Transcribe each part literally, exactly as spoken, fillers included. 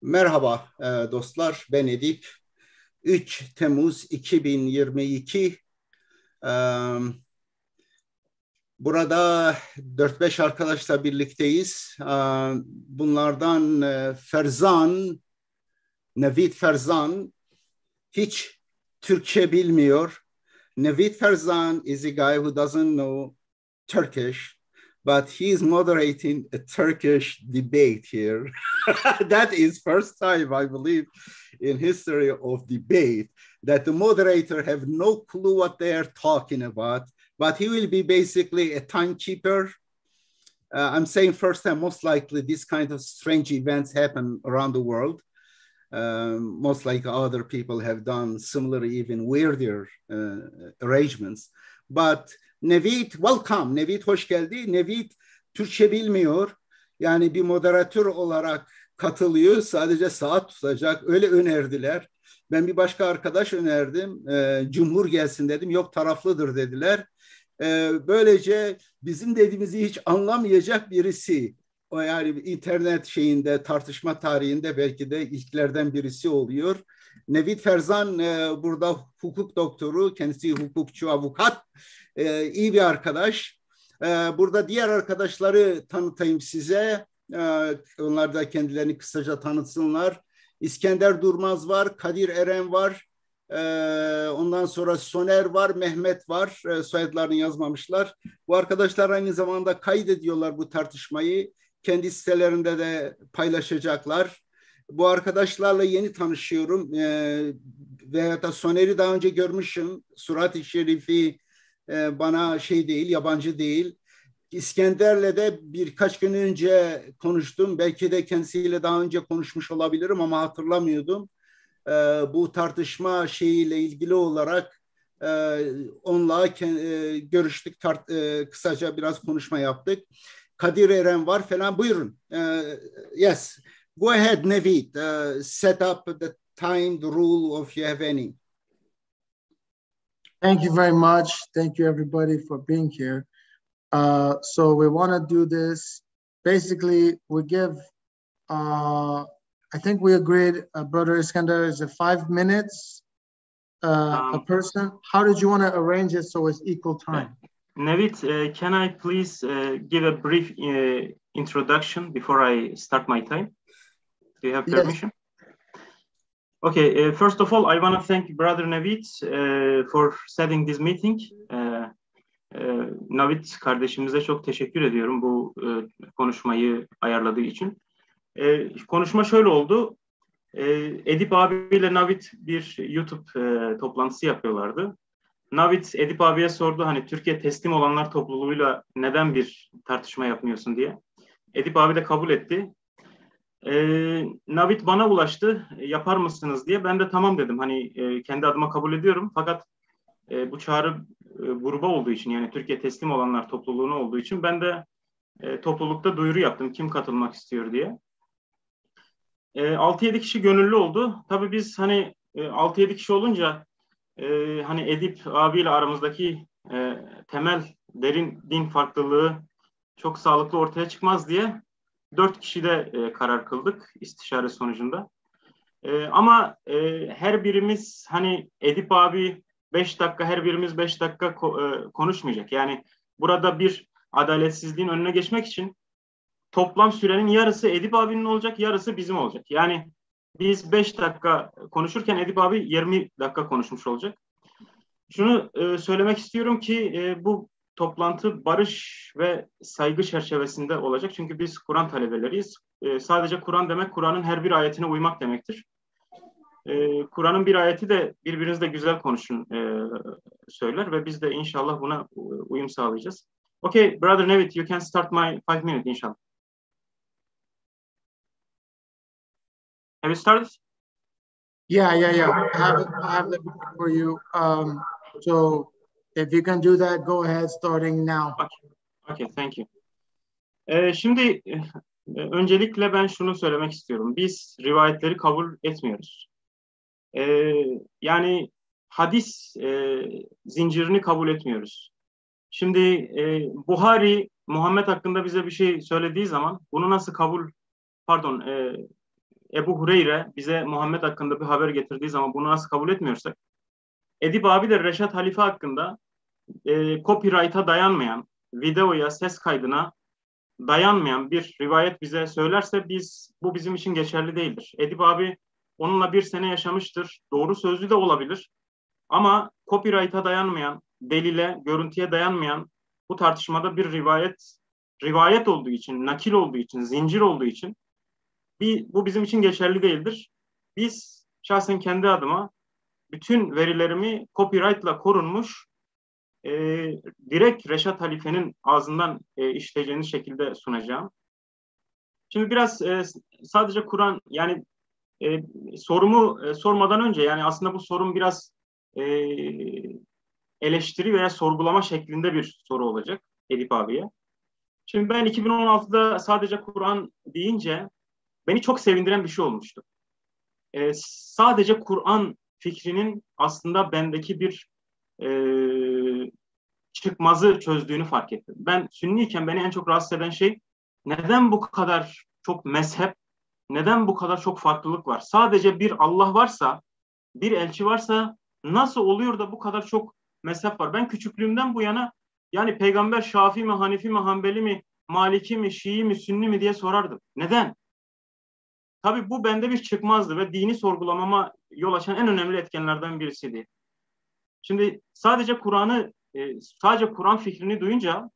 Merhaba e, dostlar, ben Edip. üç Temmuz iki bin yirmi iki. E, Burada dört beş arkadaşla birlikteyiz. E, bunlardan e, Ferzan, Nevid Ferzan hiç Türkçe bilmiyor. Nevid Ferzan is a guy who doesn't know Turkish, but he is moderating a Turkish debate here. That is first time, I believe, in history of debate that the moderator have no clue what they are talking about, but he will be basically a timekeeper. Uh, I'm saying first time, most likely this kind of strange events happen around the world. Um, most likely other people have done similar, even weirder uh, arrangements. But Nevid, welcome. Nevid hoş geldi. Nevid Türkçe bilmiyor. Yani bir moderatör olarak katılıyor. Sadece saat tutacak. Öyle önerdiler. Ben bir başka arkadaş önerdim. E, Cumhur gelsin dedim. Yok taraflıdır dediler. E, böylece bizim dediğimizi hiç anlamayacak birisi. O yani internet şeyinde tartışma tarihinde belki de ilklerden birisi oluyor. Nevid Ferzan e, burada hukuk doktoru, kendisi hukukçu, avukat, e, iyi bir arkadaş. E, burada diğer arkadaşları tanıtayım size. E, onlar da kendilerini kısaca tanıtsınlar. İskender Durmaz var, Kadir Eren var. E, ondan sonra Soner var, Mehmet var. E, soyadlarını yazmamışlar. Bu arkadaşlar aynı zamanda kaydediyorlar bu tartışmayı. Kendi sitelerinde de paylaşacaklar. Bu arkadaşlarla yeni tanışıyorum. E, veyahut da Soner'i daha önce görmüşüm. Surat-ı Şerifi e, bana şey değil, yabancı değil. İskender'le de birkaç gün önce konuştum. Belki de kendisiyle daha önce konuşmuş olabilirim ama hatırlamıyordum. E, bu tartışma şeyiyle ilgili olarak e, onunla e, görüştük. Tart, e, kısaca biraz konuşma yaptık. Kadir Eren var falan. Buyurun. Uh, yes. Go ahead, Nevid. Uh, set up the timed rule if you have any. Thank you very much. Thank you, everybody, for being here. Uh, so we want to do this. Basically, we give, uh, I think we agreed, uh, Brother Iskandar, is it five minutes uh, um, a person? How did you want to arrange it so it's equal time? Nevid, uh, can I please uh, give a brief uh, introduction before I start my time? Do you have permission? Yes. Okay, uh, first of all, I want to thank Brother Nevid uh, for setting this meeting. Uh, uh, Navid kardeşimize çok teşekkür ediyorum bu uh, konuşmayı ayarladığı için. Uh, konuşma şöyle oldu. Uh, Edip abiyle Navid bir YouTube uh, toplantısı yapıyorlardı. Navid Edip abiye sordu hani Türkiye teslim olanlar topluluğuyla neden bir tartışma yapmıyorsun diye. Edip abi de kabul etti. Ee, Navid bana ulaştı yapar mısınız diye. Ben de tamam dedim hani e, kendi adıma kabul ediyorum. Fakat e, bu çağrı e, gruba olduğu için yani Türkiye teslim olanlar topluluğuna olduğu için ben de e, toplulukta duyuru yaptım kim katılmak istiyor diye. E, altı yedi kişi gönüllü oldu. Tabii biz hani e, altı yedi kişi olunca Ee, hani Edip abiyle aramızdaki e, temel derin din farklılığı çok sağlıklı ortaya çıkmaz diye dört kişi de e, karar kıldık istişare sonucunda. E, ama e, her birimiz hani Edip abi beş dakika her birimiz beş dakika ko- e, konuşmayacak. Yani burada bir adaletsizliğin önüne geçmek için toplam sürenin yarısı Edip abinin olacak, yarısı bizim olacak. Yani biz beş dakika konuşurken Edip abi yirmi dakika konuşmuş olacak. Şunu e, söylemek istiyorum ki e, bu toplantı barış ve saygı çerçevesinde olacak. Çünkü biz Kur'an talebeleriyiz. E, sadece Kur'an demek, Kur'an'ın her bir ayetine uymak demektir. E, Kur'an'ın bir ayeti de birbirinizle güzel konuşun e, söyler ve biz de inşallah buna uyum sağlayacağız. Okay, Brother Nevid, you can start my five minutes inşallah. Have you started? Yeah, yeah, yeah. I have it, I have it for you. Um, so if you can do that, go ahead, starting now. Okay, okay, thank you. Ee, şimdi e, öncelikle ben şunu söylemek istiyorum. Biz rivayetleri kabul etmiyoruz. Ee, yani hadis e, zincirini kabul etmiyoruz. Şimdi e, Buhari Muhammed hakkında bize bir şey söylediği zaman bunu nasıl kabul, pardon, e, Ebu Hureyre bize Muhammed hakkında bir haber getirdiği zaman bunu nasıl kabul etmiyorsak, Edip abi de Reşat Halife hakkında e, copyright'a dayanmayan, videoya, ses kaydına dayanmayan bir rivayet bize söylerse biz bu bizim için geçerli değildir. Edip abi onunla bir sene yaşamıştır. Doğru sözlü de olabilir. Ama copyright'a dayanmayan, delile, görüntüye dayanmayan bu tartışmada bir rivayet rivayet olduğu için, nakil olduğu için, zincir olduğu için bir, bu bizim için geçerli değildir. Biz şahsen kendi adıma bütün verilerimi copyright'la korunmuş e, direkt Reşat Halife'nin ağzından e, işleyeceğiniz şekilde sunacağım. Şimdi biraz e, sadece Kur'an, yani e, sorumu e, sormadan önce, yani aslında bu sorum biraz e, eleştiri veya sorgulama şeklinde bir soru olacak Edip abiye. Şimdi ben iki bin on altıda sadece Kur'an deyince beni çok sevindiren bir şey olmuştu. E, sadece Kur'an fikrinin aslında bendeki bir e, çıkmazı çözdüğünü fark ettim. Ben Sünniyken beni en çok rahatsız eden şey, neden bu kadar çok mezhep, neden bu kadar çok farklılık var? Sadece bir Allah varsa, bir elçi varsa nasıl oluyor da bu kadar çok mezhep var? Ben küçüklüğümden bu yana yani peygamber Şafii mi, Hanifi mi, Hanbeli mi, Maliki mi, Şii mi, Sünni mi diye sorardım. Neden? Tabii bu bende bir çıkmazdı ve dini sorgulamama yol açan en önemli etkenlerden birisiydi. Şimdi sadece Kur'an'ı, e, sadece Kur'an fikrini duyunca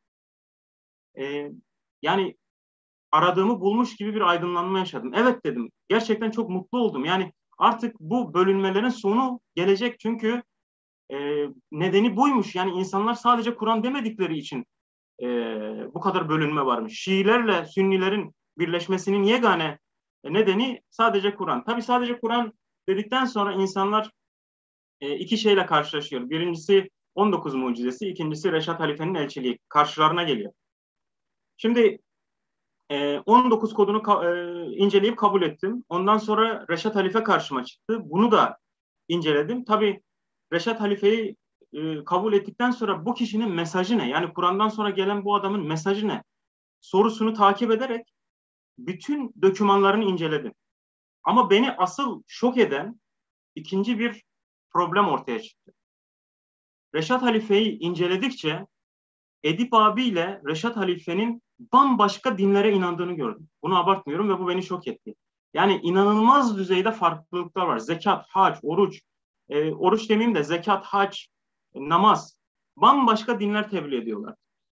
e, yani aradığımı bulmuş gibi bir aydınlanma yaşadım. Evet dedim. Gerçekten çok mutlu oldum. Yani artık bu bölünmelerin sonu gelecek, çünkü e, nedeni buymuş. Yani insanlar sadece Kur'an demedikleri için e, bu kadar bölünme varmış. Şiilerle Sünnilerin birleşmesinin yegane nedeni sadece Kur'an. Tabii sadece Kur'an dedikten sonra insanlar e, iki şeyle karşılaşıyor. Birincisi on dokuz mucizesi, ikincisi Reşat Halife'nin elçiliği karşılarına geliyor. Şimdi e, on dokuz kodunu ka- e, inceleyip kabul ettim. Ondan sonra Reşat Halife karşıma çıktı. Bunu da inceledim. Tabii Reşat Halife'yi e, kabul ettikten sonra bu kişinin mesajı ne? Yani Kur'an'dan sonra gelen bu adamın mesajı ne? Sorusunu takip ederek bütün dokümanlarını inceledim. Ama beni asıl şok eden ikinci bir problem ortaya çıktı. Reşat Halife'yi inceledikçe Edip abiyle Reşat Halife'nin bambaşka dinlere inandığını gördüm. Bunu abartmıyorum ve bu beni şok etti. Yani inanılmaz düzeyde farklılıklar var. Zekat, hac, oruç, e, oruç demeyeyim de zekat, hac, namaz, bambaşka dinler tebliğ ediyorlar.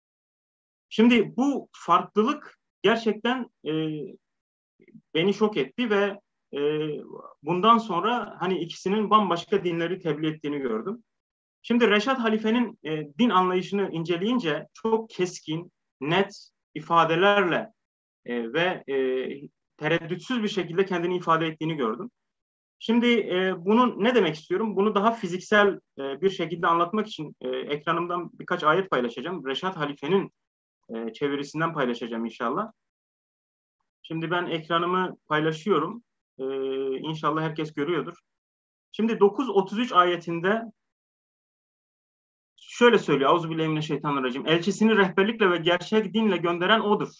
Şimdi bu farklılık gerçekten e, beni şok etti ve e, bundan sonra hani ikisinin bambaşka dinleri tebliğ ettiğini gördüm. Şimdi Reşat Halife'nin e, din anlayışını inceleyince çok keskin, net ifadelerle e, ve e, tereddütsüz bir şekilde kendini ifade ettiğini gördüm. Şimdi e, bunu ne demek istiyorum? Bunu daha fiziksel e, bir şekilde anlatmak için e, ekranımdan birkaç ayet paylaşacağım. Reşat Halife'nin e, çevirisinden paylaşacağım inşallah. Şimdi ben ekranımı paylaşıyorum. E, İnşallah herkes görüyordur. Şimdi dokuz otuz üç ayetinde şöyle söylüyor. Euzubillahimineşşeytanirracim. Elçisini rehberlikle ve gerçek dinle gönderen odur.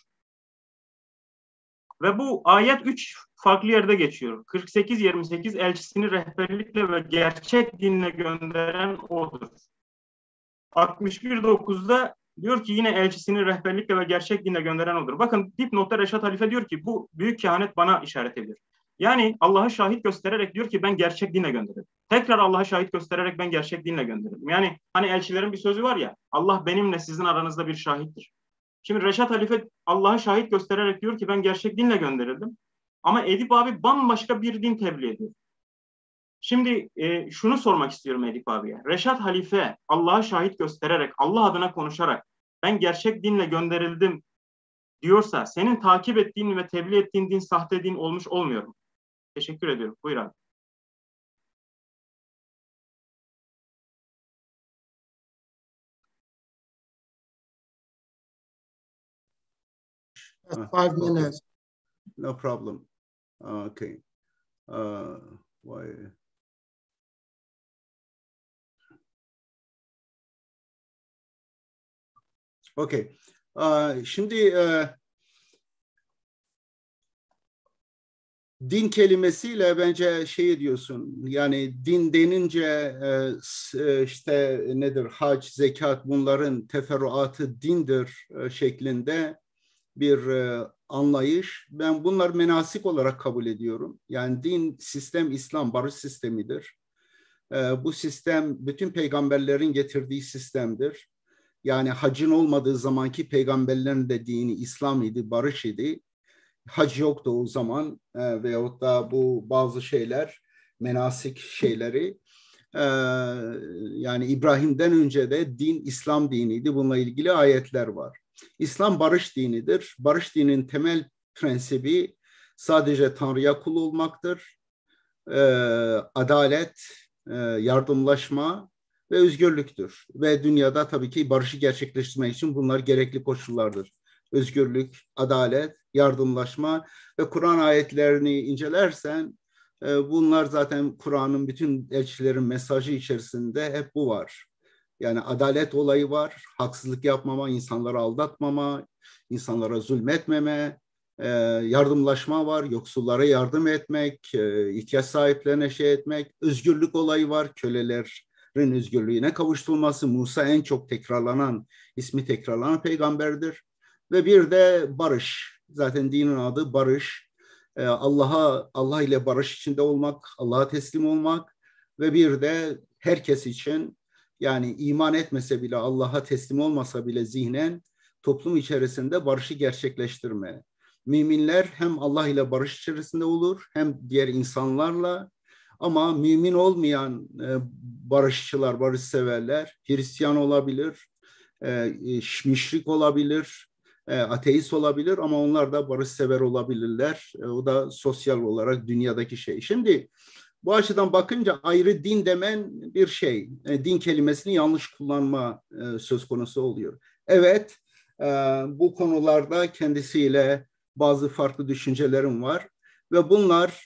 Ve bu ayet üç farklı yerde geçiyor. kırk sekiz yirmi sekiz elçisini rehberlikle ve gerçek dinle gönderen odur. altmış bir dokuzda diyor ki yine elçisini rehberlikle ve gerçek dinle gönderen odur. Bakın dipnotta Reşat Halife diyor ki bu büyük kehanet bana işaret ediyor. Yani Allah'a şahit göstererek diyor ki ben gerçek dinle gönderildim. Tekrar Allah'a şahit göstererek ben gerçek dinle gönderildim. Yani hani elçilerin bir sözü var ya, Allah benimle sizin aranızda bir şahittir. Şimdi Reşat Halife Allah'a şahit göstererek diyor ki ben gerçek dinle gönderildim. Ama Edip abi bambaşka bir din tebliğ ediyor. Şimdi e, şunu sormak istiyorum Edip abiye. Reşat Halife Allah'a şahit göstererek, Allah adına konuşarak ben gerçek dinle gönderildim diyorsa senin takip ettiğin ve tebliğ ettiğin din sahte din olmuş olmuyor mu? Teşekkür ediyorum. Buyur abi. Five minutes. No problem. Okay. Uh, why? Okay. Uh, şimdi uh, din kelimesiyle bence şey diyorsun, yani din denince e, işte nedir, hac, zekat, bunların teferruatı dindir e, şeklinde bir e, anlayış. Ben bunlar menasik olarak kabul ediyorum. Yani din, sistem İslam, barış sistemidir. E, bu sistem bütün peygamberlerin getirdiği sistemdir. Yani hacın olmadığı zamanki peygamberlerin de dini İslam idi, barış idi. Hac yoktu o zaman e, veyahut da bu bazı şeyler, menasik şeyleri. E, yani İbrahim'den önce de din İslam diniydi. Bununla ilgili ayetler var. İslam barış dinidir. Barış dininin temel prensibi sadece Tanrı'ya kul olmaktır. E, adalet, e, yardımlaşma ve özgürlüktür. Ve dünyada tabii ki barışı gerçekleştirmek için bunlar gerekli koşullardır. Özgürlük, adalet, yardımlaşma ve Kur'an ayetlerini incelersen e, bunlar zaten Kur'an'ın bütün elçilerin mesajı içerisinde hep bu var. Yani adalet olayı var, haksızlık yapmama, insanları aldatmama, insanlara zulmetmeme, e, yardımlaşma var, yoksullara yardım etmek, e, ihtiyaç sahiplerine şey etmek, özgürlük olayı var, kölelerin özgürlüğüne kavuşturulması. Musa en çok tekrarlanan, ismi tekrarlanan peygamberdir. Ve bir de barış. Zaten dinin adı barış. Ee, Allah'a, Allah ile barış içinde olmak, Allah'a teslim olmak ve bir de herkes için, yani iman etmese bile, Allah'a teslim olmasa bile zihnen toplum içerisinde barışı gerçekleştirme. Müminler hem Allah ile barış içerisinde olur hem diğer insanlarla, ama mümin olmayan e, barışçılar, barışseverler Hristiyan olabilir, e, müşrik olabilir, ateist olabilir, ama onlar da barışsever olabilirler. O da sosyal olarak dünyadaki şey. Şimdi bu açıdan bakınca ayrı din demen bir şey. Din kelimesini yanlış kullanma söz konusu oluyor. Evet, bu konularda kendisiyle bazı farklı düşüncelerim var. Ve bunlar,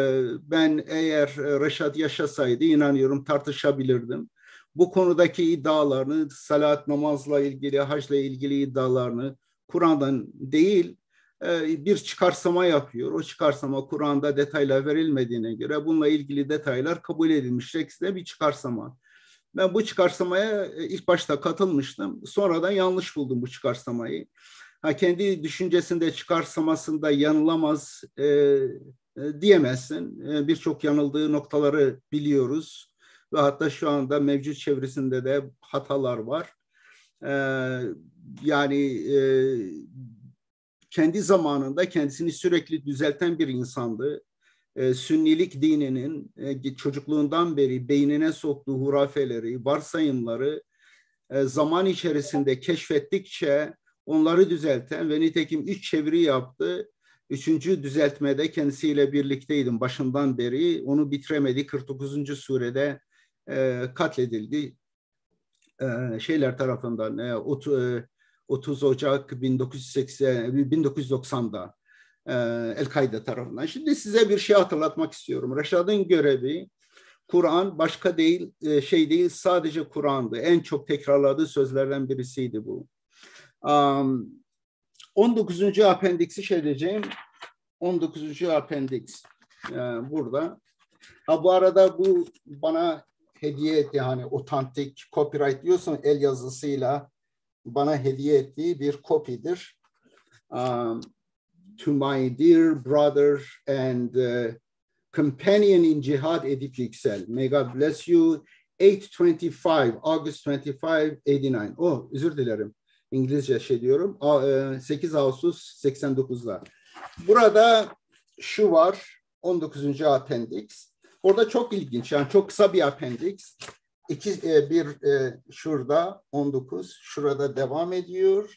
ben eğer Reşat yaşasaydı inanıyorum tartışabilirdim. Bu konudaki iddialarını, salat, namazla ilgili, hacla ilgili iddialarını Kur'an'dan değil bir çıkarsama yapıyor. O çıkarsama Kur'an'da detaylar verilmediğine göre bununla ilgili detaylar kabul edilmiş şeklinde bir çıkarsama. Ben bu çıkarsamaya ilk başta katılmıştım. Sonradan yanlış buldum bu çıkarsamayı. Ha, kendi düşüncesinde, çıkarsamasında yanılamaz e, e, diyemezsin. E, Birçok yanıldığı noktaları biliyoruz. Ve hatta şu anda mevcut çevresinde de hatalar var. E, yani e, kendi zamanında kendisini sürekli düzelten bir insandı. E, Sünnilik dininin e, çocukluğundan beri beynine soktuğu hurafeleri, varsayımları e, zaman içerisinde keşfettikçe onları düzelten ve nitekim üç çeviri yaptı. Üçüncü düzeltmede kendisiyle birlikteydim başından beri. Onu bitiremedi. kırk dokuzuncu surede e, katledildi. E, şeyler tarafından e, otuz Ocak bin dokuz yüz seksen, bin dokuz yüz doksan'da e, El-Kaide tarafından. Şimdi size bir şey hatırlatmak istiyorum. Reşad'ın görevi Kur'an, başka değil, e, şey değil, sadece Kur'an'dı. En çok tekrarladığı sözlerden birisiydi bu. Um, on dokuzuncu apendiksi şey diyeceğim. on dokuzuncu apendiks e, burada. Ha, bu arada bu bana hediye etti, hani otantik, copyright diyorsun, el yazısıyla bana hediye ettiği bir kopyadır. Um, to my dear brother and uh, companion in jihad, Edip Yüksel. May God bless you. eight twenty-five, August twenty-five, eighty-nine. Oh, özür dilerim. İngilizce şey diyorum. sekiz Ağustos seksen dokuz'da. Burada şu var, on dokuzuncu appendix. Orada çok ilginç, yani çok kısa bir appendix. İki, bir şurada on dokuz, şurada devam ediyor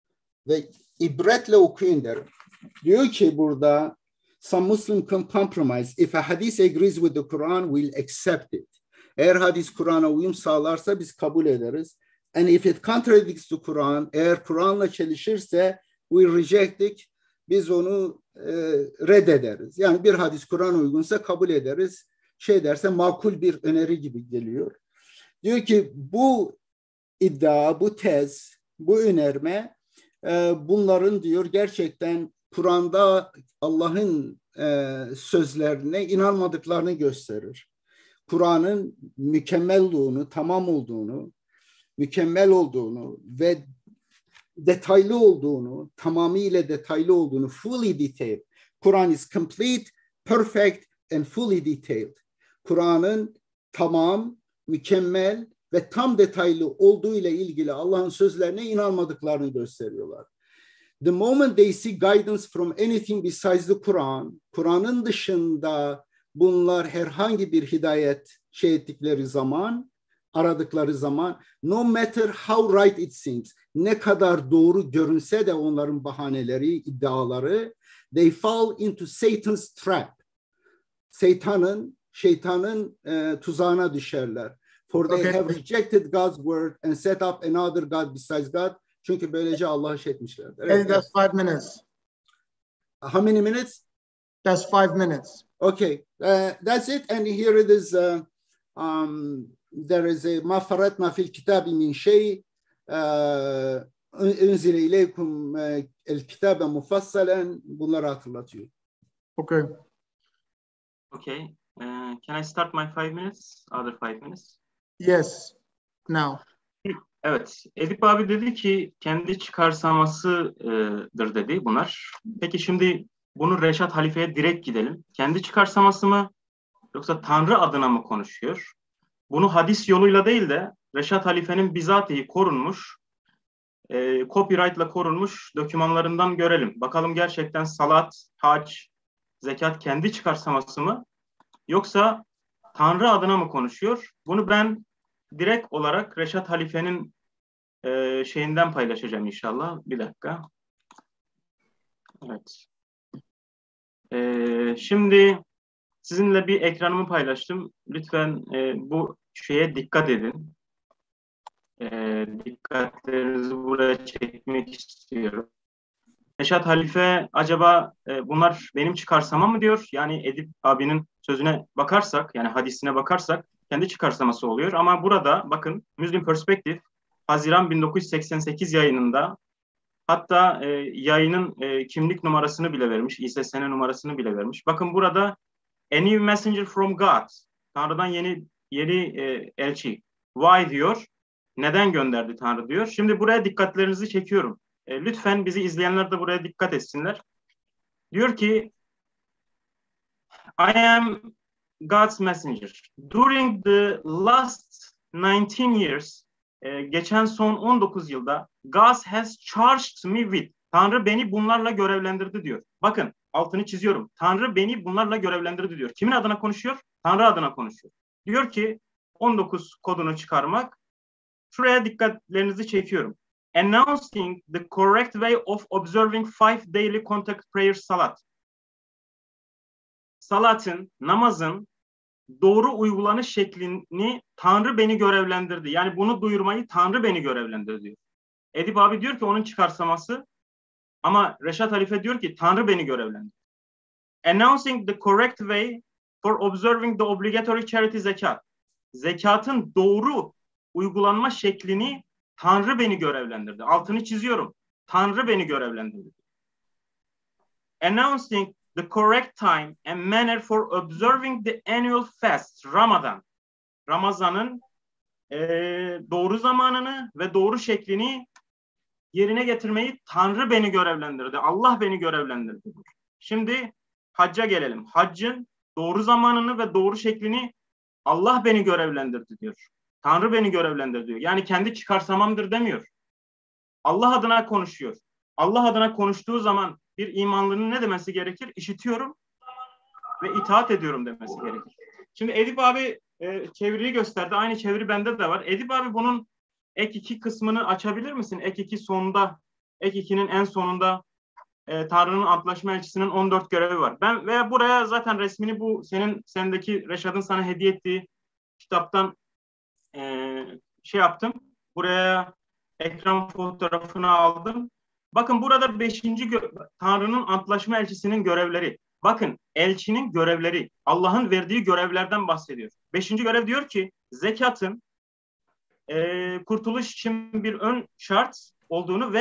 ve ibretle okuyun derim. Diyor ki burada, some Muslim can compromise. If a hadith agrees with the Quran, we'll accept it. Eğer hadis Kur'an'a uyum sağlarsa biz kabul ederiz. And if it contradicts the Quran, eğer Kur'an'la çelişirse we reject it, biz onu e, reddederiz. Yani bir hadis Kur'an'a uygunsa kabul ederiz. Şey derse makul bir öneri gibi geliyor. Diyor ki bu iddia, bu tez, bu önerme e, bunların diyor gerçekten Kur'an'da Allah'ın e, sözlerine inanmadıklarını gösterir. Kur'an'ın mükemmelliğini, tamam olduğunu, mükemmel olduğunu ve detaylı olduğunu, tamamıyla detaylı olduğunu, fully detailed. Kur'an is complete, perfect and fully detailed. Kur'an'ın tamam, mükemmel ve tam detaylı olduğu ile ilgili Allah'ın sözlerine inanmadıklarını gösteriyorlar. The moment they see guidance from anything besides the Quran, Kur'an'ın dışında bunlar herhangi bir hidayet şey ettikleri zaman, aradıkları zaman, no matter how right it seems, ne kadar doğru görünse de onların bahaneleri, iddiaları, they fall into Satan's trap. Şeytanın, şeytanın e, tuzağına düşerler. For they Okay. have rejected God's word and set up another God besides God. Çünkü böylece Allah'ı şey etmişlerdir. Okay, Evet, that's evet. five minutes. How many minutes? That's five minutes. Okay, uh, that's it. And here it is. Uh, um, there is a ma faratna fil kitabi min şey. Unzile ileykum el kitabe mufassalen. Bunları hatırlatıyor. Okay. Okay. Uh, can I start my five minutes? Other five minutes? Yes. Now. Evet. Edip abi dedi ki kendi çıkarsamasıdır dedi bunlar. Peki şimdi bunu Reşat Halife'ye direkt gidelim. Kendi çıkarsaması mı yoksa Tanrı adına mı konuşuyor? Bunu hadis yoluyla değil de Reşat Halife'nin bizatihi korunmuş, e, copyright'la korunmuş dokümanlarından görelim. Bakalım gerçekten salat, hac, zekat kendi çıkarsaması mı yoksa Tanrı adına mı konuşuyor? Bunu ben direkt olarak Reşat Halife'nin e, şeyinden paylaşacağım inşallah. Bir dakika. Evet. E, şimdi sizinle bir ekranımı paylaştım. Lütfen e, bu şeye dikkat edin. E, dikkatlerinizi buraya çekmek istiyorum. Reşat Halife acaba e, bunlar benim çıkarsama mı diyor? Yani Edip abinin sözüne bakarsak, yani hadisine bakarsak kendi çıkarsaması oluyor. Ama burada bakın Muslim Perspective Haziran bin dokuz yüz seksen sekiz yayınında, hatta e, yayının e, kimlik numarasını bile vermiş, İ S S N numarasını bile vermiş. Bakın burada A new messenger from God. Tanrı'dan yeni yeni e, elçi. Why diyor. Neden gönderdi Tanrı diyor. Şimdi buraya dikkatlerinizi çekiyorum. E, lütfen bizi izleyenler de buraya dikkat etsinler. Diyor ki I am God's messenger. During the last nineteen years, e, geçen son on dokuz yılda God has charged me with. Tanrı beni bunlarla görevlendirdi diyor. Bakın altını çiziyorum. Tanrı beni bunlarla görevlendirdi diyor. Kimin adına konuşuyor? Tanrı adına konuşuyor. Diyor ki on dokuz kodunu çıkarmak. Şuraya dikkatlerinizi çekiyorum. Announcing the correct way of observing five daily contact prayer salat. Salatın, namazın doğru uygulanış şeklini Tanrı beni görevlendirdi. Yani bunu duyurmayı Tanrı beni görevlendirdi diyor. Edip abi diyor ki onun çıkarsaması, ama Reşat Halife diyor ki Tanrı beni görevlendirdi. Announcing the correct way for observing the obligatory charity zekat. Zekatın doğru uygulanma şeklini Tanrı beni görevlendirdi. Altını çiziyorum. Tanrı beni görevlendirdi. Announcing the correct time and manner for observing the annual fast, Ramadan. Ramazan'ın e, doğru zamanını ve doğru şeklini yerine getirmeyi Tanrı beni görevlendirdi. Allah beni görevlendirdi. Şimdi hacca gelelim. Haccın doğru zamanını ve doğru şeklini Allah beni görevlendirdi diyor. Tanrı beni görevlendirdi diyor. Yani kendi çıkarsamamdır demiyor. Allah adına konuşuyor. Allah adına konuştuğu zaman bir imanlının ne demesi gerekir? İşitiyorum ve itaat ediyorum demesi gerekir. Şimdi Edip abi e, çeviriyi gösterdi. Aynı çeviri bende de var. Edip abi bunun ek iki kısmını açabilir misin? Ek iki sonunda, ek ikinin en sonunda e, Tanrı'nın antlaşma elçisinin on dört görevi var. Ben veya buraya zaten resmini bu senin sendeki Reşat'ın sana hediye ettiği kitaptan e, şey yaptım. Buraya ekran fotoğrafını aldım. Bakın burada beşinci Tanrı'nın antlaşma elçisinin görevleri. Bakın elçinin görevleri. Allah'ın verdiği görevlerden bahsediyor. Beşinci görev diyor ki zekatın e, kurtuluş için bir ön şart olduğunu ve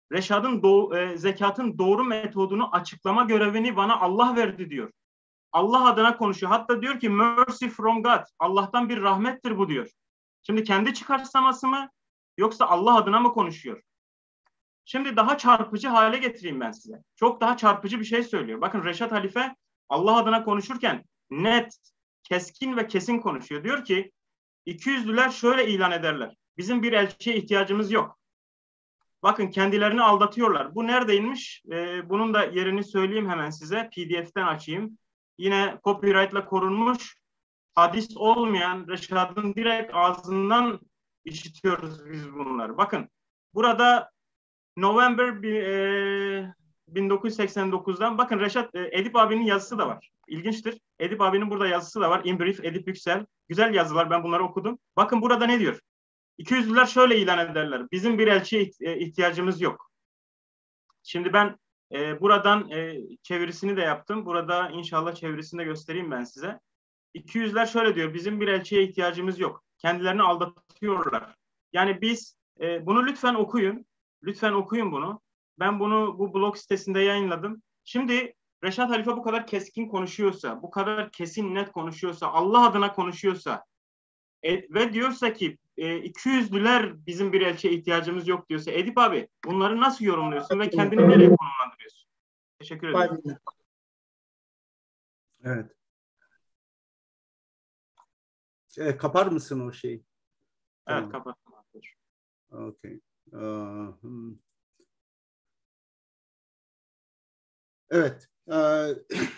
Reşad'ın do e, zekatın doğru metodunu açıklama görevini bana Allah verdi diyor. Allah adına konuşuyor. Hatta diyor ki mercy from God. Allah'tan bir rahmettir bu diyor. Şimdi kendi çıkarsaması mı yoksa Allah adına mı konuşuyor? Şimdi daha çarpıcı hale getireyim ben size. Çok daha çarpıcı bir şey söylüyor. Bakın Reşat Halife Allah adına konuşurken net, keskin ve kesin konuşuyor. Diyor ki iki yüzlüler şöyle ilan ederler. Bizim bir elçiye ihtiyacımız yok. Bakın kendilerini aldatıyorlar. Bu neredeymiş? Ee, bunun da yerini söyleyeyim hemen size. P D F'ten açayım. Yine copyright'la korunmuş, hadis olmayan Reşad'ın direkt ağzından işitiyoruz biz bunları. Bakın burada November e, bin dokuz yüz seksen dokuzdan bakın Reşat e, Edip abinin yazısı da var. İlginçtir. Edip abinin burada yazısı da var. In Brief, Edip Yüksel. Güzel yazılar. Ben bunları okudum. Bakın burada ne diyor? İki yüzlüler şöyle ilan ederler. Bizim bir elçiye ihtiyacımız yok. Şimdi ben e, buradan e, çevirisini de yaptım. Burada inşallah çevirisini de göstereyim ben size. İki yüzler şöyle diyor. Bizim bir elçiye ihtiyacımız yok. Kendilerini aldatıyorlar. Yani biz e, bunu lütfen okuyun. Lütfen okuyun bunu. Ben bunu bu blog sitesinde yayınladım. Şimdi Reşat Halife bu kadar keskin konuşuyorsa, bu kadar kesin net konuşuyorsa, Allah adına konuşuyorsa e, ve diyorsa ki e, iki yüzlüler bizim bir elçiye ihtiyacımız yok diyorsa Edip abi bunları nasıl yorumluyorsun ve kendini nereye konumlandırıyorsun? Teşekkür ederim. Evet. E, kapar mısın o şeyi? Evet, tamam. Kapattım. Okay. Uh, hmm. Evet. Uh,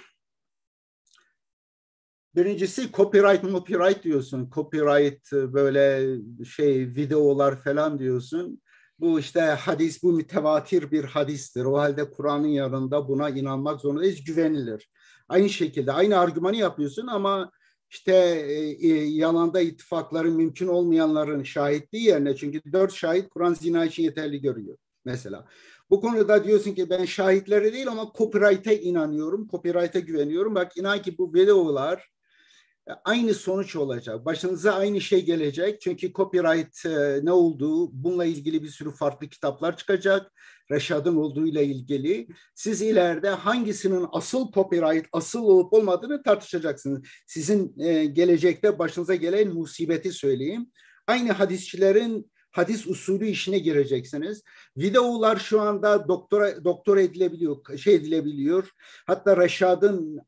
birincisi copyright, copyright diyorsun. Copyright böyle şey videolar falan diyorsun. Bu işte hadis, bu mütevatir bir hadistir. O halde Kur'an'ın yanında buna inanmak zorundayız. Güvenilir. Aynı şekilde aynı argümanı yapıyorsun ama işte e, yalanda ittifakların mümkün olmayanların şahitliği yerine, çünkü dört şahit Kur'an zina için yeterli görüyor mesela. Bu konuda diyorsun ki ben şahitlere değil ama copyright'e inanıyorum, copyright'e güveniyorum. Bak inan ki bu videolar aynı sonuç olacak. Başınıza aynı şey gelecek. Çünkü copyright e, ne olduğu, bununla ilgili bir sürü farklı kitaplar çıkacak. Reşad'ın olduğuyla ilgili. Siz ileride hangisinin asıl copyright, asıl olup olmadığını tartışacaksınız. Sizin e, gelecekte başınıza gelen musibeti söyleyeyim. Aynı hadisçilerin hadis usulü işine gireceksiniz. Videolar şu anda doktora doktora edilebiliyor, şey edilebiliyor. Hatta Reşad'ın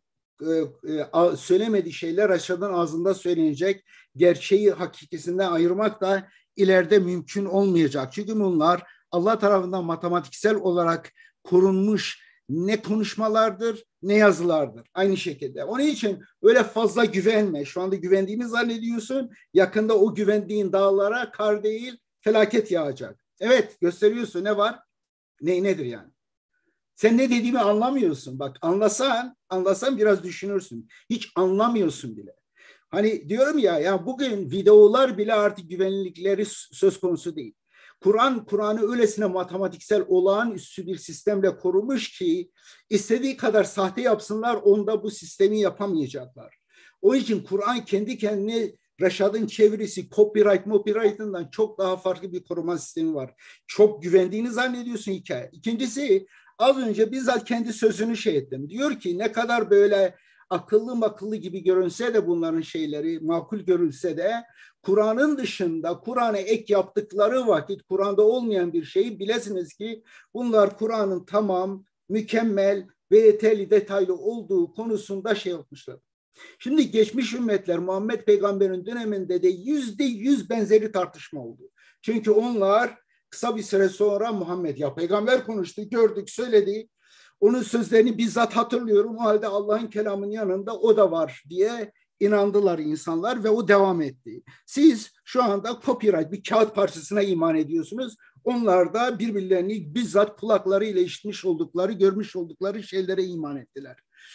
e, söylemediği şeyler Reşad'ın ağzında söylenecek, gerçeği hakikisinden ayırmak da ileride mümkün olmayacak. Çünkü bunlar Allah tarafından matematiksel olarak korunmuş ne konuşmalardır ne yazılardır. Aynı şekilde. Onun için öyle fazla güvenme. Şu anda güvendiğini zannediyorsun. Yakında o güvendiğin dağlara kar değil felaket yağacak. Evet, gösteriyorsun. Ne var? Ne nedir yani? Sen ne dediğimi anlamıyorsun. Bak anlasan, anlasan biraz düşünürsün. Hiç anlamıyorsun bile. Hani diyorum ya, ya bugün videolar bile artık güvenlikleri söz konusu değil. Kur'an, Kur'an'ı öylesine matematiksel olağanüstü bir sistemle korumuş ki istediği kadar sahte yapsınlar, onda bu sistemi yapamayacaklar. O için Kur'an kendi kendine, Reşad'ın çevirisi copyright, copyright'ından çok daha farklı bir koruma sistemi var. Çok güvendiğini zannediyorsun hikaye. İkincisi, az önce bizzat kendi sözünü şey ettim. Diyor ki ne kadar böyle akıllı makıllı gibi görünse de bunların şeyleri, makul görülse de Kur'an'ın dışında Kur'an'a ek yaptıkları vakit Kur'an'da olmayan bir şeyi bilesiniz ki bunlar Kur'an'ın tamam, mükemmel ve yeterli detaylı olduğu konusunda şey yapmışlar. Şimdi geçmiş ümmetler Muhammed Peygamber'in döneminde de yüzde yüz benzeri tartışma oldu. Çünkü onlar kısa bir süre sonra Muhammed ya peygamber konuştu, gördük, söyledi. Onun sözlerini bizzat hatırlıyorum. O halde Allah'ın kelamının yanında o da var diye inandılar insanlar ve o devam etti. Siz şu anda copyright bir kağıt parçasına iman ediyorsunuz. Onlar da birbirlerini bizzat kulaklarıyla işitmiş oldukları, görmüş oldukları şeylere iman ettiler.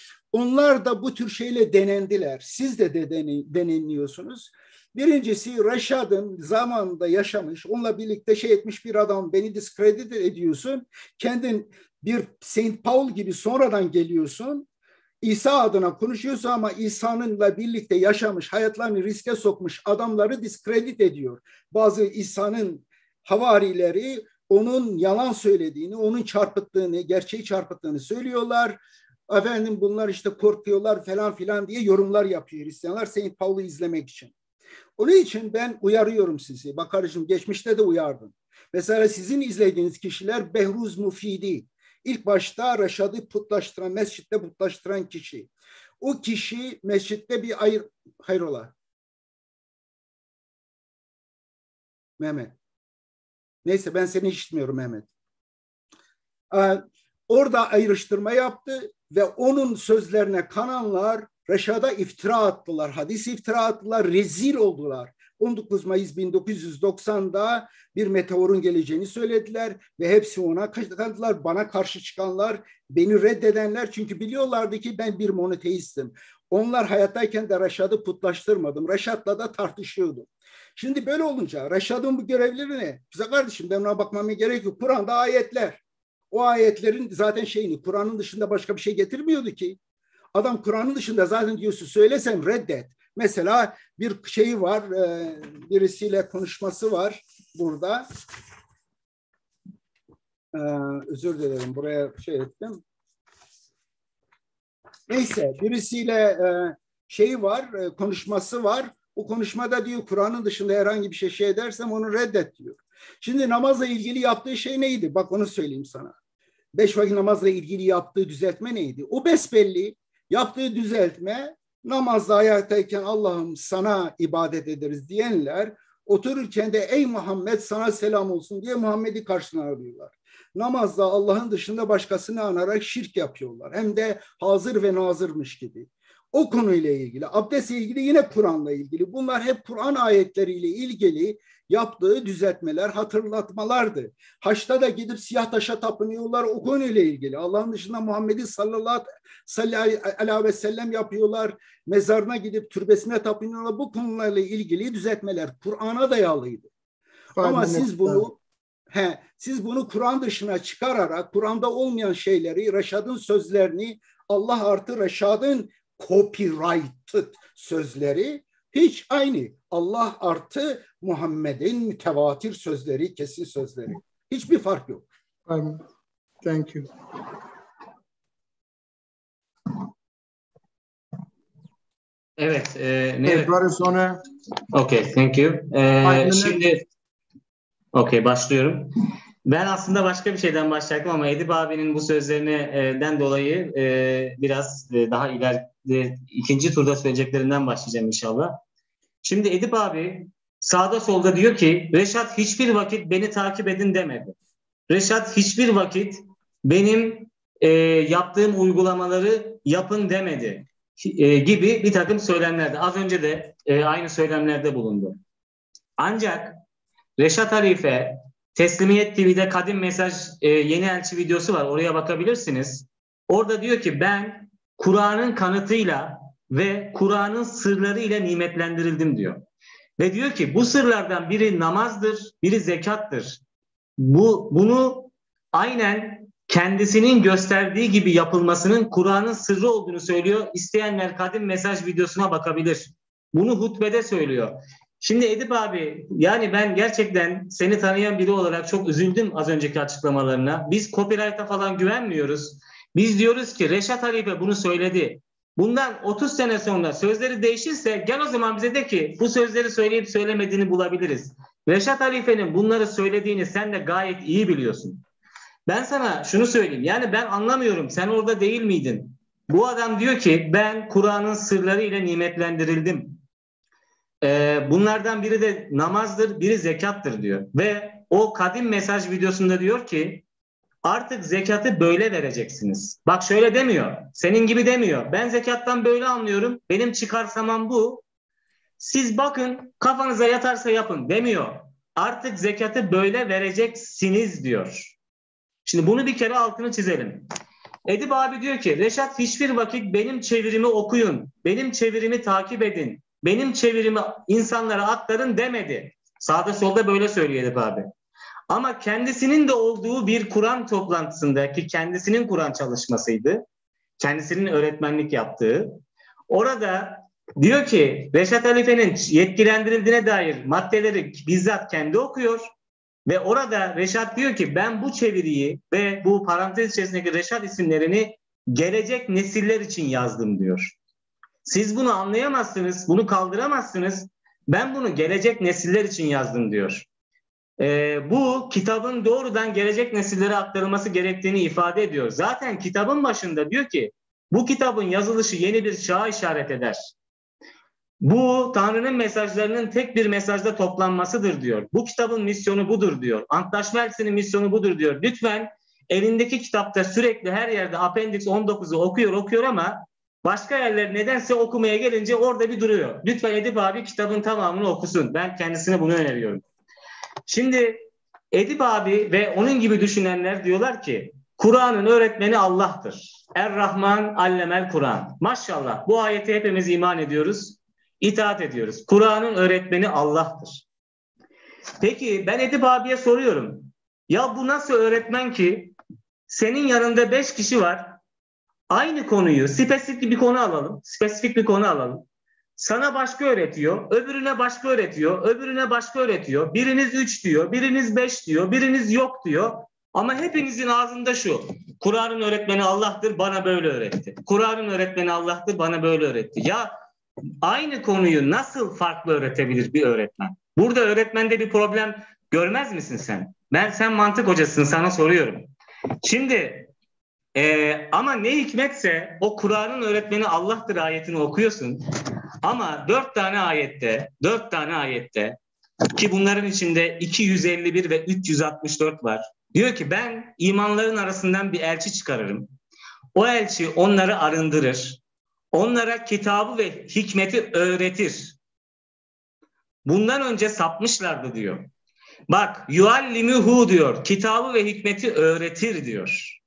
Onlar da bu tür şeyle denendiler. Siz de, de deneniyorsunuz. Birincisi Reşad'ın zamanında yaşamış, onunla birlikte şey etmiş bir adam, beni diskredit ediyorsun. Kendin bir Saint Paul gibi sonradan geliyorsun. İsa adına konuşuyorsun ama İsa'nınla birlikte yaşamış, hayatlarını riske sokmuş adamları diskredit ediyor. Bazı İsa'nın havarileri onun yalan söylediğini, onun çarpıttığını, gerçeği çarpıttığını söylüyorlar. Efendim bunlar işte korkuyorlar falan filan diye yorumlar yapıyor Hristiyanlar Saint Paul'u izlemek için. Onun için ben uyarıyorum sizi. Bak kardeşim, geçmişte de uyardım. Mesela sizin izlediğiniz kişiler Behruz Mufidi. İlk başta Reşad'ı putlaştıran, mescitte putlaştıran kişi. O kişi mescitte bir ayır... Hayrola. Mehmet. Neyse ben seni işitmiyorum Mehmet. Ee, orada ayrıştırma yaptı ve onun sözlerine kananlar Reşad'a iftira attılar. Hadis iftira attılar. Rezil oldular. on dokuz Mayıs bin dokuz yüz doksan'da bir meteorun geleceğini söylediler ve hepsi ona kandılar. Bana karşı çıkanlar, beni reddedenler, çünkü biliyorlardı ki ben bir monoteistim. Onlar hayattayken de Reşad'ı putlaştırmadım. Reşad'la da tartışıyordum. Şimdi böyle olunca Reşad'ın bu görevleri ne? Bize kardeşim ben ona bakmama gerek yok. Kur'an'da ayetler. O ayetlerin zaten şeyini, Kur'an'ın dışında başka bir şey getirmiyordu ki. Adam Kur'an'ın dışında zaten diyorsun söylesem reddet. Mesela bir şey var, birisiyle konuşması var burada. Ee, özür dilerim, buraya şey ettim. Neyse, birisiyle şey var, konuşması var. O konuşmada diyor Kur'an'ın dışında herhangi bir şey şey edersem onu reddet diyor. Şimdi namazla ilgili yaptığı şey neydi? Bak onu söyleyeyim sana. Beş vakit namazla ilgili yaptığı düzeltme neydi? O besbelli. Yaptığı düzeltme, namazda ayaktayken Allah'ım sana ibadet ederiz diyenler otururken de ey Muhammed sana selam olsun diye Muhammed'i karşına alıyorlar. Namazda Allah'ın dışında başkasını anarak şirk yapıyorlar. Hem de hazır ve nazırmış gibi. O konuyla ilgili, abdestle ilgili yine Kur'an'la ilgili. Bunlar hep Kur'an ayetleriyle ilgili yaptığı düzeltmeler, hatırlatmalardı. Haçta da gidip siyah taşa tapınıyorlar, o konuyla ilgili. Allah'ın dışında Muhammed'i sallallahu aleyhi ve sellem yapıyorlar. Mezarına gidip türbesine tapınıyorlar. Bu konularla ilgili düzeltmeler Kur'an'a dayalıydı. Ama siz bunu he, siz bunu Kur'an dışına çıkararak Kur'an'da olmayan şeyleri, Reşad'ın sözlerini, Allah artı Reşad'ın copyrighted sözleri hiç aynı. Allah artı Muhammed'in mütevatir sözleri, kesin sözleri. Hiçbir fark yok. Um, thank you. Evet. E, ne? Hey, brother Soner. Okay, thank you. E, şimdi okay, başlıyorum. Ben aslında başka bir şeyden başlayacaktım ama Edip abinin bu sözlerinden dolayı e, biraz e, daha ileride ikinci turda söyleyeceklerinden başlayacağım inşallah. Şimdi Edip abi sağda solda diyor ki Reşad hiçbir vakit beni takip edin demedi. Reşad hiçbir vakit benim e, yaptığım uygulamaları yapın demedi e, gibi bir takım söylemlerde. Az önce de e, aynı söylemlerde bulundu. Ancak Reşat Halife Teslimiyet T V'de Kadim Mesaj e, yeni elçi videosu var. Oraya bakabilirsiniz. Orada diyor ki ben Kur'an'ın kanıtıyla ve Kur'an'ın sırlarıyla nimetlendirildim diyor. Ve diyor ki bu sırlardan biri namazdır, biri zekattır. Bu bunu aynen kendisinin gösterdiği gibi yapılmasının Kur'an'ın sırrı olduğunu söylüyor. İsteyenler Kadim Mesaj videosuna bakabilir. Bunu hutbede söylüyor. Şimdi Edip abi, yani ben gerçekten seni tanıyan biri olarak çok üzüldüm az önceki açıklamalarına. Biz copyright'a falan güvenmiyoruz. Biz diyoruz ki Reşat Halife bunu söyledi. Bundan otuz sene sonra sözleri değişirse gel o zaman bize de ki bu sözleri söyleyip söylemediğini bulabiliriz. Reşat Halife'nin bunları söylediğini sen de gayet iyi biliyorsun. Ben sana şunu söyleyeyim. Yani ben anlamıyorum. Sen orada değil miydin? Bu adam diyor ki ben Kur'an'ın sırları ile nimetlendirildim. Ee, bunlardan biri de namazdır, biri zekattır diyor. Ve o Kadim Mesaj videosunda diyor ki artık zekatı böyle vereceksiniz. Bak şöyle demiyor. Senin gibi demiyor. Ben zekattan böyle anlıyorum. Benim çıkarsamam bu. Siz bakın kafanıza yatarsa yapın demiyor. Artık zekatı böyle vereceksiniz diyor. Şimdi bunu bir kere altını çizelim. Edip abi diyor ki Reşat hiçbir vakit benim çevirimi okuyun. Benim çevirimi takip edin. Benim çevirimi insanlara aktarın demedi. Sağda solda böyle söylüyor Edip abi. Ama kendisinin de olduğu bir Kur'an toplantısında ki kendisinin Kur'an çalışmasıydı. Kendisinin öğretmenlik yaptığı. Orada diyor ki Reşat Halife'nin yetkilendirildiğine dair maddeleri bizzat kendi okuyor. Ve orada Reşat diyor ki ben bu çeviriyi ve bu parantez içerisindeki Reşat isimlerini gelecek nesiller için yazdım diyor. Siz bunu anlayamazsınız, bunu kaldıramazsınız. Ben bunu gelecek nesiller için yazdım diyor. Ee, bu kitabın doğrudan gelecek nesillere aktarılması gerektiğini ifade ediyor. Zaten kitabın başında diyor ki bu kitabın yazılışı yeni bir çağa işaret eder. Bu Tanrı'nın mesajlarının tek bir mesajda toplanmasıdır diyor. Bu kitabın misyonu budur diyor. Antlaşma elçisinin misyonu budur diyor. Lütfen elindeki kitapta sürekli her yerde Appendix on dokuzu okuyor okuyor ama başka yerler nedense okumaya gelince orada bir duruyor. Lütfen Edip abi kitabın tamamını okusun. Ben kendisine bunu öneriyorum. Şimdi Edip abi ve onun gibi düşünenler diyorlar ki Kur'an'ın öğretmeni Allah'tır. Er-Rahman allemel Kur'an. Maşallah bu ayete hepimiz iman ediyoruz. İtaat ediyoruz. Kur'an'ın öğretmeni Allah'tır. Peki ben Edip abiye soruyorum. Ya bu nasıl öğretmen ki senin yanında beş kişi var. Aynı konuyu spesifik bir konu alalım. Spesifik bir konu alalım. Sana başka öğretiyor. Öbürüne başka öğretiyor. Öbürüne başka öğretiyor. Biriniz üç diyor. Biriniz beş diyor. Biriniz yok diyor. Ama hepinizin ağzında şu. Kur'an'ın öğretmeni Allah'tır bana böyle öğretti. Kur'an'ın öğretmeni Allah'tır bana böyle öğretti. Ya aynı konuyu nasıl farklı öğretebilir bir öğretmen? Burada öğretmende bir problem görmez misin sen? Ben sen mantık hocasısın sana soruyorum. Şimdi e, ama ne hikmetse o Kur'an'ın öğretmeni Allah'tır ayetini okuyorsun. Ama dört tane ayette, dört tane ayette ki bunların içinde iki yüz elli bir ve üç yüz altmış dört var. Diyor ki ben imanların arasından bir elçi çıkarırım. O elçi onları arındırır. Onlara kitabı ve hikmeti öğretir. Bundan önce sapmışlardı diyor. Bak yuallimuhu diyor. Kitabı ve hikmeti öğretir diyor.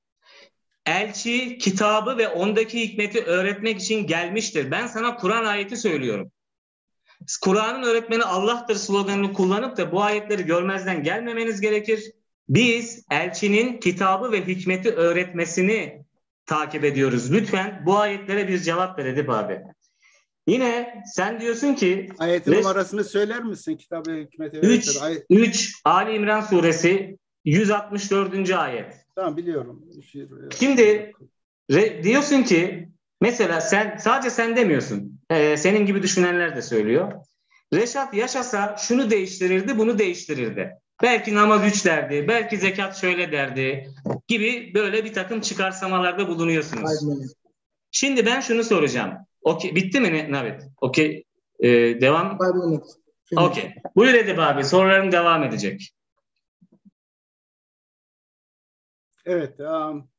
Elçi kitabı ve ondaki hikmeti öğretmek için gelmiştir. Ben sana Kur'an ayeti söylüyorum. Kur'an'ın öğretmeni Allah'tır sloganını kullanıp da bu ayetleri görmezden gelmemeniz gerekir. Biz elçinin kitabı ve hikmeti öğretmesini takip ediyoruz. Lütfen bu ayetlere bir cevap ver Edip abi. Yine sen diyorsun ki ayetin numarasını söyler misin? Kitabı hikmeti üç, üç Ali İmran suresi yüz altmış dördüncü ayet. Tamam biliyorum. Şimdi re, diyorsun ki mesela sen sadece sen demiyorsun. Ee, senin gibi düşünenler de söylüyor. Reşat yaşasa şunu değiştirirdi, bunu değiştirirdi. Belki namaz üç derdi, belki zekat şöyle derdi gibi böyle bir takım çıkarsamalarda bulunuyorsunuz. Aynen. Şimdi ben şunu soracağım. Okey, bitti mi Navid? Okey, ee, devam. Okey. Buyur Edip abi, sorularım devam edecek. Evet. Um,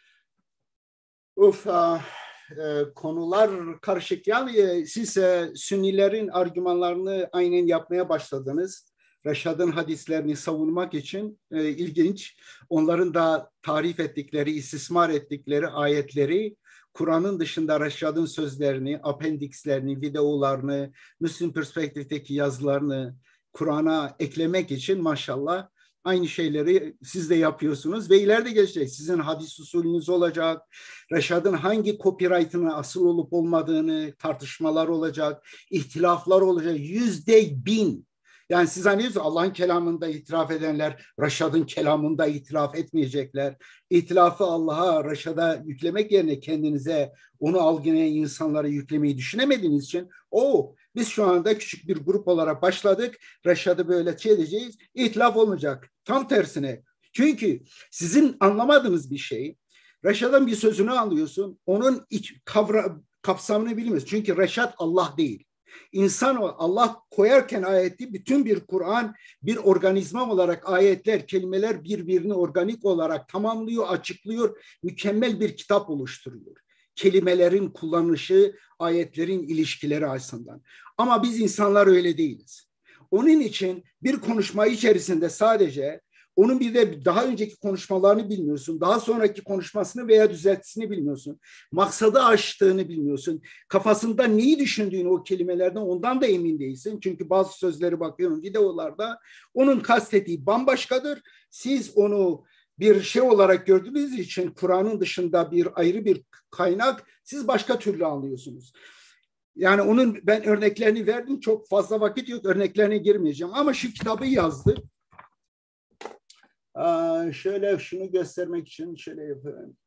uf, uh, e, konular karışık. Yani e, siz e, Sünnilerin argümanlarını aynen yapmaya başladınız. Reşad'ın hadislerini savunmak için e, ilginç. Onların da tarif ettikleri, istismar ettikleri ayetleri Kur'an'ın dışında Reşad'ın sözlerini, apendikslerini, videolarını, Müslim Perspektif'teki yazılarını Kur'an'a eklemek için maşallah aynı şeyleri siz de yapıyorsunuz ve ileride gelecek. Sizin hadis usulünüz olacak. Reşad'ın hangi copyright'ına asıl olup olmadığını tartışmalar olacak, ihtilaflar olacak. Yüzde bin. Yani siz hani Allah'ın kelamında itiraf edenler Reşad'ın kelamında itiraf etmeyecekler. İtilafı Allah'a, Reşad'a yüklemek yerine kendinize onu algılayan insanlara yüklemeyi düşünemediğiniz için o biz şu anda küçük bir grup olarak başladık. Reşad'ı böyle şey edeceğiz. İtilaf olmayacak. Tam tersine. Çünkü sizin anlamadığınız bir şey. Reşad'ın bir sözünü alıyorsun. Onun iç, kavra, kapsamını bilmiyorsun. Çünkü Reşad Allah değil. İnsan o Allah koyarken ayeti bütün bir Kur'an bir organizma olarak ayetler, kelimeler birbirini organik olarak tamamlıyor, açıklıyor, mükemmel bir kitap oluşturuyor. Kelimelerin kullanışı, ayetlerin ilişkileri açısından. Ama biz insanlar öyle değiliz. Onun için bir konuşma içerisinde sadece onun bir de daha önceki konuşmalarını bilmiyorsun. Daha sonraki konuşmasını veya düzeltisini bilmiyorsun. Maksadı aştığını bilmiyorsun. Kafasında neyi düşündüğünü o kelimelerden ondan da emin değilsin. Çünkü bazı sözleri bakıyorum videolarda. Onun kastettiği bambaşkadır. Siz onu bir şey olarak gördüğünüz için Kur'an'ın dışında bir ayrı bir kaynak siz başka türlü anlıyorsunuz. Yani onun ben örneklerini verdim. Çok fazla vakit yok. Örneklerine girmeyeceğim. Ama şu kitabı yazdı. Aa, şöyle şunu göstermek için şöyle yapıyorum.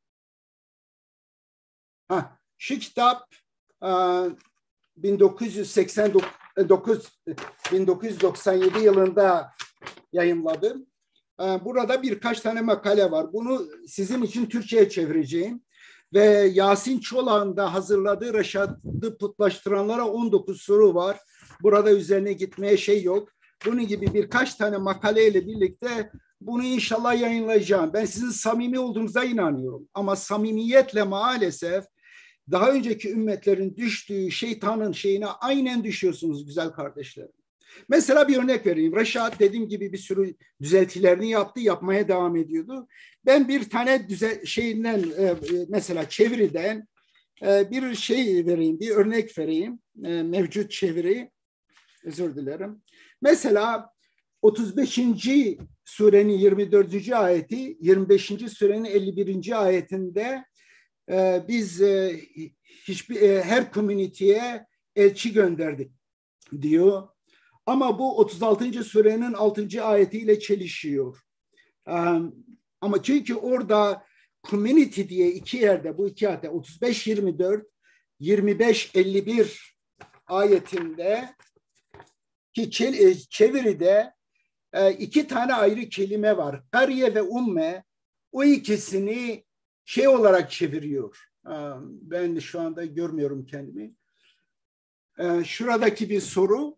Ha, şu kitap aa, bin dokuz yüz seksen dokuz bin dokuz yüz doksan yedi yılında yayımladım. Burada birkaç tane makale var. Bunu sizin için Türkçe'ye çevireceğim. Ve Yasin Çolak'ın da hazırladığı Reşat'ı putlaştıranlara on dokuz soru var. Burada üzerine gitmeye şey yok. Bunun gibi birkaç tane makaleyle birlikte bunu inşallah yayınlayacağım. Ben sizin samimi olduğunuza inanıyorum. Ama samimiyetle maalesef daha önceki ümmetlerin düştüğü şeytanın şeyine aynen düşüyorsunuz güzel kardeşlerim. Mesela bir örnek vereyim. Reşat dediğim gibi bir sürü düzeltilerini yaptı, yapmaya devam ediyordu. Ben bir tane düzel şeyinden mesela çeviriden bir şey vereyim, bir örnek vereyim. Mevcut çeviri, özür dilerim. Mesela otuz beşinci surenin yirmi dördüncü ayeti, yirmi beşinci surenin elli birinci ayetinde biz hiçbir her komüniteye elçi gönderdik diyor. Ama bu otuz altıncı surenin altıncı ayetiyle çelişiyor. Ama çünkü orada community diye iki yerde, bu iki ayette otuz beş yirmi dört, yirmi beş elli bir ayetinde ki çeviride iki tane ayrı kelime var. Kariye ve umme, o ikisini şey olarak çeviriyor. Ben şu anda görmüyorum kendimi. Şuradaki bir soru.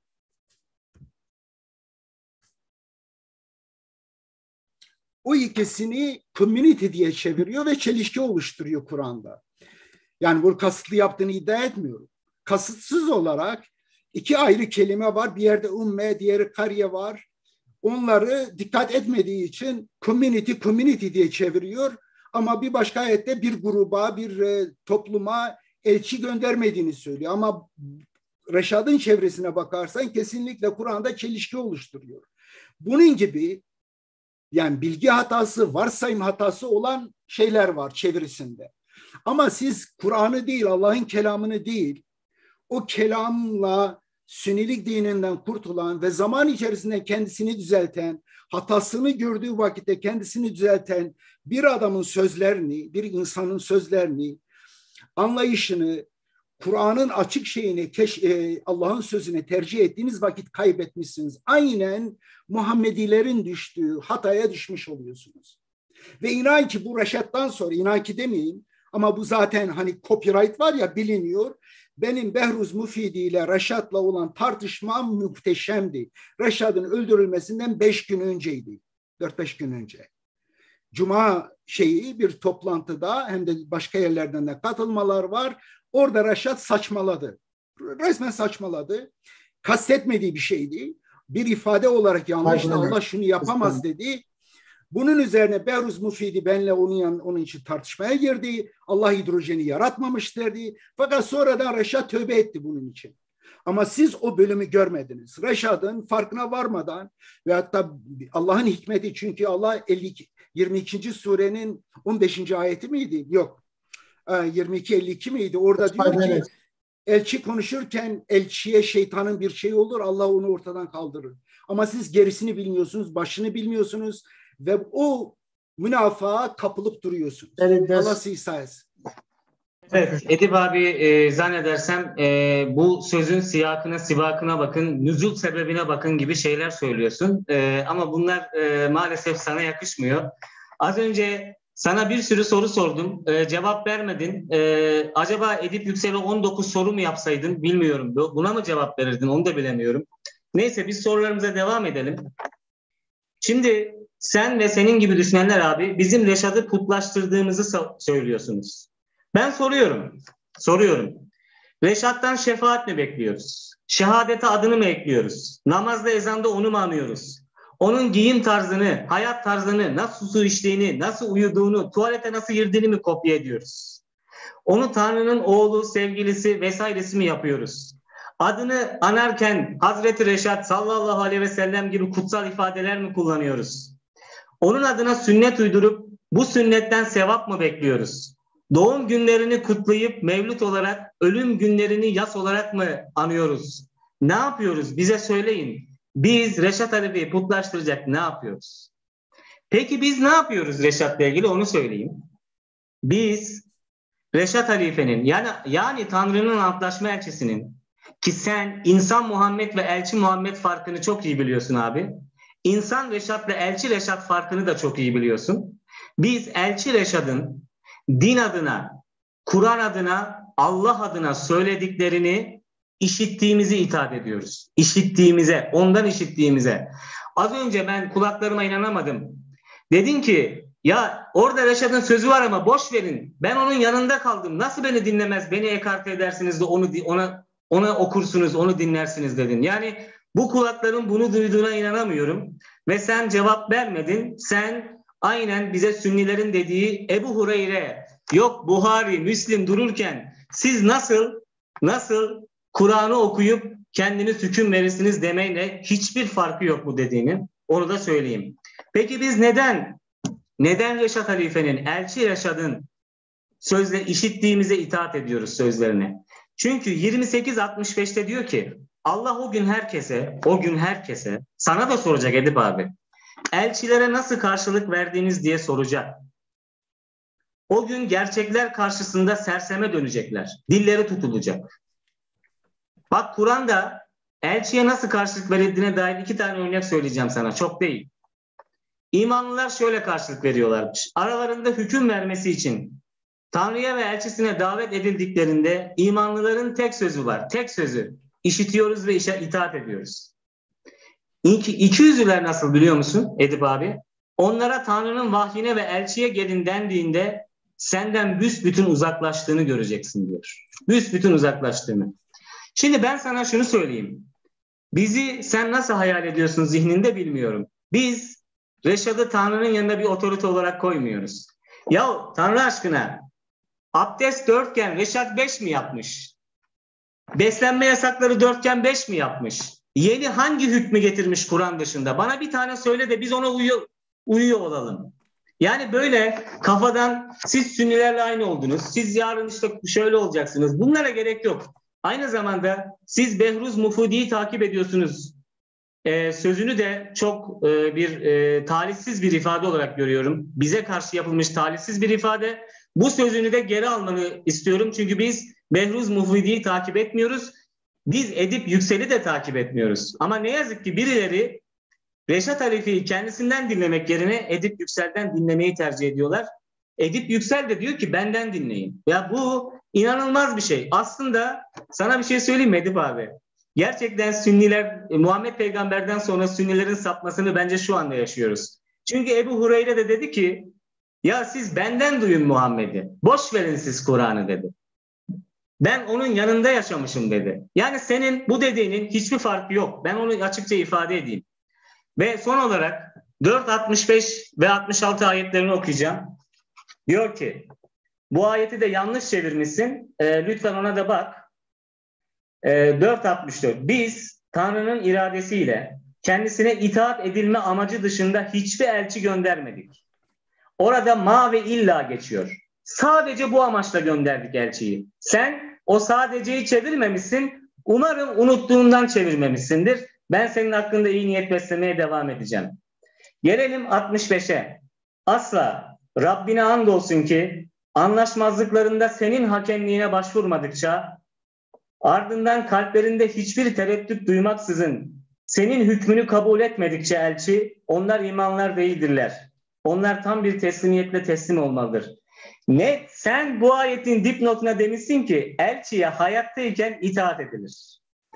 O ikisini community diye çeviriyor ve çelişki oluşturuyor Kur'an'da. Yani bunu kasıtlı yaptığını iddia etmiyorum. Kasıtsız olarak iki ayrı kelime var. Bir yerde umme, diğeri kariye var. Onları dikkat etmediği için community, community diye çeviriyor. Ama bir başka ayette bir gruba, bir e, topluma elçi göndermediğini söylüyor. Ama Reşad'ın çevresine bakarsan kesinlikle Kur'an'da çelişki oluşturuyor. Bunun gibi yani bilgi hatası, varsayım hatası olan şeyler var çevirisinde. Ama siz Kur'an'ı değil, Allah'ın kelamını değil, o kelamla Sünnilik dininden kurtulan ve zaman içerisinde kendisini düzelten, hatasını gördüğü vakitte kendisini düzelten bir adamın sözlerini, bir insanın sözlerini, anlayışını, Kur'an'ın açık şeyini, Allah'ın sözüne tercih ettiğiniz vakit kaybetmişsiniz. Aynen Muhammedilerin düştüğü hataya düşmüş oluyorsunuz. Ve inan ki bu Reşat'tan sonra, inan ki demeyeyim ama bu zaten hani copyright var ya biliniyor. Benim Behruz Mufidi ile Reşat'la olan tartışmam muhteşemdi. Reşat'ın öldürülmesinden beş gün önceydi. Dört beş gün önce. Cuma şeyi bir toplantıda hem de başka yerlerden de katılmalar var. Orada Reşat saçmaladı. Resmen saçmaladı. Kastetmediği bir şeydi. Bir ifade olarak yanlıştı. Allah şunu yapamaz dedi. Bunun üzerine Behruz Mufidi benle onun, yan, onun için tartışmaya girdi. Allah hidrojeni yaratmamış derdi. Fakat sonradan Reşat tövbe etti bunun için. Ama siz o bölümü görmediniz. Reşat'ın farkına varmadan ve hatta Allah'ın hikmeti çünkü Allah elli iki, yirmi ikinci surenin on beşinci ayeti miydi? Yok. yirmi iki elli iki miydi? Orada diyor ki elçi konuşurken elçiye şeytanın bir şeyi olur. Allah onu ortadan kaldırır. Ama siz gerisini bilmiyorsunuz, başını bilmiyorsunuz ve o münafığa kapılıp duruyorsunuz. Evet, Allah sizi sayesinde. Evet, Edip abi e, zannedersem e, bu sözün siyakına, sibakına bakın, nüzul sebebine bakın gibi şeyler söylüyorsun. E, ama bunlar e, maalesef sana yakışmıyor. Az önce sana bir sürü soru sordum, e, cevap vermedin. E, acaba Edip Yüksel'e on dokuz soru mu yapsaydın bilmiyorum. Buna mı cevap verirdin onu da bilemiyorum. Neyse biz sorularımıza devam edelim. Şimdi sen ve senin gibi düşünenler abi bizim Reşat'ı putlaştırdığımızı söylüyorsunuz. Ben soruyorum, soruyorum. Reşat'tan şefaat mi bekliyoruz? Şehadete adını mı ekliyoruz? Namazda, ezanda onu mu anıyoruz? Onun giyim tarzını, hayat tarzını, nasıl su içtiğini, nasıl uyuduğunu, tuvalete nasıl girdiğini mi kopya ediyoruz? Onu Tanrı'nın oğlu, sevgilisi vesairesi mi yapıyoruz? Adını anarken Hazreti Reşat sallallahu aleyhi ve sellem gibi kutsal ifadeler mi kullanıyoruz? Onun adına sünnet uydurup bu sünnetten sevap mı bekliyoruz? Doğum günlerini kutlayıp mevlüt olarak, ölüm günlerini yas olarak mı anıyoruz? Ne yapıyoruz? Bize söyleyin. Biz Reşat Alevi'yi putlaştıracak ne yapıyoruz? Peki biz ne yapıyoruz Reşat'la ilgili onu söyleyeyim. Biz Reşat Halife'nin yani, yani Tanrı'nın antlaşma elçisinin ki sen insan Muhammed ve elçi Muhammed farkını çok iyi biliyorsun abi. İnsan Reşat ve elçi Reşat farkını da çok iyi biliyorsun. Biz elçi Reşat'ın din adına, Kur'an adına, Allah adına söylediklerini işittiğimizi itaat ediyoruz. İşittiğimize, ondan işittiğimize. Az önce ben kulaklarıma inanamadım. Dedin ki ya orada Reşat'ın sözü var ama boş verin. Ben onun yanında kaldım. Nasıl beni dinlemez, beni ekarte edersiniz de onu ona ona okursunuz, onu dinlersiniz dedin. Yani bu kulakların bunu duyduğuna inanamıyorum. Ve sen cevap vermedin. Sen aynen bize Sünnilerin dediği Ebu Hureyre, yok Buhari, Müslim dururken siz nasıl nasıl Kur'an'ı okuyup kendiniz hüküm verirsiniz demeyle hiçbir farkı yok bu dediğinin. Onu da söyleyeyim. Peki biz neden neden Reşat Halife'nin, elçi Reşat'ın sözle işittiğimize itaat ediyoruz sözlerine? Çünkü yirmi sekiz altmış beşte diyor ki Allah o gün herkese, o gün herkese sana da soracak Edip abi. Elçilere nasıl karşılık verdiğiniz diye soracak. O gün gerçekler karşısında serseme dönecekler. Dilleri tutulacak. Bak Kur'an'da elçiye nasıl karşılık verildiğine dair iki tane örnek söyleyeceğim sana. Çok değil. İmanlılar şöyle karşılık veriyorlarmış. Aralarında hüküm vermesi için Tanrı'ya ve elçisine davet edildiklerinde imanlıların tek sözü var. Tek sözü. İşitiyoruz ve işe itaat ediyoruz. İki, iki yüzlüler nasıl biliyor musun Edip abi? Onlara Tanrı'nın vahyine ve elçiye gelin dendiğinde senden büsbütün uzaklaştığını göreceksin diyor. Büsbütün uzaklaştığını. Şimdi ben sana şunu söyleyeyim. Bizi sen nasıl hayal ediyorsun zihninde bilmiyorum. Biz Reşat'ı Tanrı'nın yanında bir otorite olarak koymuyoruz. Ya Tanrı aşkına abdest dörtken Reşat beş mi yapmış? Beslenme yasakları dörtken beş mi yapmış? Yeni hangi hükmü getirmiş Kur'an dışında? Bana bir tane söyle de biz ona uyuyor, uyuyor olalım. Yani böyle kafadan siz Sünnilerle aynı oldunuz. Siz yarın işte şöyle olacaksınız. Bunlara gerek yok. Aynı zamanda siz Behruz Mufudi'yi takip ediyorsunuz. Ee, sözünü de çok e, bir e, talihsiz bir ifade olarak görüyorum. Bize karşı yapılmış talihsiz bir ifade. Bu sözünü de geri almanı istiyorum. Çünkü biz Behruz Mufudi'yi takip etmiyoruz. Biz Edip Yüksel'i de takip etmiyoruz. Ama ne yazık ki birileri Reşat Halife'yi kendisinden dinlemek yerine Edip Yüksel'den dinlemeyi tercih ediyorlar. Edip Yüksel de diyor ki benden dinleyin. Ya bu inanılmaz bir şey. Aslında sana bir şey söyleyeyim mi Edip abi? Gerçekten Sünniler, Muhammed Peygamber'den sonra Sünnilerin sapmasını bence şu anda yaşıyoruz. Çünkü Ebu Hureyre de dedi ki ya siz benden duyun Muhammed'i. Boş verin siz Kur'an'ı dedi. Ben onun yanında yaşamışım dedi. Yani senin bu dediğinin hiçbir farkı yok. Ben onu açıkça ifade edeyim. Ve son olarak dört altmış beş ve altmış altı ayetlerini okuyacağım. Diyor ki bu ayeti de yanlış çevirmişsin. E, lütfen ona da bak. E, dört altmış dört. Biz Tanrı'nın iradesiyle kendisine itaat edilme amacı dışında hiçbir elçi göndermedik. Orada ma ve illa geçiyor. Sadece bu amaçla gönderdik elçiyi. Sen o sadeceyi çevirmemişsin. Umarım unuttuğundan çevirmemişsindir. Ben senin hakkında iyi niyet beslemeye devam edeceğim. Gelelim altmış beşe. Asla Rabbine andolsun ki anlaşmazlıklarında senin hakemliğine başvurmadıkça ardından kalplerinde hiçbir tereddüt duymaksızın senin hükmünü kabul etmedikçe elçi onlar imanlar değildirler. Onlar tam bir teslimiyetle teslim olmalıdır. Ne? Sen bu ayetin dipnotuna demişsin ki elçiye hayattayken itaat edilir.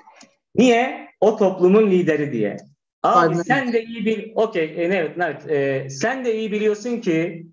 Niye? O toplumun lideri diye. Abi Aynen. Sen de iyi bil. Okey, evet, evet. Ee, sen de iyi biliyorsun ki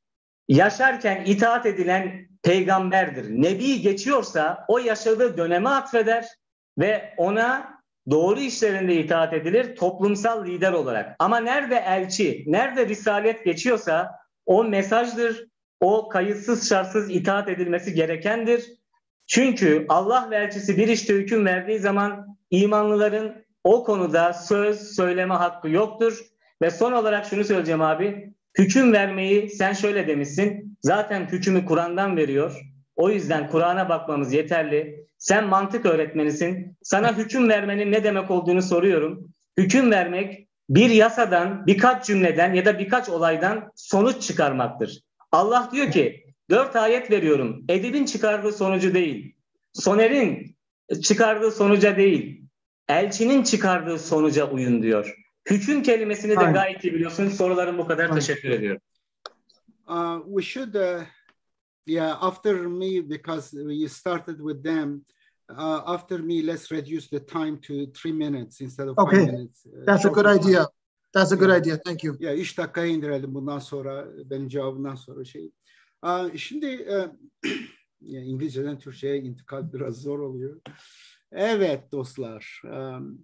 yaşarken itaat edilen peygamberdir. Nebi geçiyorsa o yaşadığı döneme atfeder ve ona doğru işlerinde itaat edilir toplumsal lider olarak. Ama nerede elçi, nerede risalet geçiyorsa o mesajdır. O kayıtsız şartsız itaat edilmesi gerekendir. Çünkü Allah ve elçisi bir işte hüküm verdiği zaman imanlıların o konuda söz söyleme hakkı yoktur. Ve son olarak şunu söyleyeceğim abi. Hüküm vermeyi sen şöyle demişsin. Zaten hükmü Kur'an'dan veriyor. O yüzden Kur'an'a bakmamız yeterli. Sen mantık öğretmenisin. Sana hüküm vermenin ne demek olduğunu soruyorum. Hüküm vermek bir yasadan, birkaç cümleden ya da birkaç olaydan sonuç çıkarmaktır. Allah diyor ki, dört ayet veriyorum, edebin çıkardığı sonucu değil, Soner'in çıkardığı sonuca değil, elçinin çıkardığı sonuca uyun diyor. Hüküm kelimesini de Aynen. gayet iyi biliyorsunuz. Sorularım bu kadar. Aynen. Teşekkür ediyorum. Uh, we should, uh, yeah, after me, because you started with them, uh, after me, let's reduce the time to three minutes instead of Okay. five minutes. Uh, That's a good shorter idea. time. That's a good Yeah. idea. Thank you. Ya yeah, üç dakikaya indirelim bundan sonra, benim cevabımdan sonra şey. Uh, şimdi uh, yani İngilizceden Türkçe'ye intikal biraz zor oluyor. Evet dostlar. Um,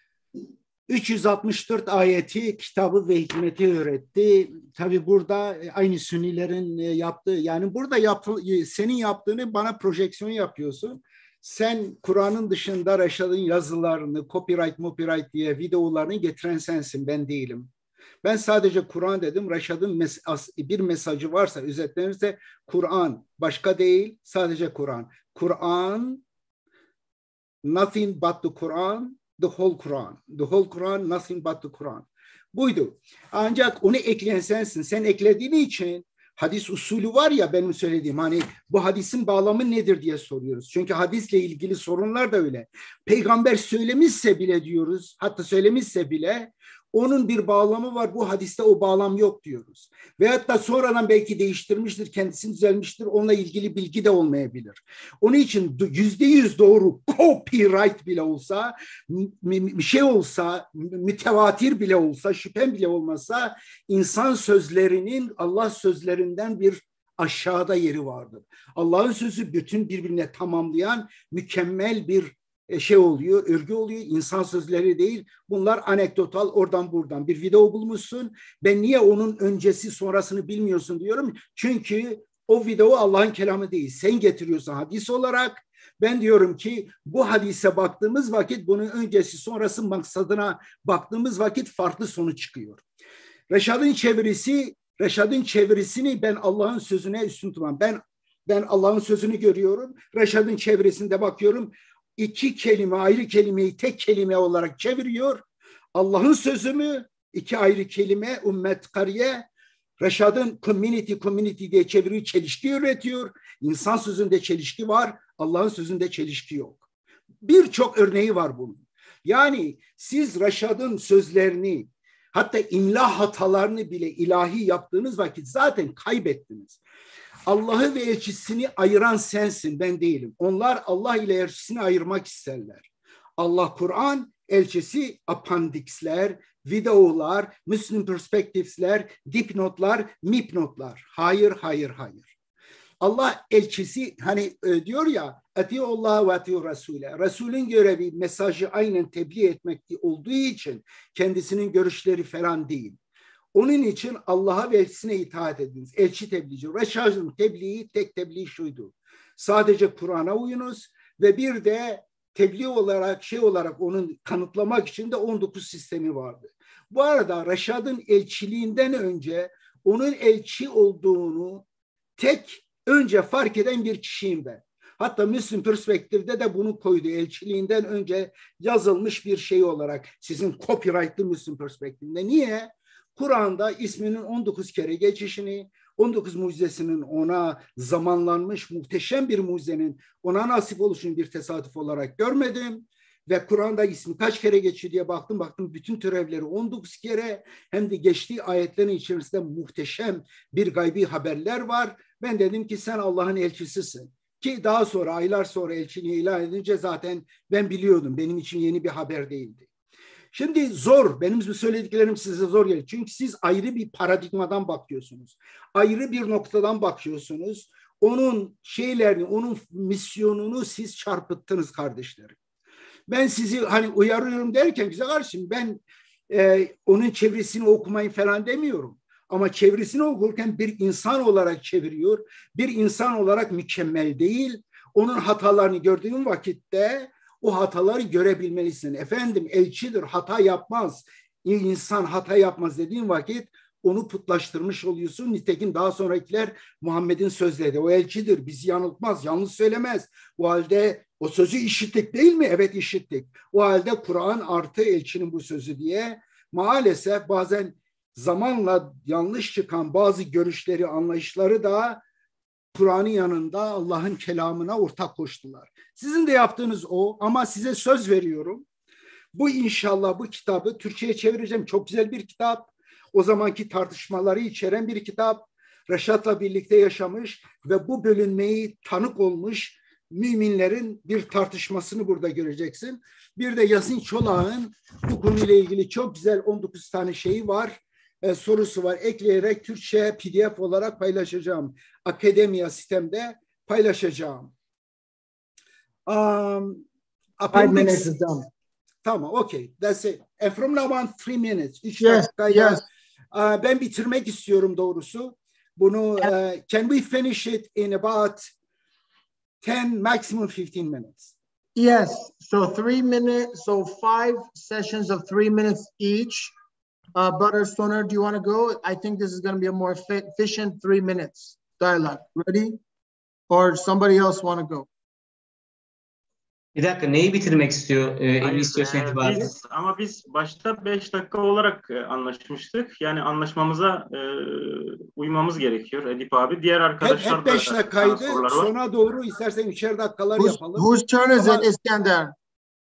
üç yüz altmış dört ayeti, kitabı ve hikmeti öğretti. Tabii burada aynı Sünnilerin yaptığı, yani burada yaptı, senin yaptığını bana projeksiyon yapıyorsun. Sen Kur'an'ın dışında Reşad'ın yazılarını, copyright, copyright diye videolarını getiren sensin, ben değilim. Ben sadece Kur'an dedim. Reşad'ın mes- bir mesajı varsa, özetlenirse Kur'an, başka değil, sadece Kur'an. Kur'an, nothing but the Kur'an, the whole Kur'an. The whole Kur'an, nothing but the Kur'an. Buydu. Ancak onu ekleyen sensin. Sen eklediğin için hadis usulü var ya, benim söylediğim, hani bu hadisin bağlamı nedir diye soruyoruz. Çünkü hadisle ilgili sorunlar da öyle. Peygamber söylemişse bile diyoruz, hatta söylemişse bile onun bir bağlamı var. Bu hadiste o bağlam yok diyoruz. Veyahut da sonradan belki değiştirmiştir, kendisini düzelmiştir. Onunla ilgili bilgi de olmayabilir. Onun için yüzde yüz doğru copyright bile olsa, bir şey olsa, mütevatir bile olsa, şüphem bile olmasa, insan sözlerinin Allah sözlerinden bir aşağıda yeri vardır. Allah'ın sözü bütün birbirine tamamlayan mükemmel bir şey oluyor, örgü oluyor. İnsan sözleri değil. Bunlar anekdotal, oradan buradan. Bir video bulmuşsun. Ben niye onun öncesi sonrasını bilmiyorsun diyorum. Çünkü o video Allah'ın kelamı değil. Sen getiriyorsun hadis olarak. Ben diyorum ki bu hadise baktığımız vakit, bunun öncesi sonrası maksadına baktığımız vakit farklı sonuç çıkıyor. Reşad'ın çevirisi, Reşad'ın çevirisini ben Allah'ın sözüne üstün tutmam. Ben ben Allah'ın sözünü görüyorum. Reşad'ın çevirisinde bakıyorum. İki kelime, ayrı kelimeyi tek kelime olarak çeviriyor. Allah'ın sözü mü? İki ayrı kelime, ümmet kariye. Reşad'ın community, community diye çeviriyor, çelişki üretiyor. İnsan sözünde çelişki var, Allah'ın sözünde çelişki yok. Birçok örneği var bunun. Yani siz Reşad'ın sözlerini, hatta imla hatalarını bile ilahi yaptığınız vakit zaten kaybettiniz. Allah'ı ve elçisini ayıran sensin, ben değilim. Onlar Allah ile elçisini ayırmak isterler. Allah Kur'an, elçisi apandiksler, videolar, Müslüm perspektifler, dipnotlar, mipnotlar. Hayır, hayır, hayır. Allah elçisi hani diyor ya, Atiullah ve atiur Resul'e. Resul'ün görevi mesajı aynen tebliğ etmek olduğu için kendisinin görüşleri falan değil. Onun için Allah'a ve elçisine itaat ediniz. Elçi tebliğci. Reşad'ın tebliği, tek tebliği şuydu. Sadece Kur'an'a uyunuz ve bir de tebliğ olarak, şey olarak onun kanıtlamak için de on dokuz sistemi vardı. Bu arada Reşad'ın elçiliğinden önce onun elçi olduğunu tek önce fark eden bir kişiyim ben. Hatta Müslüm perspektifte de bunu koydu. Elçiliğinden önce yazılmış bir şey olarak sizin copyrightlı Müslüm perspektifinde. Niye? Kur'an'da isminin on dokuz kere geçişini, on dokuz mucizesinin ona zamanlanmış muhteşem bir mucizenin ona nasip oluşunu bir tesadüf olarak görmedim. Ve Kur'an'da ismi kaç kere geçiyor diye baktım. Baktım bütün türevleri on dokuz kere, hem de geçtiği ayetlerin içerisinde muhteşem bir gaybi haberler var. Ben dedim ki sen Allah'ın elçisisin. Ki daha sonra, aylar sonra elçiliği ilan edince zaten ben biliyordum. Benim için yeni bir haber değildi. Şimdi zor, benim söylediklerim size zor gelir. Çünkü siz ayrı bir paradigmadan bakıyorsunuz. Ayrı bir noktadan bakıyorsunuz. Onun şeylerini, onun misyonunu siz çarpıttınız kardeşlerim. Ben sizi hani uyarıyorum derken güzel kardeşim, ben e, onun çevresini okumayın falan demiyorum. Ama çevresini okurken bir insan olarak çeviriyor. Bir insan olarak mükemmel değil. Onun hatalarını gördüğün vakitte o hataları görebilmelisin. Efendim elçidir, hata yapmaz. İnsan hata yapmaz dediğin vakit onu putlaştırmış oluyorsun. Nitekim daha sonrakiler Muhammed'in sözleri. O elçidir, bizi yanıltmaz, yanlış söylemez. O halde o sözü işittik değil mi? Evet işittik. O halde Kur'an artı elçinin bu sözü diye maalesef bazen zamanla yanlış çıkan bazı görüşleri, anlayışları da Kur'an'ın yanında Allah'ın kelamına ortak koştular. Sizin de yaptığınız o, ama size söz veriyorum. Bu inşallah bu kitabı Türkçe'ye çevireceğim. Çok güzel bir kitap. O zamanki tartışmaları içeren bir kitap. Reşat'la birlikte yaşamış ve bu bölünmeyi tanık olmuş müminlerin bir tartışmasını burada göreceksin. Bir de Yasin Çolak'ın bu konuyla ilgili çok güzel on dokuz tane şeyi var. E, sorusu var. Ekleyerek Türkçe P D F olarak paylaşacağım. Akademiya sistemde paylaşacağım. Um, Five minutes is done. Tamam, okay. That's it. And from now on, three minutes. Üç Yes, dakikaya. yes. Uh, ben bitirmek istiyorum doğrusu. Bunu, uh, can we finish it in about ten, maximum fifteen minutes? Yes, so three minutes, so five sessions of three minutes each. Uh, Brother Stoner, do you want to go? I think this is going to be a more efficient three minutes dialogue. Ready? Or somebody else want to go? Bir dakika, neyi bitirmek istiyor? E, Hayır, istiyorsan e, itibariyle. biz, ama biz başta beş dakika olarak e, anlaşmıştık. Yani anlaşmamıza e, uymamız gerekiyor Edip abi. Diğer Hep, arkadaşlar hep da beş e, dakikaydı. soruları var. Sona doğru istersen üçer dakikalar Whose, yapalım. whose turn is Ama- it, Iskandar?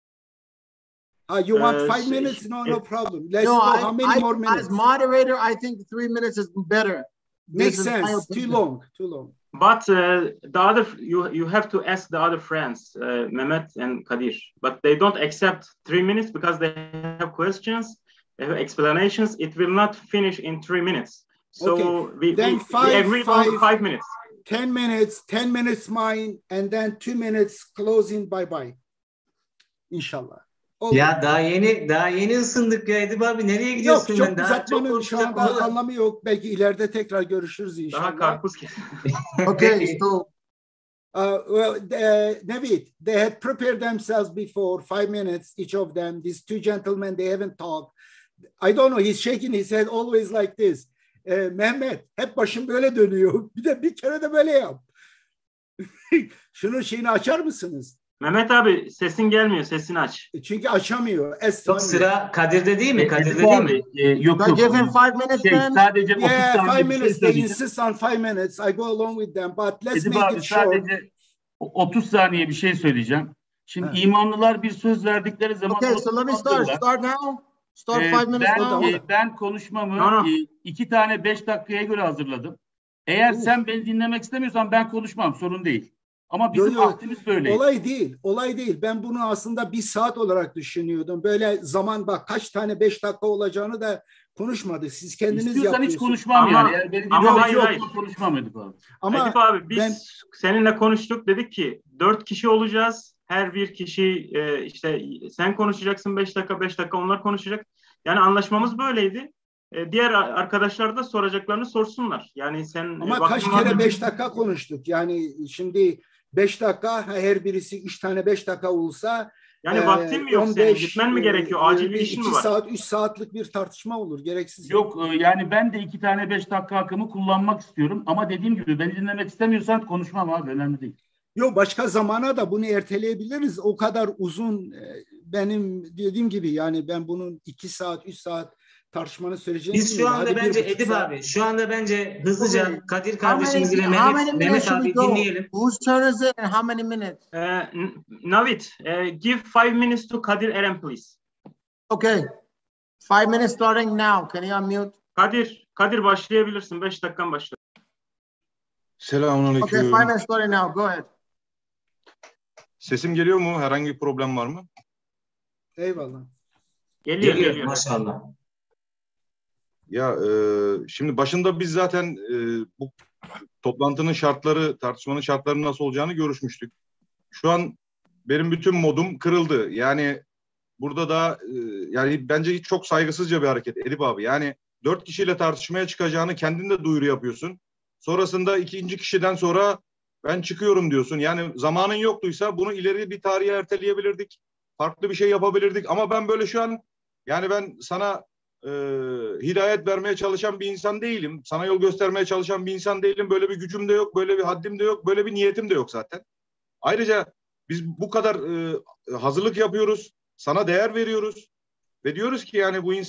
Uh, you want Uh, five şey- minutes? No, no e- problem. Let's No, go. I, How many I, more minutes? as moderator, I think three minutes is better. Makes This is my sense. Too opinion. long. Too long. But uh, the other, you you have to ask the other friends, uh, Mehmet and Kadir. But they don't accept three minutes because they have questions, they have explanations. It will not finish in three minutes. So Okay. we, Then we, five- we agreed five- on five minutes. Ten minutes. Ten minutes mine, and then two minutes closing. Bye bye. İnşallah. Oldu. Ya daha yeni daha yeni ısındık ya Edip abi, nereye Yok, gidiyorsun? çok ben daha çok uzatmanın şu konuşacak anda konu var. anlamı yok. Belki ileride tekrar görüşürüz inşallah. Daha karpuz kesin. Okay, Peki. so Uh, well, uh, Navid, they had prepared themselves before five minutes, each of them. These two gentlemen, they haven't talked. I don't know, he's shaking his head always like this. Uh, Mehmet, hep başım böyle dönüyor. Bir de bir kere de böyle yap. Şunun şeyini açar mısınız? Mehmet abi sesin gelmiyor, sesini aç. Çünkü açamıyor. Yok, Esnaf. sıra Kadir'de değil mi? Kadir'de Edip değil abi, mi? e, yok do I yok. give him five minutes Şey, then? sadece otuz Yeah, saniye five bir şey minutes. They söyleyeceğim. insist on five minutes. I go along with them, but let's Edip make abi it short. sadece otuz saniye bir şey söyleyeceğim. Şimdi Ha. imanlılar bir söz verdikleri zaman Okay, onu so let me tutmazlar. start. Start now. Start Ee, five minutes ben, now. e, ben konuşmamı No, no. e, iki tane beş dakikaya göre hazırladım. Eğer Uf. sen beni dinlemek istemiyorsan ben konuşmam, sorun değil. Ama Yo, bizim yo, aklımız böyle. Olay değil, olay değil. Ben bunu aslında bir saat olarak düşünüyordum. Böyle zaman bak kaç tane beş dakika olacağını da konuşmadık. Siz kendiniz İstiyorsan yapıyorsunuz. hiç konuşmam Ama- yani. Eğer beni ama dinlemek hayır, istiyorsan hayır. konuşmam Edip abi. Ama Edip abi biz ben- seninle konuştuk, dedik ki dört kişi olacağız. Her bir kişi e, işte sen konuşacaksın beş dakika, beş dakika onlar konuşacak. Yani anlaşmamız böyleydi. E, diğer arkadaşlar da soracaklarını sorsunlar. Yani sen ama e, kaç vaktin var kere mı? beş dakika konuştuk. Yani şimdi beş dakika her birisi üç tane beş dakika olsa Yani e, vaktin mi yok on senin? beş, Gitmen mi e, gerekiyor? Acil bir bir işin mi iki var? saat, üç saatlik bir tartışma olur. Gereksiz. Yok e, yani ben de iki tane beş dakika hakkımı kullanmak istiyorum. Ama dediğim gibi beni dinlemek istemiyorsan konuşmam abi, önemli değil. Yok, başka zamana da bunu erteleyebiliriz. O kadar uzun e, benim dediğim gibi yani ben bunun iki saat, üç saat tartışmanın süreceğini Biz şu bilmiyorum. anda Hadi bir bence buçuk Edip saat. abi, şu anda bence hızlıca Okay. Kadir How many, kardeşimizi ve how many Mehmet, minutes Mehmet should we abi go? dinleyelim. Whose turn is it and how many minutes? E, N- Navit, e, give five minutes to Kadir Eren please. Okay. Five minutes starting now. Can you unmute? Kadir, Kadir başlayabilirsin. Beş dakikan başla. Selamünaleyküm. Okay, five minutes starting now. Go ahead. Sesim geliyor mu? Herhangi bir problem var mı? Eyvallah. Geliyor, Geliyor geliyor. maşallah. Ya e, şimdi başında biz zaten e, bu toplantının şartları, tartışmanın şartlarının nasıl olacağını görüşmüştük. Şu an benim bütün modum kırıldı. Yani burada da e, yani bence hiç çok saygısızca bir hareket Edip abi. Yani dört kişiyle tartışmaya çıkacağını kendin de duyuru yapıyorsun. Sonrasında ikinci kişiden sonra ben çıkıyorum diyorsun. Yani zamanın yoktuysa bunu ileri bir tarihe erteleyebilirdik. Farklı bir şey yapabilirdik. Ama ben böyle şu an yani ben sana e, hidayet vermeye çalışan bir insan değilim. Sana yol göstermeye çalışan bir insan değilim. Böyle bir gücüm de yok, böyle bir haddim de yok, böyle bir niyetim de yok zaten. Ayrıca biz bu kadar e, hazırlık yapıyoruz. Sana değer veriyoruz. Ve diyoruz ki yani bu insan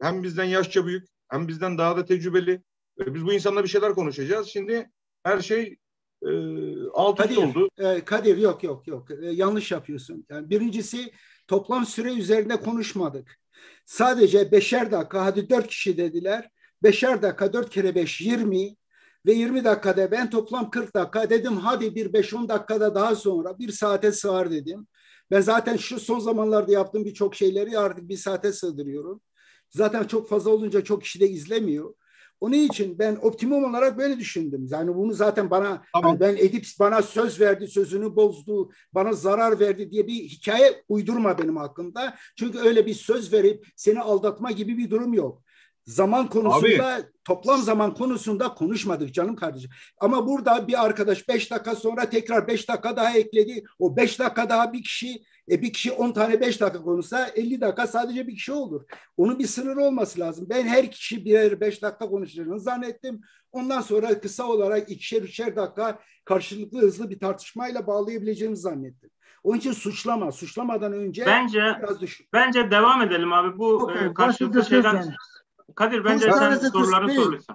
hem bizden yaşça büyük, hem bizden daha da tecrübeli. Ve biz bu insanla bir şeyler konuşacağız. Şimdi her şey e, alt üst Kadir, oldu. e, Kadir yok yok yok E, yanlış yapıyorsun. Yani birincisi toplam süre üzerinde konuşmadık. Sadece beşer dakika, hadi dört kişi dediler. Beşer dakika, dört kere beş yirmi ve yirmi dakikada ben toplam kırk dakika dedim. Hadi bir beş on dakikada daha sonra bir saate sığar dedim. Ben zaten şu son zamanlarda yaptığım birçok şeyleri artık bir saate sığdırıyorum. Zaten çok fazla olunca çok kişi de izlemiyor. Onun için ben optimum olarak böyle düşündüm. Yani bunu zaten bana Tamam. hani ben Edip bana söz verdi, sözünü bozdu, bana zarar verdi diye bir hikaye uydurma benim hakkımda. Çünkü öyle bir söz verip seni aldatma gibi bir durum yok. Zaman konusunda, Abi, toplam zaman konusunda konuşmadık canım kardeşim. Ama burada bir arkadaş beş dakika sonra tekrar beş dakika daha ekledi. O beş dakika daha bir kişi, e bir kişi on tane beş dakika konuşsa elli dakika sadece bir kişi olur. Onun bir sınırı olması lazım. Ben her kişi birer beş dakika konuşacağını zannettim. Ondan sonra kısa olarak ikişer üçer dakika karşılıklı hızlı bir tartışmayla bağlayabileceğimi zannettim. Onun için suçlama. Suçlamadan önce Bence biraz düşün. bence devam edelim abi. Bu Okay, e, karşılıklı what's the şeyden. decision? Kadir bence Who sen started to soruları speak? sorulursan.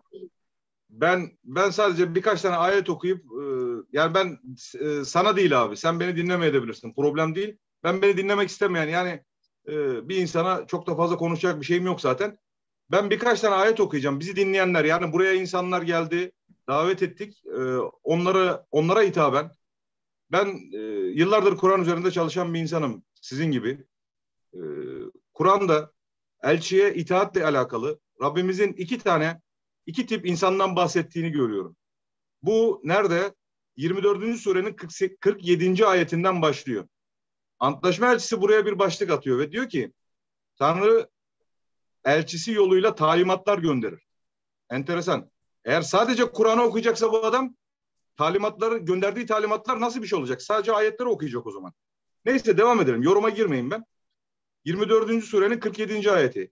ben ben sadece birkaç tane ayet okuyup e, yani ben e, sana değil abi, sen beni dinlemeyebilirsin. Problem değil. Ben beni dinlemek istemeyen yani e, bir insana çok da fazla konuşacak bir şeyim yok zaten. Ben birkaç tane ayet okuyacağım. Bizi dinleyenler, yani buraya insanlar geldi, davet ettik. E, onlara onlara hitaben. Ben e, yıllardır Kur'an üzerinde çalışan bir insanım, sizin gibi. E, Kur'an'da elçiye itaatle alakalı Rabbimizin iki tane, iki tip insandan bahsettiğini görüyorum. Bu nerede? yirmi dördüncü surenin kırk yedinci ayetinden başlıyor. Antlaşma elçisi buraya bir başlık atıyor ve diyor ki Tanrı elçisi yoluyla talimatlar gönderir. Enteresan. Eğer sadece Kur'an'ı okuyacaksa bu adam, talimatları, gönderdiği talimatlar nasıl bir şey olacak? Sadece ayetleri okuyacak o zaman. Neyse, devam edelim. Yoruma girmeyin ben. yirmi dördüncü surenin kırk yedinci ayeti.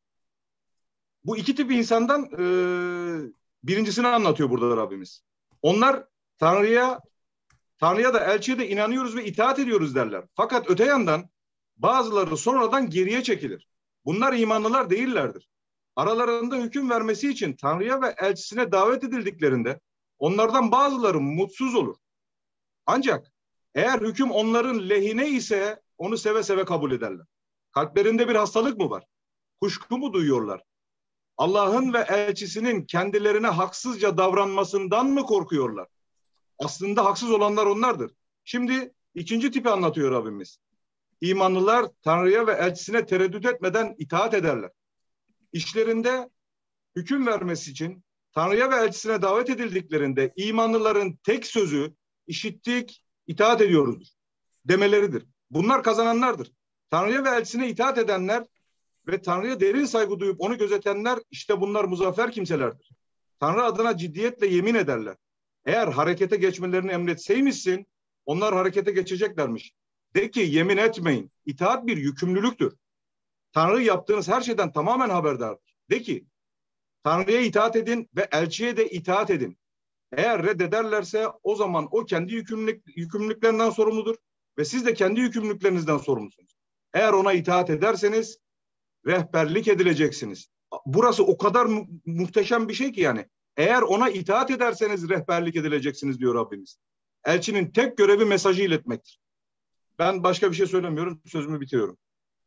Bu iki tip insandan e, birincisini anlatıyor burada Rabbimiz. Onlar Tanrı'ya Tanrı'ya da elçiye de inanıyoruz ve itaat ediyoruz derler. Fakat öte yandan bazıları sonradan geriye çekilir. Bunlar imanlılar değillerdir. Aralarında hüküm vermesi için Tanrı'ya ve elçisine davet edildiklerinde onlardan bazıları mutsuz olur. Ancak eğer hüküm onların lehine ise onu seve seve kabul ederler. Kalplerinde bir hastalık mı var? Kuşku mu duyuyorlar? Allah'ın ve elçisinin kendilerine haksızca davranmasından mı korkuyorlar? Aslında haksız olanlar onlardır. Şimdi ikinci tipi anlatıyor Rabbimiz. İmanlılar Tanrı'ya ve elçisine tereddüt etmeden itaat ederler. İşlerinde hüküm vermesi için Tanrı'ya ve elçisine davet edildiklerinde imanlıların tek sözü işittik, itaat ediyoruzdur demeleridir. Bunlar kazananlardır. Tanrı'ya ve elçisine itaat edenler ve Tanrı'ya derin saygı duyup onu gözetenler, işte bunlar muzaffer kimselerdir. Tanrı adına ciddiyetle yemin ederler. Eğer harekete geçmelerini emretseymişsin, onlar harekete geçeceklermiş. De ki yemin etmeyin. İtaat bir yükümlülüktür. Tanrı yaptığınız her şeyden tamamen haberdardır. De ki Tanrı'ya itaat edin ve elçiye de itaat edin. Eğer reddederlerse o zaman o kendi yükümlülük, yükümlülüklerinden sorumludur ve siz de kendi yükümlülüklerinizden sorumlusunuz. Eğer ona itaat ederseniz rehberlik edileceksiniz. Burası o kadar mu- muhteşem bir şey ki yani. Eğer ona itaat ederseniz rehberlik edileceksiniz diyor Rabbimiz. Elçinin tek görevi mesajı iletmektir. Ben başka bir şey söylemiyorum. Sözümü bitiriyorum.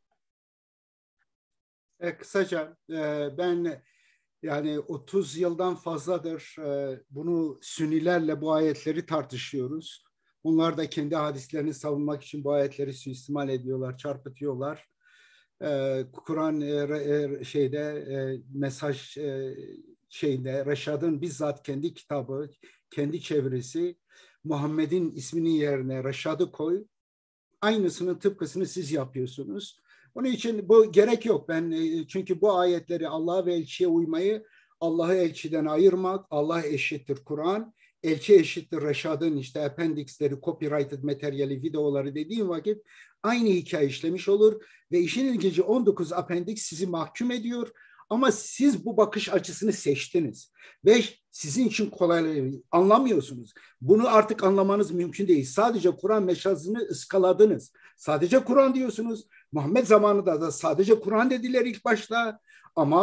E, kısaca e, ben yani otuz yıldan fazladır e, bunu Sünnilerle bu ayetleri tartışıyoruz. Onlar da kendi hadislerini savunmak için bu ayetleri suistimal ediyorlar, çarpıtıyorlar. E, Kur'an e, e, şeyde e, mesaj e, şeyinde Reşad'ın bizzat kendi kitabı, kendi çevirisi Muhammed'in isminin yerine Reşad'ı koy. Aynısının tıpkısını siz yapıyorsunuz. Onun için bu gerek yok. Ben çünkü bu ayetleri Allah'a ve elçiye uymayı, Allah'ı elçiden ayırmak, Allah eşittir Kur'an, elçi eşittir Reşad'ın işte appendixleri, copyrighted materyali, videoları dediğim vakit aynı hikaye işlemiş olur ve işin ilginci on dokuz appendix sizi mahkum ediyor. Ama siz bu bakış açısını seçtiniz ve sizin için kolay anlamıyorsunuz. Bunu artık anlamanız mümkün değil. Sadece Kur'an meşazını ıskaladınız. Sadece Kur'an diyorsunuz. Muhammed zamanında da sadece Kur'an dediler ilk başta ama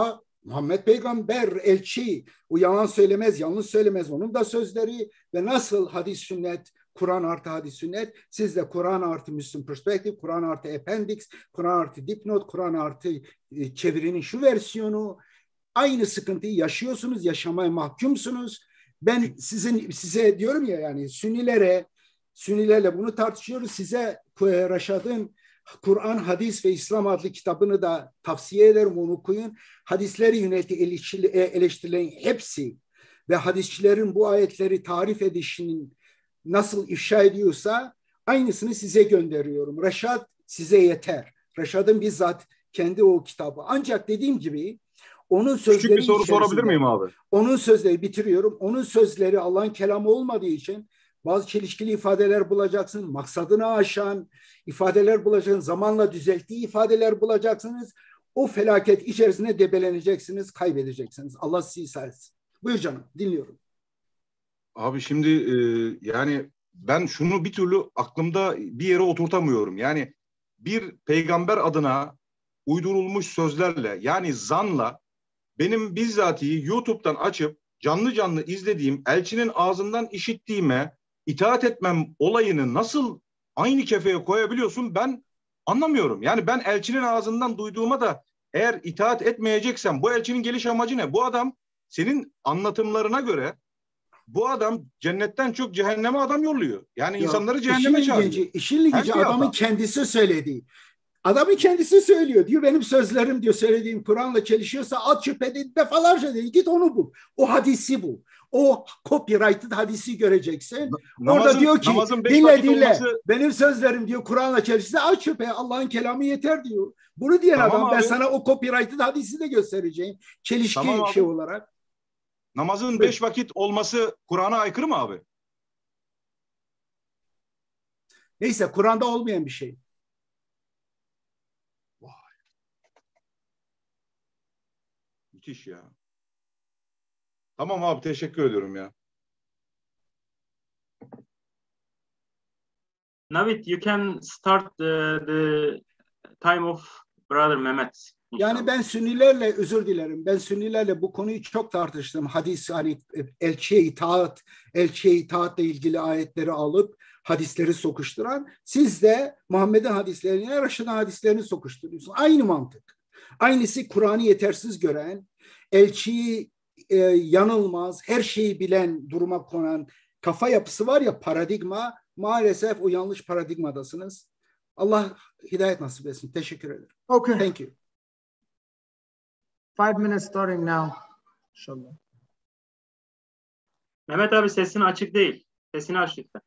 Muhammed Peygamber, elçi, o yalan söylemez, yanlış söylemez. Onun da sözleri ve nasıl hadis sünnet, Kur'an artı hadis sünnet, siz de Kur'an artı Müslüm Perspektif, Kur'an artı Appendix, Kur'an artı dipnot, Kur'an artı e, çevirinin şu versiyonu, aynı sıkıntıyı yaşıyorsunuz, yaşamaya mahkumsunuz. Ben sizin size diyorum ya, yani Sünnilere, Sünnilerle bunu tartışıyoruz. Size Reşad'ın Kur'an, Hadis ve İslam adlı kitabını da tavsiye ederim, onu okuyun. Hadisleri yönelik eleştirilerin hepsi ve hadisçilerin bu ayetleri tarif edişinin nasıl ifşa ediyorsa aynısını size gönderiyorum. Reşad size yeter. Reşad'ın bizzat kendi o kitabı. Ancak dediğim gibi onun sözleri Küçük bir soru sorabilir miyim abi? Onun sözleri bitiriyorum. Onun sözleri Allah'ın kelamı olmadığı için bazı çelişkili ifadeler bulacaksın. Maksadını aşan ifadeler bulacaksınız. Zamanla düzelttiği ifadeler bulacaksınız. O felaket içerisinde debeleneceksiniz, kaybedeceksiniz. Allah sizi sayesinde. Buyur canım, dinliyorum. Abi şimdi e, yani ben şunu bir türlü aklımda bir yere oturtamıyorum. Yani bir peygamber adına uydurulmuş sözlerle, yani zanla, benim bizzatihi YouTube'dan açıp canlı canlı izlediğim, elçinin ağzından işittiğime itaat etmem olayını nasıl aynı kefeye koyabiliyorsun, ben anlamıyorum. Yani ben elçinin ağzından duyduğuma da eğer itaat etmeyeceksem bu elçinin geliş amacı ne? Bu adam, senin anlatımlarına göre bu adam cennetten çok cehenneme adam yolluyor. Yani ya, insanları cehenneme çağırıyor. İşin ilginci, işin ilginci şey adamın kendisi söylediği. Adamın kendisi söylüyor. Diyor benim sözlerim diyor söylediğim Kur'an'la çelişiyorsa at çöpe dedi, defalarca dedi. Git onu bul. O hadisi bul. O copyrighted hadisi göreceksin. Namazın, orada diyor ki dinle dinle. Olması... Benim sözlerim diyor Kur'an'la çelişirse at çöpe. Allah'ın kelamı yeter diyor. Bunu diyen tamam adam abi. Ben sana o copyrighted hadisi de göstereceğim. Çelişki tamam şey olarak. Namazın evet. beş vakit olması Kur'an'a aykırı mı abi? Neyse, Kur'an'da olmayan bir şey. Vay. Müthiş ya. Tamam abi, teşekkür ediyorum ya. Navid, you can start the, the time of Brother Mehmet. Yani ben Sünnilerle, özür dilerim, ben Sünnilerle bu konuyu çok tartıştım. Hadis, hani elçiye itaat, elçiye itaatle ilgili ayetleri alıp hadisleri sokuşturan, siz de Muhammed'in hadislerini, Reşad'ın hadislerini sokuşturuyorsunuz. Aynı mantık. Aynısı Kur'an'ı yetersiz gören, elçiyi e, yanılmaz, her şeyi bilen duruma konan kafa yapısı var ya, paradigma, maalesef o yanlış paradigmadasınız. Allah hidayet nasip etsin. Teşekkür ederim. Okay. Thank you. Five minutes starting now. İnşallah. Mehmet abi sesin açık değil. Sesini aç lütfen.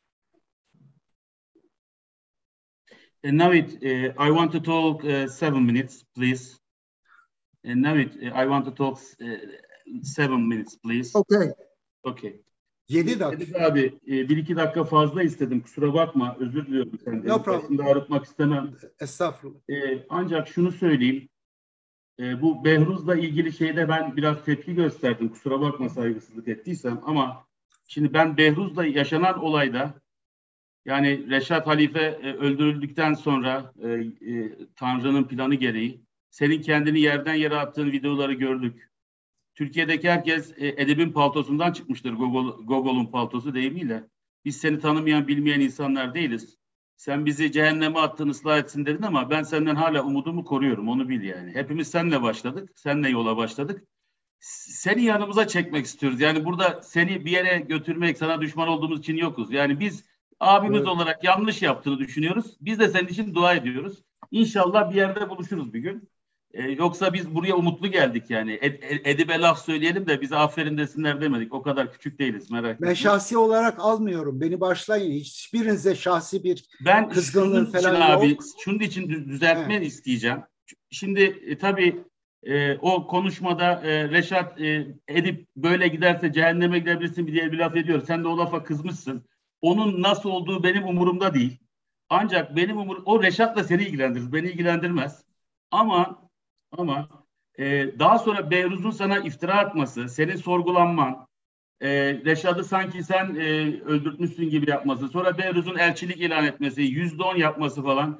Uh, Navid, uh, I want to talk uh, seven minutes, please. Uh, Navid, uh, I want to talk uh, seven minutes, please. Okay. Okay. Yedi dakika. Abi, bir iki dakika fazla istedim. Kusura bakma. Özür diliyorum senden. No problem. Aslında arıtmak istemem. Estağfurullah. Ee, ancak şunu söyleyeyim. Ee, bu Behruz'la ilgili şeyde ben biraz tepki gösterdim. Kusura bakma saygısızlık ettiysem, ama şimdi ben Behruz'la yaşanan olayda, yani Reşad Halife e, öldürüldükten sonra e, e, Tanrı'nın planı gereği senin kendini yerden yere attığın videoları gördük. Türkiye'deki herkes e, edebin paltosundan çıkmıştır, Gogol, Gogol'un paltosu deyimiyle. Biz seni tanımayan, bilmeyen insanlar değiliz. Sen bizi cehenneme attın, ıslah etsin dedin, ama ben senden hala umudumu koruyorum, onu bil yani. Hepimiz seninle başladık, seninle yola başladık. Seni yanımıza çekmek istiyoruz. Yani burada seni bir yere götürmek, sana düşman olduğumuz için yokuz. Yani biz abimiz evet. olarak yanlış yaptığını düşünüyoruz. Biz de senin için dua ediyoruz. İnşallah bir yerde buluşuruz bir gün. Ee, yoksa biz buraya umutlu geldik yani. Ed, Edip'e laf söyleyelim de bize aferin desinler demedik. O kadar küçük değiliz, merak etme. Ben şahsi olarak almıyorum. Beni başlayın. Hiçbirinize şahsi bir ben kızgınlığın falan yok. Abi, yok. şunun için düzeltmeni evet. isteyeceğim. Şimdi e, tabii e, o konuşmada e, Reşat e, Edip böyle giderse cehenneme gidebilirsin bir diye bir laf ediyor. Sen de o lafa kızmışsın. Onun nasıl olduğu benim umurumda değil. Ancak benim umur, o Reşat'la seni ilgilendirir. Beni ilgilendirmez. Ama Ama e, daha sonra Behruz'un sana iftira atması, senin sorgulanman, e, Reşad'ı sanki sen e, öldürtmüşsün gibi yapması, sonra Behruz'un elçilik ilan etmesi, yüzde on yapması falan.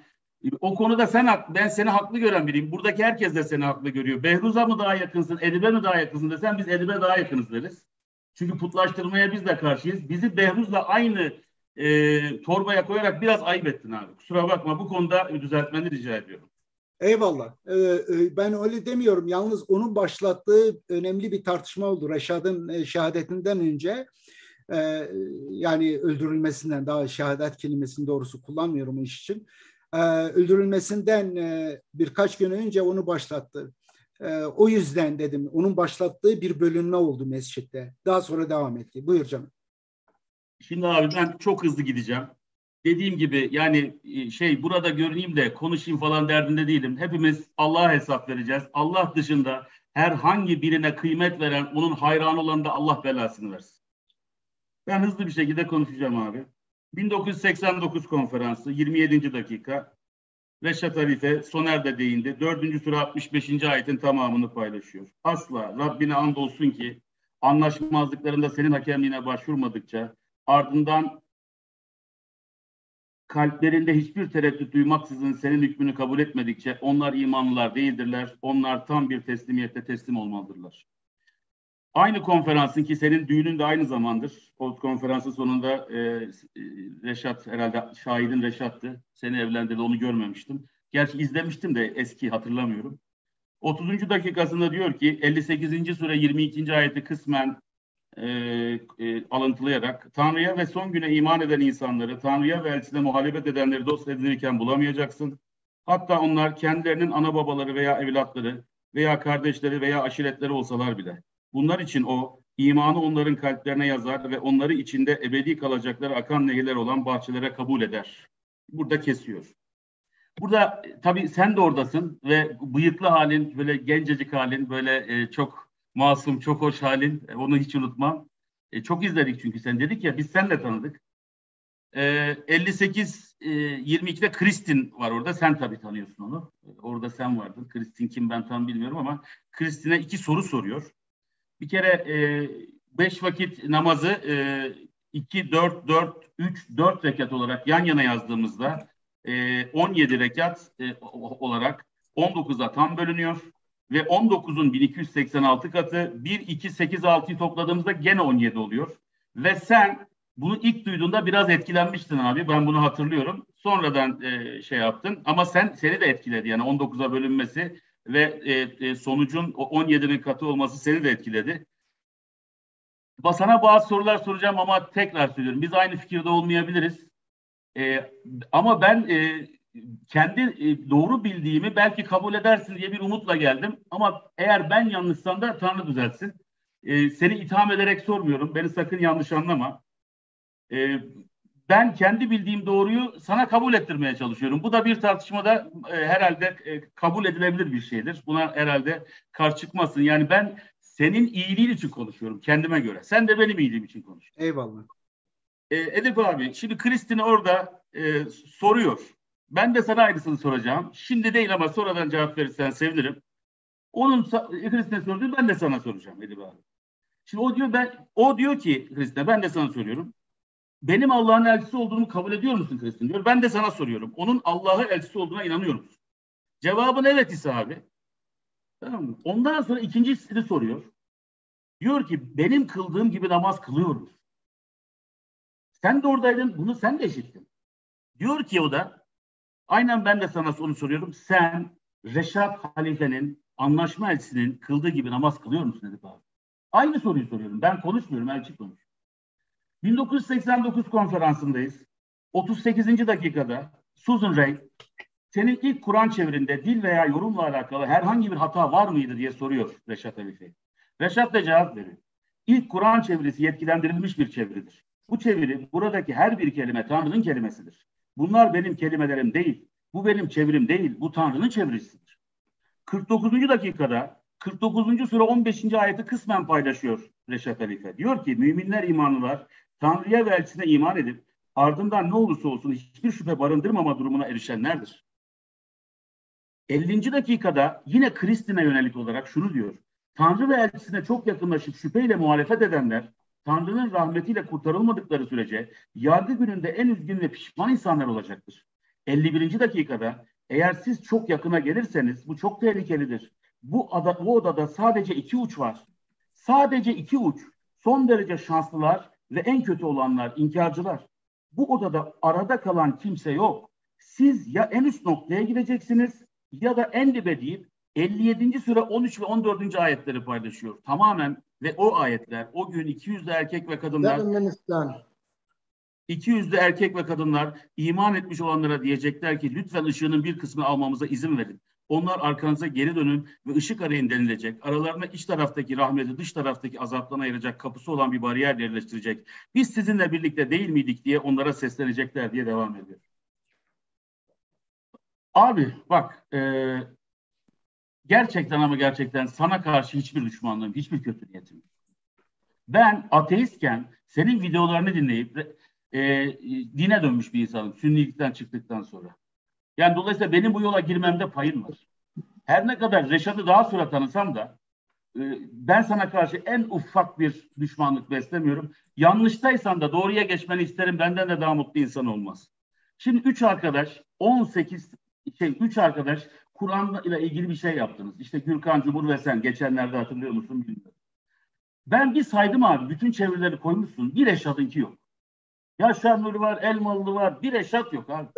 O konuda sen hak, ben seni haklı gören biriyim. Buradaki herkes de seni haklı görüyor. Behruz'a mı daha yakınsın, Edip'e mi daha yakınsın desen biz Edip'e daha yakınız deriz. Çünkü putlaştırmaya biz de karşıyız. Bizi Behruz'la aynı e, torbaya koyarak biraz ayıp ettin abi. Kusura bakma, bu konuda düzeltmeni rica ediyorum. Eyvallah. Ee, ben öyle demiyorum. Yalnız onun başlattığı önemli bir tartışma oldu. Reşad'ın şehadetinden önce, e, yani öldürülmesinden, daha şehadet kelimesini doğrusu kullanmıyorum o iş için. E, öldürülmesinden e, birkaç gün önce onu başlattı. E, o yüzden dedim, onun başlattığı bir bölünme oldu mescitte. Daha sonra devam etti. Buyur canım. Şimdi abi ben çok hızlı gideceğim. Dediğim gibi yani şey burada görüneyim de konuşayım falan derdinde değilim. Hepimiz Allah'a hesap vereceğiz. Allah dışında herhangi birine kıymet veren, onun hayranı olan da Allah belasını versin. Ben hızlı bir şekilde konuşacağım abi. bin dokuz yüz seksen dokuz konferansı yirmi yedinci dakika. Reşat Halife Soner de değindi. dördüncü sure altmış beşinci ayetin tamamını paylaşıyor. Asla Rabbine andolsun ki anlaşmazlıklarında senin hakemliğine başvurmadıkça, ardından kalplerinde hiçbir tereddüt duymaksızın senin hükmünü kabul etmedikçe onlar imanlılar değildirler. Onlar tam bir teslimiyette teslim olmalıdırlar. Aynı konferansın ki senin düğünün de aynı zamandır. O konferansın sonunda e, Reşat herhalde şahidin Reşat'tı. Seni evlendirdi, onu görmemiştim. Gerçi izlemiştim de eski hatırlamıyorum. otuzuncu dakikasında diyor ki elli sekizinci sure yirmi ikinci ayeti kısmen e, e, alıntılayarak Tanrı'ya ve son güne iman eden insanları, Tanrı'ya ve elçisine muhalefet edenleri dost edinirken bulamayacaksın. Hatta onlar kendilerinin ana babaları veya evlatları veya kardeşleri veya aşiretleri olsalar bile. Bunlar için o imanı onların kalplerine yazar ve onları içinde ebedi kalacakları akan nehirler olan bahçelere kabul eder. Burada kesiyor. Burada tabii sen de oradasın ve bıyıklı halin, böyle gencecik halin, böyle e, çok masum, çok hoş halin, e, onu hiç unutmam. E, çok izledik çünkü sen dedik ya, biz seninle tanıdık. E, elli sekiz yirmi ikide Kristin var orada, sen tabii tanıyorsun onu. Orada sen vardın. Kristin kim ben tam bilmiyorum ama Kristin'e iki soru soruyor. Bir kere e, beş vakit namazı e, iki, dört, dört, üç, dört rekat olarak yan yana yazdığımızda e, on yedi rekat e, olarak on dokuza tam bölünüyor. Ve on dokuzun bin iki yüz seksen altı katı bir, iki, sekiz, altıyı topladığımızda gene on yedi oluyor. Ve sen bunu ilk duyduğunda biraz etkilenmiştin abi. Ben bunu hatırlıyorum. Sonradan e, şey yaptın ama sen seni de etkiledi. Yani on dokuza bölünmesi ve e, e, sonucun on yedinin katı olması seni de etkiledi. Sana bazı sorular soracağım ama tekrar söylüyorum. Biz aynı fikirde olmayabiliriz. E, ama ben e, kendi e, doğru bildiğimi belki kabul edersin diye bir umutla geldim. Ama eğer ben yanlışsam da Tanrı düzeltsin. E, seni itham ederek sormuyorum. Beni sakın yanlış anlama. E, ben kendi bildiğim doğruyu sana kabul ettirmeye çalışıyorum. Bu da bir tartışmada e, herhalde e, kabul edilebilir bir şeydir. Buna herhalde karşı çıkmazsın. Yani ben senin iyiliğin için konuşuyorum kendime göre. Sen de benim iyiliğim için konuş. Eyvallah. E, Edip abi, şimdi Kristin orada e, soruyor. Ben de sana aynısını soracağım. Şimdi değil ama sonradan cevap verirsen sevinirim. Onun Kristin'e sorduğu ben de sana soracağım Edip abi. Şimdi o diyor ben o diyor ki Kristin'e ben de sana soruyorum. Benim Allah'ın elçisi olduğumu kabul ediyor musun Kristin diyor. Ben de sana soruyorum. Onun Allah'ın elçisi olduğuna inanıyor musun? Cevabın evet ise abi. Tamam mı? Ondan sonra ikincisini soruyor. Diyor ki benim kıldığım gibi namaz kılıyor musun? Sen de oradaydın, bunu sen de işittin. Diyor ki o da, aynen ben de sana onu soruyorum. Sen Reşat Halife'nin, anlaşma elçisinin kıldığı gibi namaz kılıyor musun Edip abi? Aynı soruyu soruyorum. Ben konuşmuyorum, elçi konuşuyor. bin dokuz yüz seksen dokuz konferansındayız. otuz sekizinci dakikada Susan Ray, senin ilk Kur'an çevirinde dil veya yorumla alakalı herhangi bir hata var mıydı diye soruyor Reşat Halife. Reşat da cevap veriyor. İlk Kur'an çevirisi yetkilendirilmiş bir çeviridir. Bu çeviri, buradaki her bir kelime Tanrı'nın kelimesidir. Bunlar benim kelimelerim değil. Bu benim çevirim değil. Bu Tanrı'nın çevirisidir. kırk dokuzuncu dakikada kırk dokuzuncu sure on beşinci ayeti kısmen paylaşıyor Reşat Halife. Diyor ki müminler, imanlılar Tanrı'ya ve elçisine iman edip ardından ne olursa olsun hiçbir şüphe barındırmama durumuna erişenlerdir. ellinci dakikada yine Kristin'e yönelik olarak şunu diyor. Tanrı ve elçisine çok yakınlaşıp şüpheyle muhalefet edenler Tanrı'nın rahmetiyle kurtarılmadıkları sürece yargı gününde en üzgün ve pişman insanlar olacaktır. elli birinci dakikada Eğer siz çok yakına gelirseniz bu çok tehlikelidir. Bu, ada, bu odada sadece iki uç var. Sadece iki uç. Son derece şanslılar ve en kötü olanlar inkarcılar. Bu odada arada kalan kimse yok. Siz ya en üst noktaya gideceksiniz ya da en dibe deyip elli yedinci sure on üç ve on dördüncü ayetleri paylaşıyor. Tamamen ve o ayetler o gün iki yüzlü erkek ve kadınlar iki yüzlü erkek ve kadınlar iman etmiş olanlara diyecekler ki lütfen ışığının bir kısmını almamıza izin verin. Onlar arkanıza geri dönün ve ışık arayın denilecek. Aralarına iç taraftaki rahmeti dış taraftaki azaptan ayıracak kapısı olan bir bariyer yerleştirecek. Biz sizinle birlikte değil miydik diye onlara seslenecekler diye devam ediyor. Abi bak e, gerçekten ama gerçekten sana karşı hiçbir düşmanlığım, hiçbir kötü niyetim yok. Ben ateistken senin videolarını dinleyip e, dine dönmüş bir insanım. Sünnilikten çıktıktan sonra. Yani dolayısıyla benim bu yola girmemde payın var. Her ne kadar Reşat'ı daha sonra tanısam da e, ben sana karşı en ufak bir düşmanlık beslemiyorum. Yanlıştaysan da doğruya geçmeni isterim. Benden de daha mutlu insan olmaz. Şimdi üç arkadaş on sekiz şey üç arkadaş Kur'an'la ile ilgili bir şey yaptınız. İşte Gürkan, Cumhur ve sen geçenlerde hatırlıyor musun bilmiyorum. Ben bir saydım abi. Bütün çevirileri koymuşsun. Bir Reşat'ınki yok. Yaşar Nuri var, Elmalı var. Bir Reşat yok abi.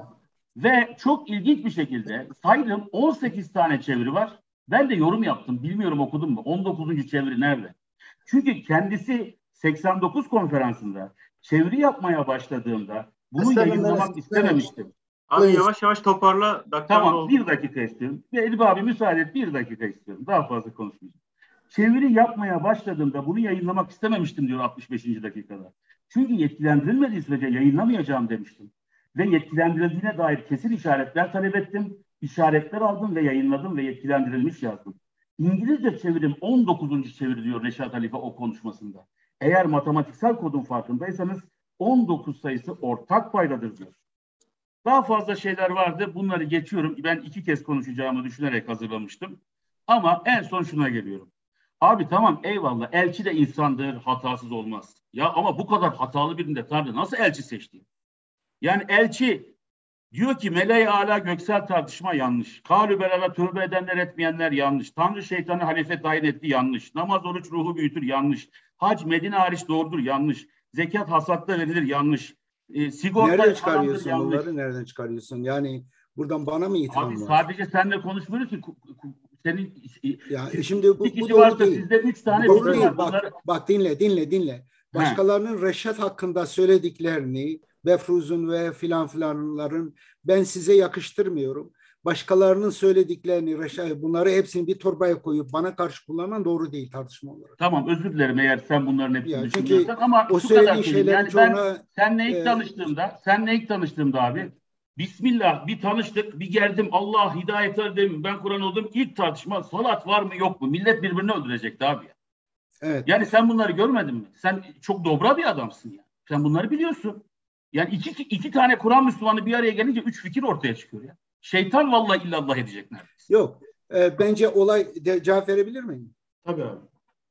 Ve çok ilginç bir şekilde saydım on sekiz tane çeviri var. Ben de yorum yaptım. Bilmiyorum okudum mu? on dokuzuncu çeviri nerede? Çünkü kendisi seksen dokuz konferansında çeviri yapmaya başladığında bunu yayınlamak istememiştim. Abi Please. Yavaş yavaş toparla. Tamam oldu. Bir dakika istiyorum. Ve Edip abi müsaade et bir dakika istiyorum. Daha fazla konuşmayacağım. Çeviri yapmaya başladığımda bunu yayınlamak istememiştim diyor altmış beşinci dakikada. Çünkü yetkilendirilmediği sürece yayınlamayacağım demiştim. Ve yetkilendirildiğine dair kesin işaretler talep ettim. İşaretler aldım ve yayınladım ve yetkilendirilmiş yazdım. İngilizce çevirim on dokuzuncu çeviri diyor Reşat Halife o konuşmasında. Eğer matematiksel kodun farkındaysanız on dokuz sayısı ortak paydadır diyor. Daha fazla şeyler vardı. Bunları geçiyorum. Ben iki kez konuşacağımı düşünerek hazırlamıştım. Ama en son şuna geliyorum. Abi tamam eyvallah elçi de insandır, hatasız olmaz. Ya ama bu kadar hatalı birinde Tanrı nasıl elçi seçti? Yani elçi diyor ki meleği âlâ göksel tartışma yanlış. Kâlü berara tövbe edenler etmeyenler yanlış. Tanrı şeytanı halife tayin etti yanlış. Namaz oruç ruhu büyütür yanlış. Hac Medine hariç doğrudur yanlış. Zekat hasatta verilir yanlış. E, sigorta nereden çıkarıyorsun bunları? Nereden çıkarıyorsun? Yani buradan bana mı itham Abi, var? sadece seninle konuşmuyoruz ki. Senin ya şimdi bu, bir kişi bu varsa değil. sizde üç tane doğru değil. Var. Bak, Bunları... bak dinle dinle dinle. Başkalarının He. Reşat hakkında söylediklerini Befruz'un ve filan filanların ben size yakıştırmıyorum. Başkalarının söylediklerini Reşat bunları hepsini bir torbaya koyup bana karşı kullanman doğru değil tartışma olarak. Tamam özür dilerim eğer sen bunların hepsini ya düşünüyorsan ama o şu kadar söylediğin yani çoğuna, ben seninle ilk e, tanıştığımda seninle ilk tanıştığımda abi Bismillah bir tanıştık bir geldim Allah hidayet ederim ben Kur'an oldum ilk tartışma salat var mı yok mu millet birbirini öldürecekti abi. Evet. Yani sen bunları görmedin mi? Sen çok dobra bir adamsın ya. Sen bunları biliyorsun. Yani iki, iki tane Kur'an Müslümanı bir araya gelince üç fikir ortaya çıkıyor ya. Şeytan vallahi illallah edecek neredeyse. Yok. E, bence olay de, cevap verebilir miyim? Tabii abi.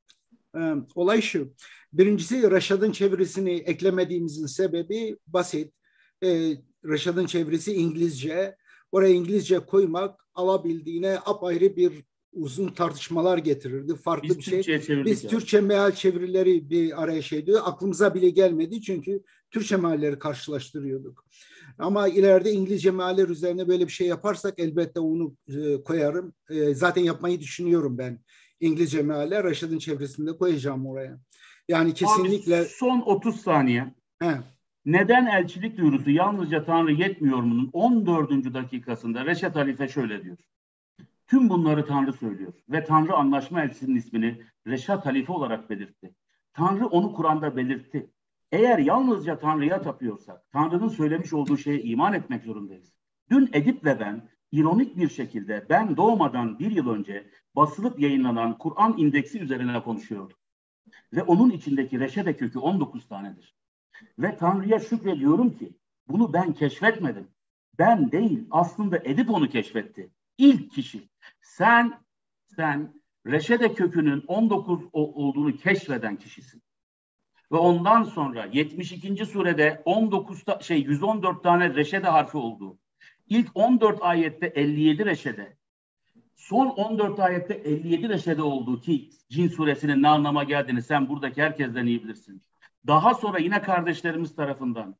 E, olay şu. Birincisi Reşat'ın çevirisini eklemediğimizin sebebi basit. E, Reşat'ın çevirisi İngilizce. Oraya İngilizce koymak alabildiğine apayrı bir uzun tartışmalar getirirdi. Farklı Biz bir şey. Biz yani. Türkçe meal çevirileri bir araya şey diyor. Aklımıza bile gelmedi çünkü Türkçe mealleri karşılaştırıyorduk. Ama ileride İngilizce mealler üzerine böyle bir şey yaparsak elbette onu e, koyarım. E, zaten yapmayı düşünüyorum ben. İngilizce mealler Reşat'ın çevresinde koyacağım oraya. Yani kesinlikle... Abi son otuz saniye. He. Neden elçilik duyurusu yalnızca Tanrı yetmiyor mu'nun on dördüncü dakikasında Reşat Halife şöyle diyor. Tüm bunları Tanrı söylüyor ve Tanrı anlaşma elçisinin ismini Reşat Halife olarak belirtti. Tanrı onu Kur'an'da belirtti. Eğer yalnızca Tanrı'ya tapıyorsak, Tanrı'nın söylemiş olduğu şeye iman etmek zorundayız. Dün Edip ve ben, ironik bir şekilde ben doğmadan bir yıl önce basılıp yayınlanan Kur'an indeksi üzerine konuşuyorduk. Ve onun içindeki reşede kökü on dokuz tanedir. Ve Tanrı'ya şükrediyorum ki bunu ben keşfetmedim. Ben değil, aslında Edip onu keşfetti. İlk kişi. Sen, sen reşede kökünün on dokuz olduğunu keşfeden kişisin. Ve ondan sonra yetmiş ikinci surede on dokuz ta, şey yüz on dört tane reşede harfi olduğu, ilk on dört ayette elli yedi reşede, son on dört ayette elli yedi reşede olduğu ki Cin suresinin ne anlama geldiğini sen buradaki herkesten iyi bilirsin. Daha sonra yine kardeşlerimiz tarafından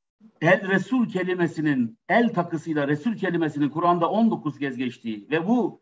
El Resul kelimesinin el takısıyla Resul kelimesinin Kur'an'da on dokuz kez geçtiği ve bu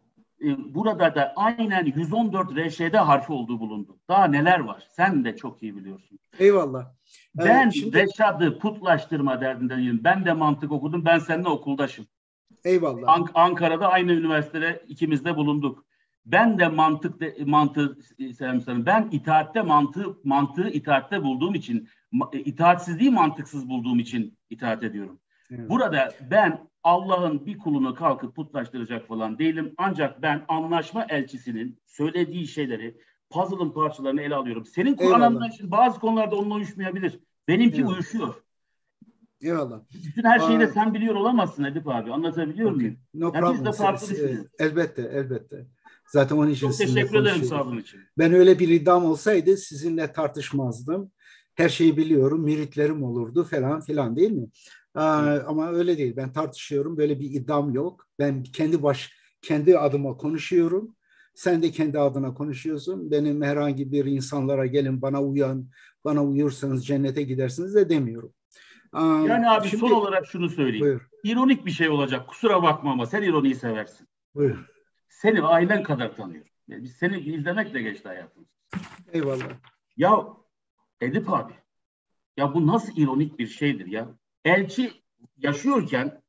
e, burada da aynen yüz on dört reşede harfi olduğu bulundu. Daha neler var? Sen de çok iyi biliyorsun. Eyvallah. Ben ee, şimdi... Reşad'ı putlaştırma derdindeyim. Ben de mantık okudum. Ben seninle okuldaşım. Eyvallah. Ank- Ankara'da aynı üniversitede ikimiz de bulunduk. Ben de mantık de, mantığı Selam ben itaatte mantığı mantığı itaatte bulduğum için itaatsizliği mantıksız bulduğum için itaat ediyorum. Evet. Burada ben Allah'ın bir kulunu kalkıp putlaştıracak falan değilim. Ancak ben anlaşma elçisinin söylediği şeyleri, puzzle'ın parçalarını ele alıyorum. Senin Kur'an anlayışın bazı konularda onunla uyuşmayabilir. Benimki Eyvallah. uyuşuyor. Eyvallah. Bütün her şeyi de sen biliyor olamazsın Edip abi. Anlatabiliyor okay. muyum? No problem. Biz de farklı düşünüyoruz. Elbette, elbette. Zaten onun için çok teşekkür ederim sağ için. Ben öyle bir iddiam olsaydı sizinle tartışmazdım. Her şeyi biliyorum, müritlerim olurdu falan filan değil mi? Aa, ama öyle değil. Ben tartışıyorum. Böyle bir iddiam yok. Ben kendi baş kendi adıma konuşuyorum. Sen de kendi adına konuşuyorsun. Benim herhangi bir insanlara gelin bana uyan, bana uyursanız cennete gidersiniz de demiyorum. Aa, yani abi şimdi, son olarak şunu söyleyeyim. Buyur. İronik bir şey olacak. Kusura bakma ama sen ironiyi seversin. Buyur. Seni ailen kadar tanıyorum. Yani biz seni izlemekle geçti hayatımız. Eyvallah. Ya Edip abi, ya bu nasıl ironik bir şeydir ya? Elçi yaşıyorken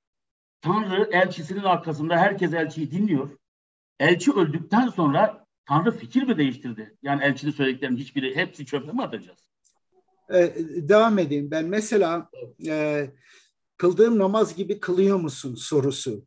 Tanrı elçisinin arkasında herkes elçiyi dinliyor. Elçi öldükten sonra Tanrı fikir mi değiştirdi? Yani elçinin söylediklerinin hiçbiri, hepsi çöpe mi atacağız? Ee, devam edeyim. Ben mesela e, kıldığım namaz gibi kılıyor musun sorusu.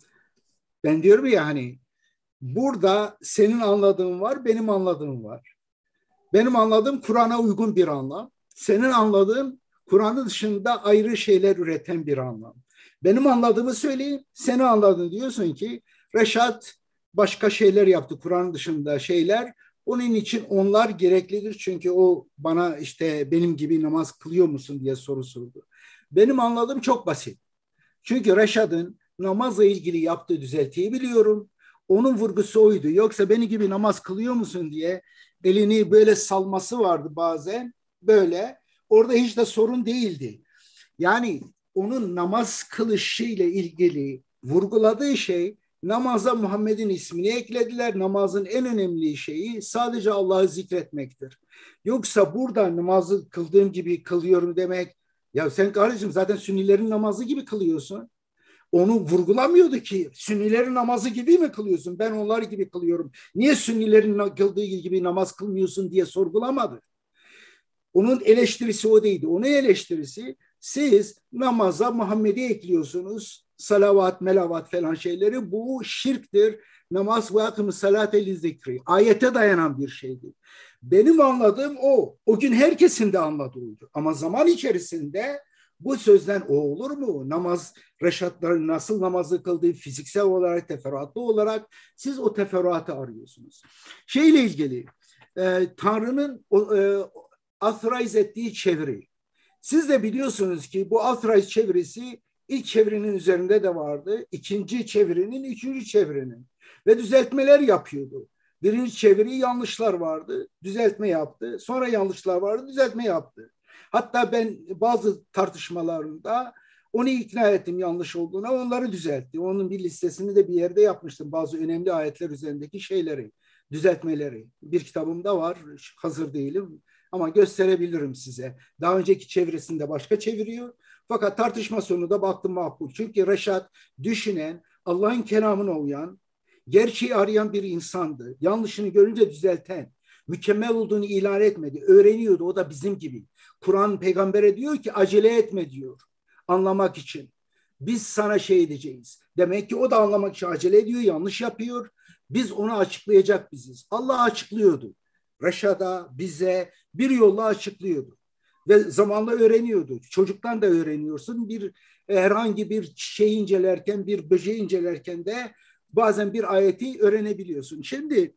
Ben diyorum ya hani burada senin anladığın var, benim anladığım var. Benim anladığım Kur'an'a uygun bir anlam. Senin anladığın Kur'an'ın dışında ayrı şeyler üreten bir anlam. Benim anladığımı söyleyeyim, seni anladın diyorsun ki Reşat başka şeyler yaptı Kur'an dışında şeyler. Onun için onlar gereklidir çünkü o bana işte benim gibi namaz kılıyor musun diye soru sordu. Benim anladığım çok basit. Çünkü Reşat'ın namazla ilgili yaptığı düzeltiyi biliyorum. Onun vurgusu oydu. Yoksa beni gibi namaz kılıyor musun diye elini böyle salması vardı bazen. Böyle. Orada hiç de sorun değildi. Yani onun namaz kılışıyla ilgili vurguladığı şey namaza Muhammed'in ismini eklediler. Namazın en önemli şeyi sadece Allah'ı zikretmektir. Yoksa burada namazı kıldığım gibi kılıyorum demek ya sen kardeşim zaten Sünnilerin namazı gibi kılıyorsun. Onu vurgulamıyordu ki Sünnilerin namazı gibi mi kılıyorsun? Ben onlar gibi kılıyorum. Niye Sünnilerin kıldığı gibi namaz kılmıyorsun diye sorgulamadı. Onun eleştirisi o değildi. Onun eleştirisi siz namaza Muhammed'i ekliyorsunuz. Salavat, melavat falan şeyleri. Bu şirktir. Namaz ve akımı salate li zikri. Ayete dayanan bir şeydir. Benim anladığım o. O gün herkesin de anladığı oydu. Ama zaman içerisinde bu sözden o olur mu? Namaz, Reşatların nasıl namazı kıldığı fiziksel olarak, teferruatlı olarak siz o teferruatı arıyorsunuz. Şeyle ilgili e, Tanrı'nın o, e, authorize ettiği çeviri. Siz de biliyorsunuz ki bu authorize çevirisi ilk çevirinin üzerinde de vardı. İkinci çevirinin, üçüncü çevirinin. Ve düzeltmeler yapıyordu. Birinci çeviri yanlışlar vardı. Düzeltme yaptı. Sonra yanlışlar vardı. Düzeltme yaptı. Hatta ben bazı tartışmalarında onu ikna ettim yanlış olduğuna. Onları düzeltti. Onun bir listesini de bir yerde yapmıştım. Bazı önemli ayetler üzerindeki şeyleri, düzeltmeleri. Bir kitabımda var. Hazır değilim. Ama gösterebilirim size. Daha önceki çevirisinde başka çeviriyor. Fakat tartışma sonunda baktım makbul. Çünkü Reşat düşünen, Allah'ın kelamına uyan, gerçeği arayan bir insandı. Yanlışını görünce düzelten, mükemmel olduğunu ilan etmedi. Öğreniyordu. O da bizim gibi. Kur'an peygambere diyor ki acele etme diyor. Anlamak için. Biz sana şey edeceğiz. Demek ki o da anlamak için acele ediyor. Yanlış yapıyor. Biz onu açıklayacak biziz. Allah açıklıyordu. Reşad'a, bize bir yolla açıklıyordu. Ve zamanla öğreniyordu. Çocuktan da öğreniyorsun. Bir herhangi bir çiçeği incelerken, bir böceği incelerken de bazen bir ayeti öğrenebiliyorsun. Şimdi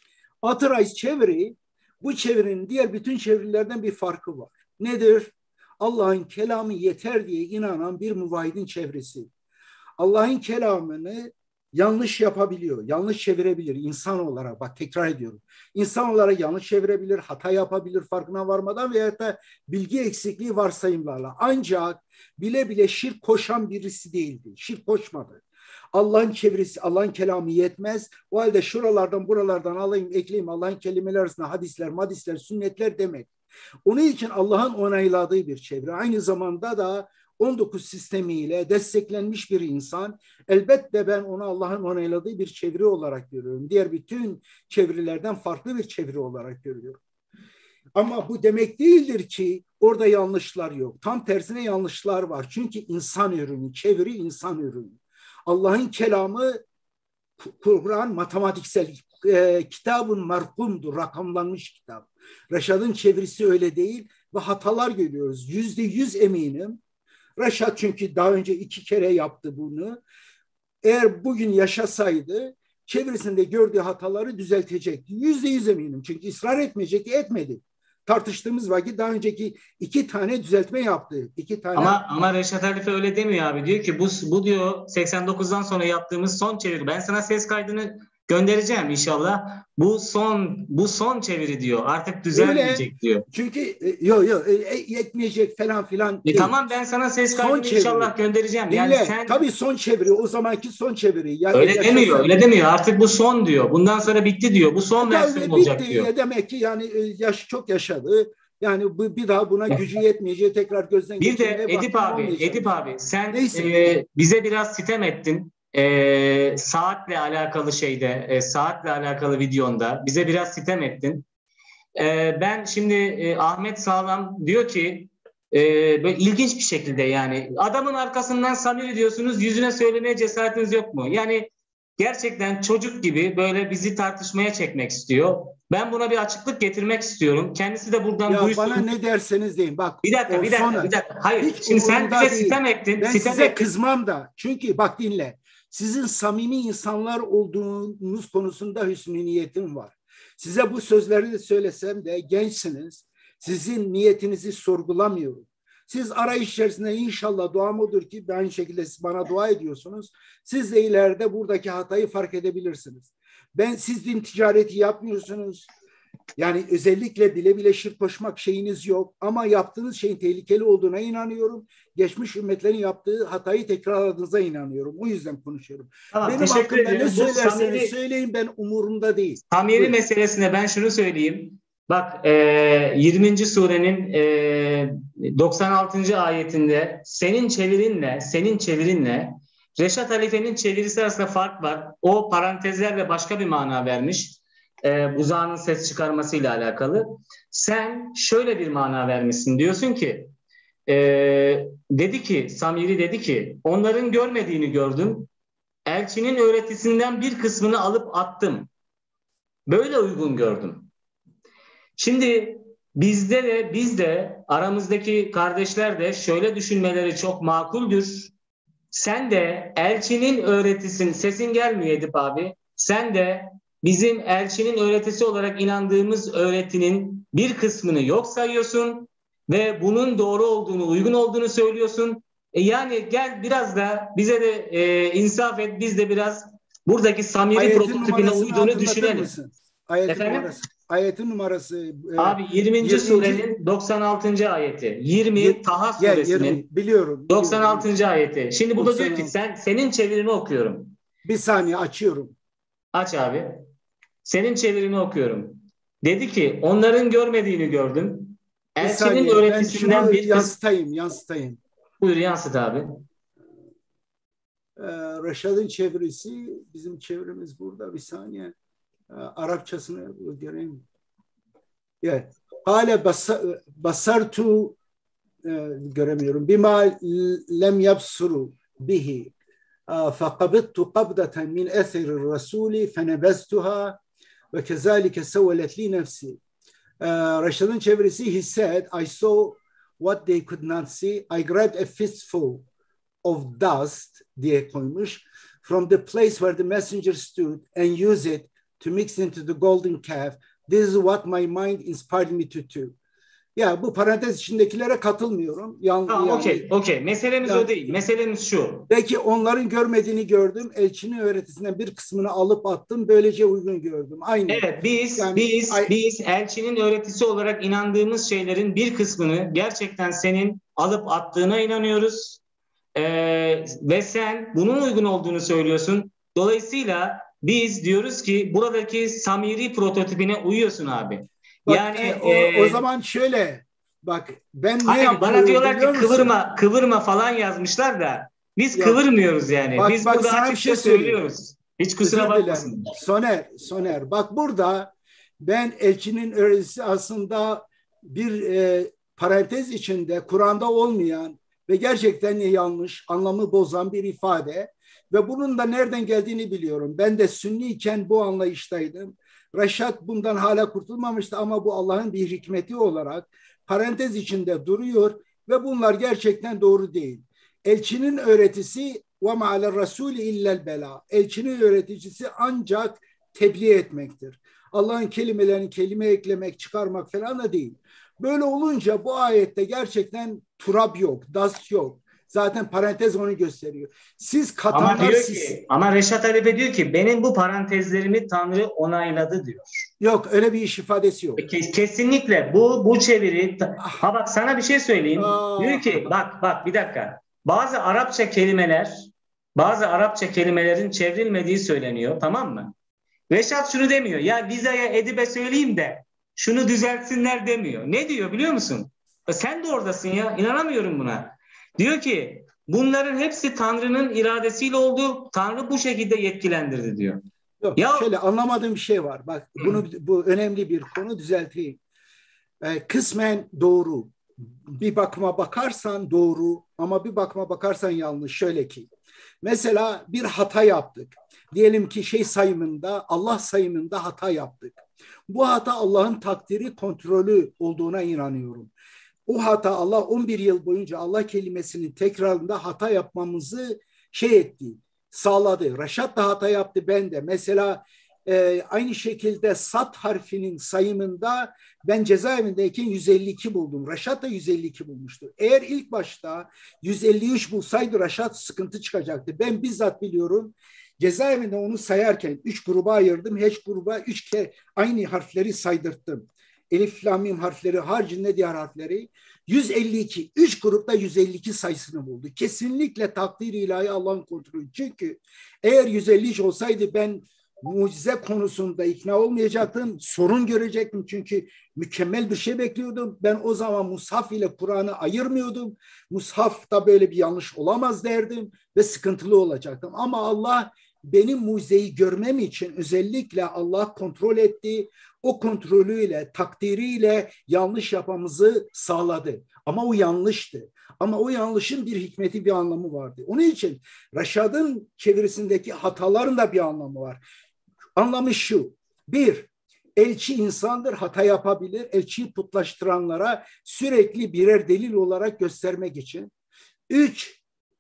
authorized çeviri, bu çevirinin diğer bütün çevirilerden bir farkı var. Nedir? Allah'ın kelamı yeter diye inanan bir muvahhidin çevresi. Allah'ın kelamını yanlış yapabiliyor, yanlış çevirebilir insan olarak. Bak tekrar ediyorum. İnsan olarak yanlış çevirebilir, hata yapabilir farkına varmadan veya da bilgi eksikliği varsayımlarla. Ancak bile bile şirk koşan birisi değildi. Şirk koşmadı. Allah'ın çevirisi, Allah'ın kelamı yetmez. O halde şuralardan buralardan alayım, ekleyeyim Allah'ın kelimeler arasında hadisler, madisler, sünnetler demek. Onun için Allah'ın onayladığı bir çeviri. Aynı zamanda da on dokuz sistemiyle desteklenmiş bir insan. Elbette ben onu Allah'ın onayladığı bir çeviri olarak görüyorum. Diğer bütün çevirilerden farklı bir çeviri olarak görüyorum. Ama bu demek değildir ki orada yanlışlar yok. Tam tersine yanlışlar var. Çünkü insan ürünü, çeviri insan ürünü. Allah'ın kelamı Kur'an matematiksel e, kitabın merkumdur, rakamlanmış kitap. Reşad'ın çevirisi öyle değil ve hatalar görüyoruz. Yüzde yüz eminim. Reşad çünkü daha önce iki kere yaptı bunu. Eğer bugün yaşasaydı çevirisinde gördüğü hataları düzeltecekti. Yüzde yüz eminim. Çünkü ısrar etmeyecekti, etmedi. Tartıştığımız vakit daha önceki iki tane düzeltme yaptı. İki tane. Ama ama Reşat Halife öyle demiyor abi. Diyor ki bu bu diyor seksen dokuzdan sonra yaptığımız son çeviri. Ben sana ses kaydını göndereceğim inşallah. Bu son bu son çeviri diyor. Artık düzelmeyecek öyle, diyor. Çünkü yok yok e, yetmeyecek falan filan. E tamam ben sana ses kaydını inşallah göndereceğim. Dinle, yani sen tabii son çeviri o zamanki son çeviri. Yani öyle demiyor, öyle demiyor. Artık bu son diyor. Bundan sonra bitti diyor. Bu son versiyon olacak bitti, diyor. Demek ki yani yaş çok yaşadı. Yani bu bir daha buna gücü yetmeyeceği tekrar gözden bir de Edip abi, olmayacak. Edip abi sen e, bize biraz sitem ettin. E, saatle alakalı şeyde, e, saatle alakalı videonda bize biraz sitem ettin. E, ben şimdi e, Ahmet Sağlam diyor ki e, böyle ilginç bir şekilde yani adamın arkasından samimi diyorsunuz, yüzüne söylemeye cesaretiniz yok mu? Yani gerçekten çocuk gibi böyle bizi tartışmaya çekmek istiyor. Ben buna bir açıklık getirmek istiyorum. Kendisi de buradan ya duysun. Bana ne derseniz deyin. Bak. Bir dakika, bir dakika, sonra, bir dakika. Hayır. Şimdi sen bize değil. sitem ettin. Ben sitem size ettin. kızmam da. Çünkü bak dinle. Sizin samimi insanlar olduğunuz konusunda hüsnü niyetim var. Size bu sözleri de söylesem de gençsiniz. Sizin niyetinizi sorgulamıyorum. Siz arayış içerisinde inşallah duam odur ki aynı şekilde siz bana dua ediyorsunuz. Siz de ileride buradaki hatayı fark edebilirsiniz. Ben siz din ticareti yapmıyorsunuz. Yani özellikle bile bile şirk koşmak şeyiniz yok. Ama yaptığınız şeyin tehlikeli olduğuna inanıyorum. Geçmiş ümmetlerin yaptığı hatayı tekrarladığınıza inanıyorum. O yüzden konuşuyorum. Tamam, benim hakkında ne söylerseniz samimi, söyleyin ben umurumda değil. Samimi meselesine ben şunu söyleyeyim. Bak e, yirminci surenin e, doksan altıncı ayetinde senin çevirinle, senin çevirinle Reşat Halife'nin çevirisi arasında fark var. O parantezlerle başka bir mana vermiş. E, buzağının ses çıkarmasıyla alakalı. Sen şöyle bir mana vermişsin. Diyorsun ki e, dedi ki Samiri dedi ki onların görmediğini gördüm. Elçinin öğretisinden bir kısmını alıp attım. Böyle uygun gördüm. Şimdi bizde de biz de aramızdaki kardeşler de şöyle düşünmeleri çok makuldür. Sen de elçinin öğretisin, sesin gelmiyor Edip abi. Sen de bizim elçinin öğretisi olarak inandığımız öğretinin bir kısmını yok sayıyorsun ve bunun doğru olduğunu, uygun olduğunu söylüyorsun. E yani gel biraz da bize de e, insaf et, biz de biraz buradaki Samiri prototipine uyduğunu düşünelim. Ayetin Efendim? numarası. Ayetin numarası. Abi yirminci surenin doksan altıncı ayeti. yirmi yirmi Taha suresinin yirmi, biliyorum. doksan altıncı biliyorum. ayeti. Şimdi burada diyor ki sen senin çevirini okuyorum. Bir saniye açıyorum. Aç abi. Senin çevirini okuyorum. Dedi ki onların görmediğini gördüm. Elçinin öğretisinden bir yansıtayım, yansıtayım. Buyur yansıt abi. Ee, Reşad'ın çevirisi, bizim çevirimiz burada. Bir saniye. Arapçasını göreyim. Yeah. Hale basartu göremiyorum. Bima lem yapsuru bihi. Faqabittu qabdatan min etherir rasuli fenebeztuha ve kezalike sevelet li nefsi. Reşad'ın çevirisi he said I saw what they could not see. I grabbed a fistful of dust diye koymuş from the place where the messenger stood and used it to mix into the golden calf. This is what my mind inspired me to do. Ya bu parantez içindekilere katılmıyorum. Yan, Tamam, yani, okey, okey. Meselemiz yani, o değil. Meselemiz şu. Belki onların görmediğini gördüm. Elçinin öğretisinden bir kısmını alıp attım. Böylece uygun gördüm. Aynı. Evet, biz Yani, biz ay, biz elçinin öğretisi olarak inandığımız şeylerin bir kısmını gerçekten senin alıp attığına inanıyoruz. Ee, ve sen bunun uygun olduğunu söylüyorsun. Dolayısıyla biz diyoruz ki buradaki Samiri prototipine uyuyorsun abi. bak, Yani e, o, e, o zaman şöyle bak ben ne hayır, yapıyorum bana diyorlar biliyor ki musun? kıvırma kıvırma falan yazmışlar da biz Ya, kıvırmıyoruz yani. bak, Biz bak, burada sana bir açıkça şey söyleyeyim. söylüyoruz. Hiç kusura Özür dilerim. bakmasın. Soner, Soner. Bak burada ben elçinin öğretisi aslında bir e, parantez içinde Kur'an'da olmayan ve gerçekten yanlış, anlamı bozan bir ifade ve bunun da nereden geldiğini biliyorum. Ben de Sünniyken bu anlayıştaydım. Reşat bundan hala kurtulmamıştı ama bu Allah'ın bir hikmeti olarak parantez içinde duruyor ve bunlar gerçekten doğru değil. Elçinin öğretisi ve ma'ale rasûli illel bela. Elçinin öğreticisi ancak tebliğ etmektir. Allah'ın kelimelerini kelime eklemek, çıkarmak falan da değil. Böyle olunca bu ayette gerçekten turab yok, das yok. Zaten parantez onu gösteriyor. Siz katanlar Ama diyor siz... ki, ama Reşat Alepe diyor ki benim bu parantezlerimi Tanrı onayladı diyor. Yok, öyle bir iş ifadesi yok. Kesinlikle bu bu çeviri. Ha bak, sana bir şey söyleyeyim. Aa. Diyor ki bak bak bir dakika. Bazı Arapça kelimeler, bazı Arapça kelimelerin çevrilmediği söyleniyor, tamam mı? Reşat şunu demiyor. Ya Viza'ya Edip'e söyleyeyim de şunu düzeltsinler demiyor. Ne diyor biliyor musun? E sen de oradasın ya. İnanamıyorum buna. Diyor ki bunların hepsi Tanrı'nın iradesiyle oldu. Tanrı bu şekilde yetkilendirdi diyor. Yok, ya şöyle anlamadığım bir şey var. Bak bunu bu önemli bir konu, düzelteyim. Ee, kısmen doğru. Bir bakıma bakarsan doğru ama bir bakıma bakarsan yanlış. Şöyle ki mesela bir hata yaptık. Diyelim ki şey sayımında, Allah sayımında hata yaptık. Bu hata Allah'ın takdiri, kontrolü olduğuna inanıyorum. O hata Allah on bir yıl boyunca Allah kelimesinin tekrarında hata yapmamızı şey etti, sağladı. Reşat da hata yaptı, ben de. Mesela e, aynı şekilde sat harfinin sayımında ben cezaevindeyken yüz elli iki buldum. Reşat da yüz elli iki bulmuştu. Eğer ilk başta yüz elli üç bulsaydı Reşat sıkıntı çıkacaktı. Ben bizzat biliyorum. Cezaevinde onu sayarken üç gruba ayırdım. Her gruba üç kere aynı harfleri saydırttım. Elif, lam, mim harfleri haricinde diğer harfleri. yüz elli iki. Üç grupta yüz elli iki sayısını buldu. Kesinlikle takdir ilahi, Allah'ın kontrolü. Çünkü eğer yüz elli üç olsaydı ben mucize konusunda ikna olmayacaktım. Sorun görecektim çünkü mükemmel bir şey bekliyordum. Ben o zaman mushaf ile Kur'an'ı ayırmıyordum. Mushafta böyle bir yanlış olamaz derdim ve sıkıntılı olacaktım. Ama Allah benim mucizeyi görmem için özellikle Allah kontrol etti. O kontrolüyle, takdiriyle yanlış yapmamızı sağladı. Ama o yanlıştı. Ama o yanlışın bir hikmeti, bir anlamı vardı. Onun için Reşad'ın çevirisindeki hataların da bir anlamı var. Anlamı şu: bir, elçi insandır, hata yapabilir. Elçiyi putlaştıranlara sürekli birer delil olarak göstermek için. Üç,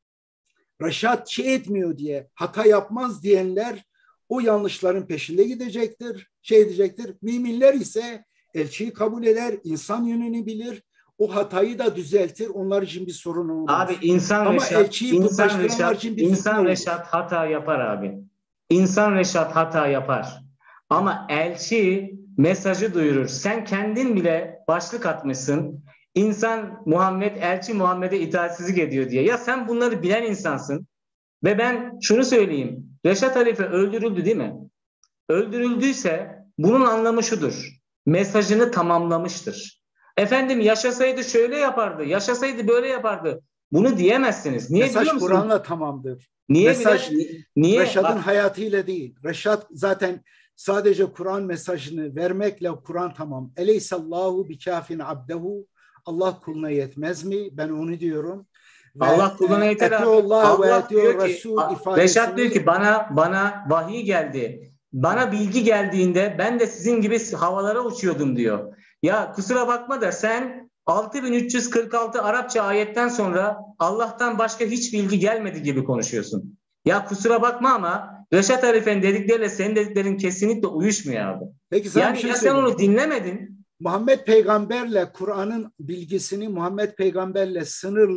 Reşat şey etmiyor diye, hata yapmaz diyenler o yanlışların peşinde gidecektir, şey edecektir. Müminler ise elçiyi kabul eder, insan yönünü bilir, o hatayı da düzeltir. Onlar için bir sorun olmaz. Abi insan Ama Reşat, elçiyi insan Reşat, için bir insan Reşat hata yapar abi. İnsan Reşat hata yapar. Ama elçi mesajı duyurur. Sen kendin bile başlık atmışsın. İnsan Muhammed, elçi Muhammed'e itaatsizlik ediyor diye. Ya sen bunları bilen insansın. Ve ben şunu söyleyeyim. Reşat Halife öldürüldü değil mi? Öldürüldüyse bunun anlamı şudur: mesajını tamamlamıştır. Efendim yaşasaydı şöyle yapardı, yaşasaydı böyle yapardı. Bunu diyemezsiniz. Niye biliyor Mesaj musun? Kur'an'la tamamdır. Niye Mesaj bile, niye? Reşad'ın Bak, hayatıyla değil. Reşad zaten sadece Kur'an mesajını vermekle Kur'an tamam. Eleysallahu bikafin abdehu. Allah kuluna yetmez mi? Ben onu diyorum. Allah kuluna yeter abi. Allah diyor ki, Reşat diyor ki bana bana vahiy geldi. Bana bilgi geldiğinde ben de sizin gibi havalara uçuyordum diyor. Ya kusura bakma da sen altı bin üç yüz kırk altı Arapça ayetten sonra Allah'tan başka hiç bilgi gelmedi gibi konuşuyorsun. Ya kusura bakma ama Reşat Halife'nin dedikleriyle senin dediklerin kesinlikle uyuşmuyor abi. Peki sana yani bir şey ya sen söyleyeyim. onu dinlemedin Muhammed Peygamberle Kur'an'ın bilgisini Muhammed Peygamberle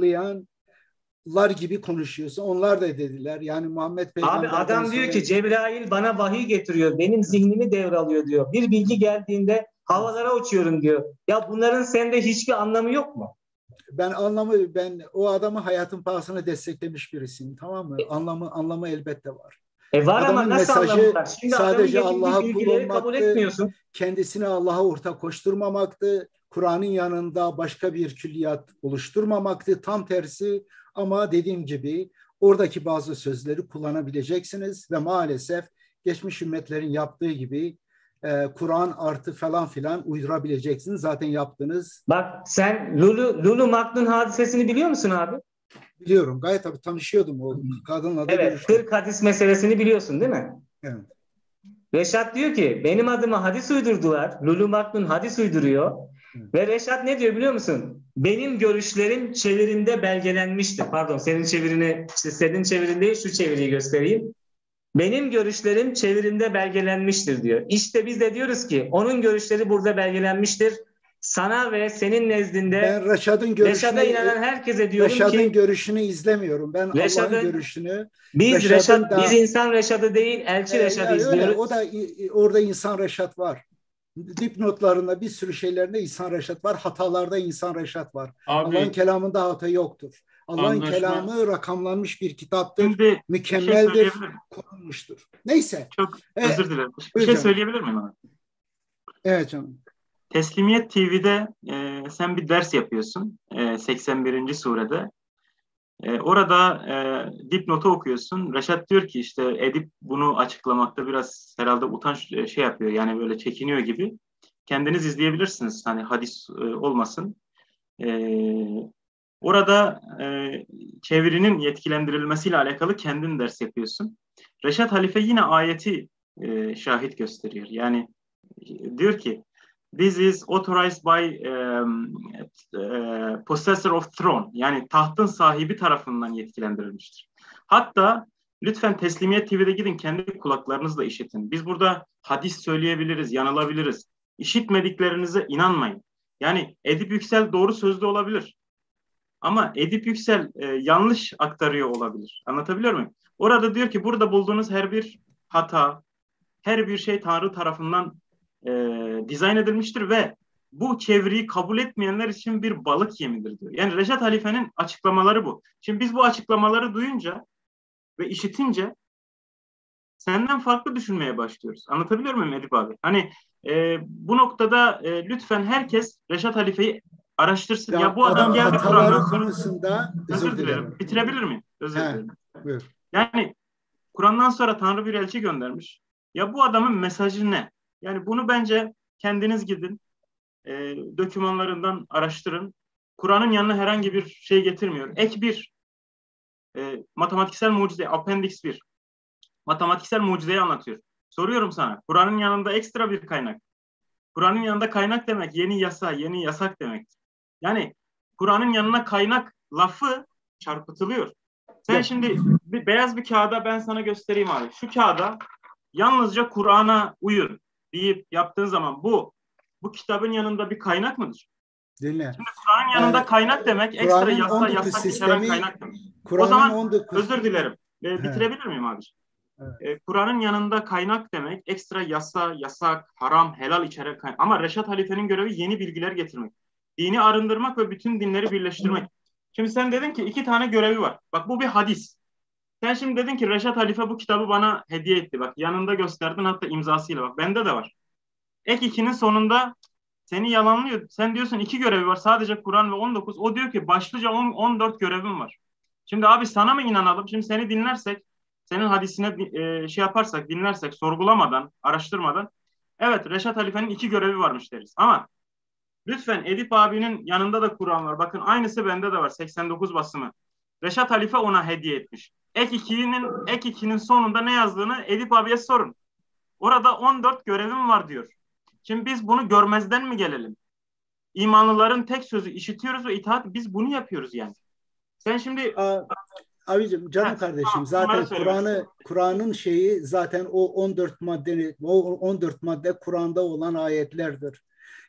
sınırlayanlar gibi konuşuyorsun. Onlar da dediler. Yani Muhammed Peygamber'den Abi adam diyor sonra... ki Cebrail bana vahiy getiriyor. Benim zihnimi devralıyor diyor. Bir bilgi geldiğinde havalara uçuyorum diyor. Ya bunların sende hiçbir anlamı yok mu? Ben anlamı ben o adamı hayatın pahasına desteklemiş birisiyim, tamam mı? Anlamı anlamı elbette var. E var Adamın ama nasıl mesajı anlamı var? Şimdi sadece adamın Allah'a getirdiği kul bilgileri kabul olmaktı, etmiyorsun. kendisini Allah'a ortak koşturmamaktı, Kur'an'ın yanında başka bir külliyat oluşturmamaktı, tam tersi. Ama dediğim gibi oradaki bazı sözleri kullanabileceksiniz ve maalesef geçmiş ümmetlerin yaptığı gibi e, Kur'an artı falan filan uydurabileceksiniz. Zaten yaptınız. Bak sen Lulu, Lulu Maknun hadisesini biliyor musun abi? Biliyorum. Gayet tabii tanışıyordum o kadınla da Evet. görüştüm. kırk hadis meselesini biliyorsun değil mi? Evet. Reşat diyor ki benim adıma hadis uydurdular. Lulu Maknun hadis uyduruyor. Hı. Ve Reşat ne diyor biliyor musun? Benim görüşlerim çevirimde belgelenmiştir. Pardon senin çevirini, işte senin çevirin değil şu çeviriyi göstereyim. Benim görüşlerim çevirimde belgelenmiştir diyor. İşte biz de diyoruz ki onun görüşleri burada belgelenmiştir. Sana ve senin nezdinde Ben Reşat'ın görüşünü, Reşat'a inanan herkese diyorum Reşat'ın ki görüşünü izlemiyorum. Ben Reşat'ın- Allah'ın görüşünü. biz Reşat'ın Reşat, da- biz insan Reşat'ı değil elçi E, Reşat'ı yani öyle, izliyoruz. o da orada insan Reşat var. Dipnotlarında bir sürü şeylerinde insan Reşat var. Hatalarda insan Reşat var. Abi Allah'ın kelamında hata yoktur. Allah'ın Anlaşma- kelamı rakamlanmış bir kitaptır. Şimdi bir şey Mükemmeldir, söyleyebilir miyim? korunmuştur. Neyse. Çok Evet. özür dilerim. Bir Buyur şey canım. söyleyebilir miyim abi? Evet canım. Teslimiyet T V'de e, sen bir ders yapıyorsun. E, seksen birinci surede. E, orada e, dipnotu okuyorsun. Reşat diyor ki işte Edip bunu açıklamakta biraz herhalde utanç e, şey yapıyor. Yani böyle çekiniyor gibi. Kendiniz izleyebilirsiniz. Hani hadis e, olmasın. E, orada e, çevirinin yetkilendirilmesiyle alakalı kendin ders yapıyorsun. Reşat Halife yine ayeti e, şahit gösteriyor. Yani e, diyor ki this is authorized by um, uh, possessor of throne. Yani tahtın sahibi tarafından yetkilendirilmiştir. Hatta lütfen Teslimiyet T V'de gidin kendi kulaklarınızla işitin. Biz burada hadis söyleyebiliriz, yanılabiliriz. İşitmediklerinize inanmayın. Yani Edip Yüksel doğru sözlü olabilir. Ama Edip Yüksel e, yanlış aktarıyor olabilir. Anlatabiliyor muyum? Orada diyor ki burada bulduğunuz her bir hata, her bir şey Tanrı tarafından e, dizayn edilmiştir ve bu çeviriyi kabul etmeyenler için bir balık yemidir diyor. Yani Reşat Halife'nin açıklamaları bu. Şimdi biz bu açıklamaları duyunca ve işitince senden farklı düşünmeye başlıyoruz. Anlatabiliyor muyum Edip abi? Hani e, bu noktada e, lütfen herkes Reşat Halife'yi araştırsın. Ya, Ya, bu adam, adam geldi hataları Kur'an'dan sonra... konusunda Özür dilerim. Bitirebilir miyim? Özür He, dilerim. buyur. Yani Kur'an'dan sonra Tanrı bir elçi göndermiş. Ya bu adamın mesajı ne? Yani bunu bence kendiniz gidin, e, dokümanlarından araştırın. Kur'an'ın yanına herhangi bir şey getirmiyor. Ek bir, e, matematiksel mucize, appendix bir. Matematiksel mucizeyi anlatıyor. Soruyorum sana, Kur'an'ın yanında ekstra bir kaynak. Kur'an'ın yanında kaynak demek yeni yasa, yeni yasak demek. Yani Kur'an'ın yanına kaynak lafı çarpıtılıyor. Sen Yok. şimdi bir, beyaz bir kağıda ben sana göstereyim abi. Şu kağıda yalnızca Kur'an'a uyun deyip yaptığın zaman bu bu kitabın yanında bir kaynak mıdır? Dinle. Şimdi Kur'an'ın yanında Yani, kaynak demek ekstra Kur'an'ın yasa on dokuz yasak içeren sistemi, kaynak demek. Kur'an'ın O zaman on dokuz özür dilerim. E, bitirebilir miyim abi? Evet. E, Kur'an'ın yanında kaynak demek ekstra yasa, yasak, haram, helal içeren kaynak. Ama Reşat Halife'nin görevi yeni bilgiler getirmek. Dini arındırmak ve bütün dinleri birleştirmek. Şimdi sen dedin ki iki tane görevi var. Bak bu bir hadis. Sen şimdi dedin ki Reşat Halife bu kitabı bana hediye etti. Bak yanında gösterdin hatta imzasıyla. Bak bende de var. Ek ikinin sonunda seni yalanlıyor. Sen diyorsun iki görevi var. Sadece Kur'an ve on dokuz. O diyor ki başlıca on, on dört görevim var. Şimdi abi sana mı inanalım? Şimdi seni dinlersek, senin hadisine e, şey yaparsak, dinlersek, sorgulamadan, araştırmadan, evet Reşat Halife'nin iki görevi varmış deriz. Ama lütfen Edip abinin yanında da Kur'an var. Bakın aynısı bende de var. seksen dokuz basımı. Reşat Halife ona hediye etmiş. Ek ikinin, ek ikinin sonunda ne yazdığını Edip abiye sorun. Orada on dört görevim var diyor. Şimdi biz bunu görmezden mi gelelim? İmanlıların tek sözü işitiyoruz ve itaat, biz bunu yapıyoruz yani. Sen şimdi... Aa, abicim, canım Ha, kardeşim, tamam, zaten bunları söylemek Kur'an'ı istiyorum. Kur'an'ın şeyi zaten o on dört maddeni o on dört madde Kur'an'da olan ayetlerdir.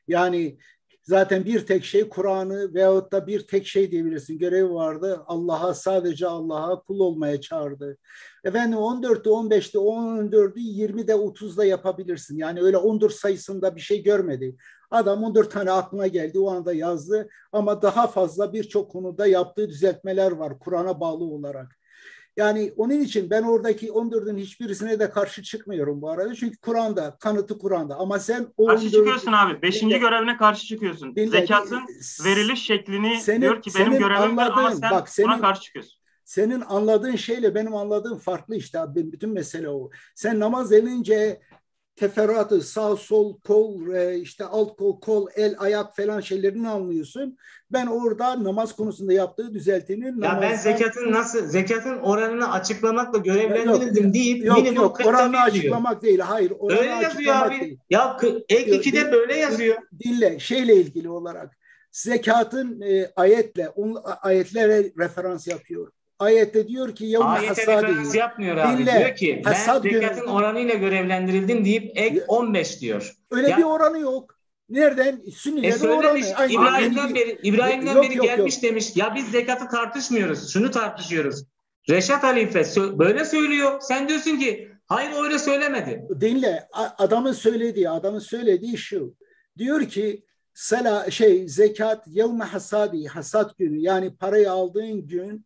Yani zaten bir tek şey Kur'an'ı veyahut da bir tek şey diyebilirsin. Görevi vardı. Allah'a, sadece Allah'a kul olmaya çağırdı. Efendim on dörtte, on beşte, on dörtte, yirmide, otuzda yapabilirsin. Yani öyle on dört sayısında bir şey görmedi. Adam on dört tane aklına geldi, o anda yazdı. Ama daha fazla birçok konuda yaptığı düzeltmeler var Kur'an'a bağlı olarak. Yani onun için ben oradaki on dördün hiçbirisine de karşı çıkmıyorum bu arada. Çünkü Kur'an'da, kanıtı Kur'an'da. Ama sen o karşı on dördü, çıkıyorsun abi. Beşinci dinle, görevine karşı çıkıyorsun. dinle, Zekatın veriliş şeklini senin, diyor ki benim görevimdir ama sen bak, senin, buna karşı çıkıyorsun. Senin anladığın şeyle benim anladığım farklı işte abi. Bütün mesele o. Sen namaz denince teferruatı, sağ sol kol, işte alt kol, kol, el, ayak falan şeylerini anlıyorsun. Ben orada namaz konusunda yaptığı düzeltinin ya namazdan... ben zekatın nasıl zekatın oranını açıklamakla görevlendirildim yok, deyip yok, minimum yok, oranını diyor. açıklamak değil. Hayır, oranını öyle yazıyor açıklamak abi. değil. Ya ek ikide böyle yazıyor. Dinle, şeyle ilgili olarak zekatın e, ayetle, on, ayetlere referans yapıyor. Ayette diyor ki yevme Ayete hasadi. referans yapmıyor abi. Dinle, diyor ki ben hasad zekatın günü, oranıyla görevlendirildim deyip ek on beş diyor. öyle ya, bir oranı yok. Nereden? Sünnilerin e söylemiş, oranı. Aynı İbrahim'den bir, beri İbrahim'den yok, beri yok, gelmiş yok. demiş. Ya biz zekatı tartışmıyoruz. Şunu tartışıyoruz. Reşat Halife böyle söylüyor. Sen diyorsun ki hayır öyle söylemedi. Dinle. Adamın söylediği, adamın söylediği şu. Diyor ki sala şey zekat yevme hasadi, hasat günü, yani parayı aldığın gün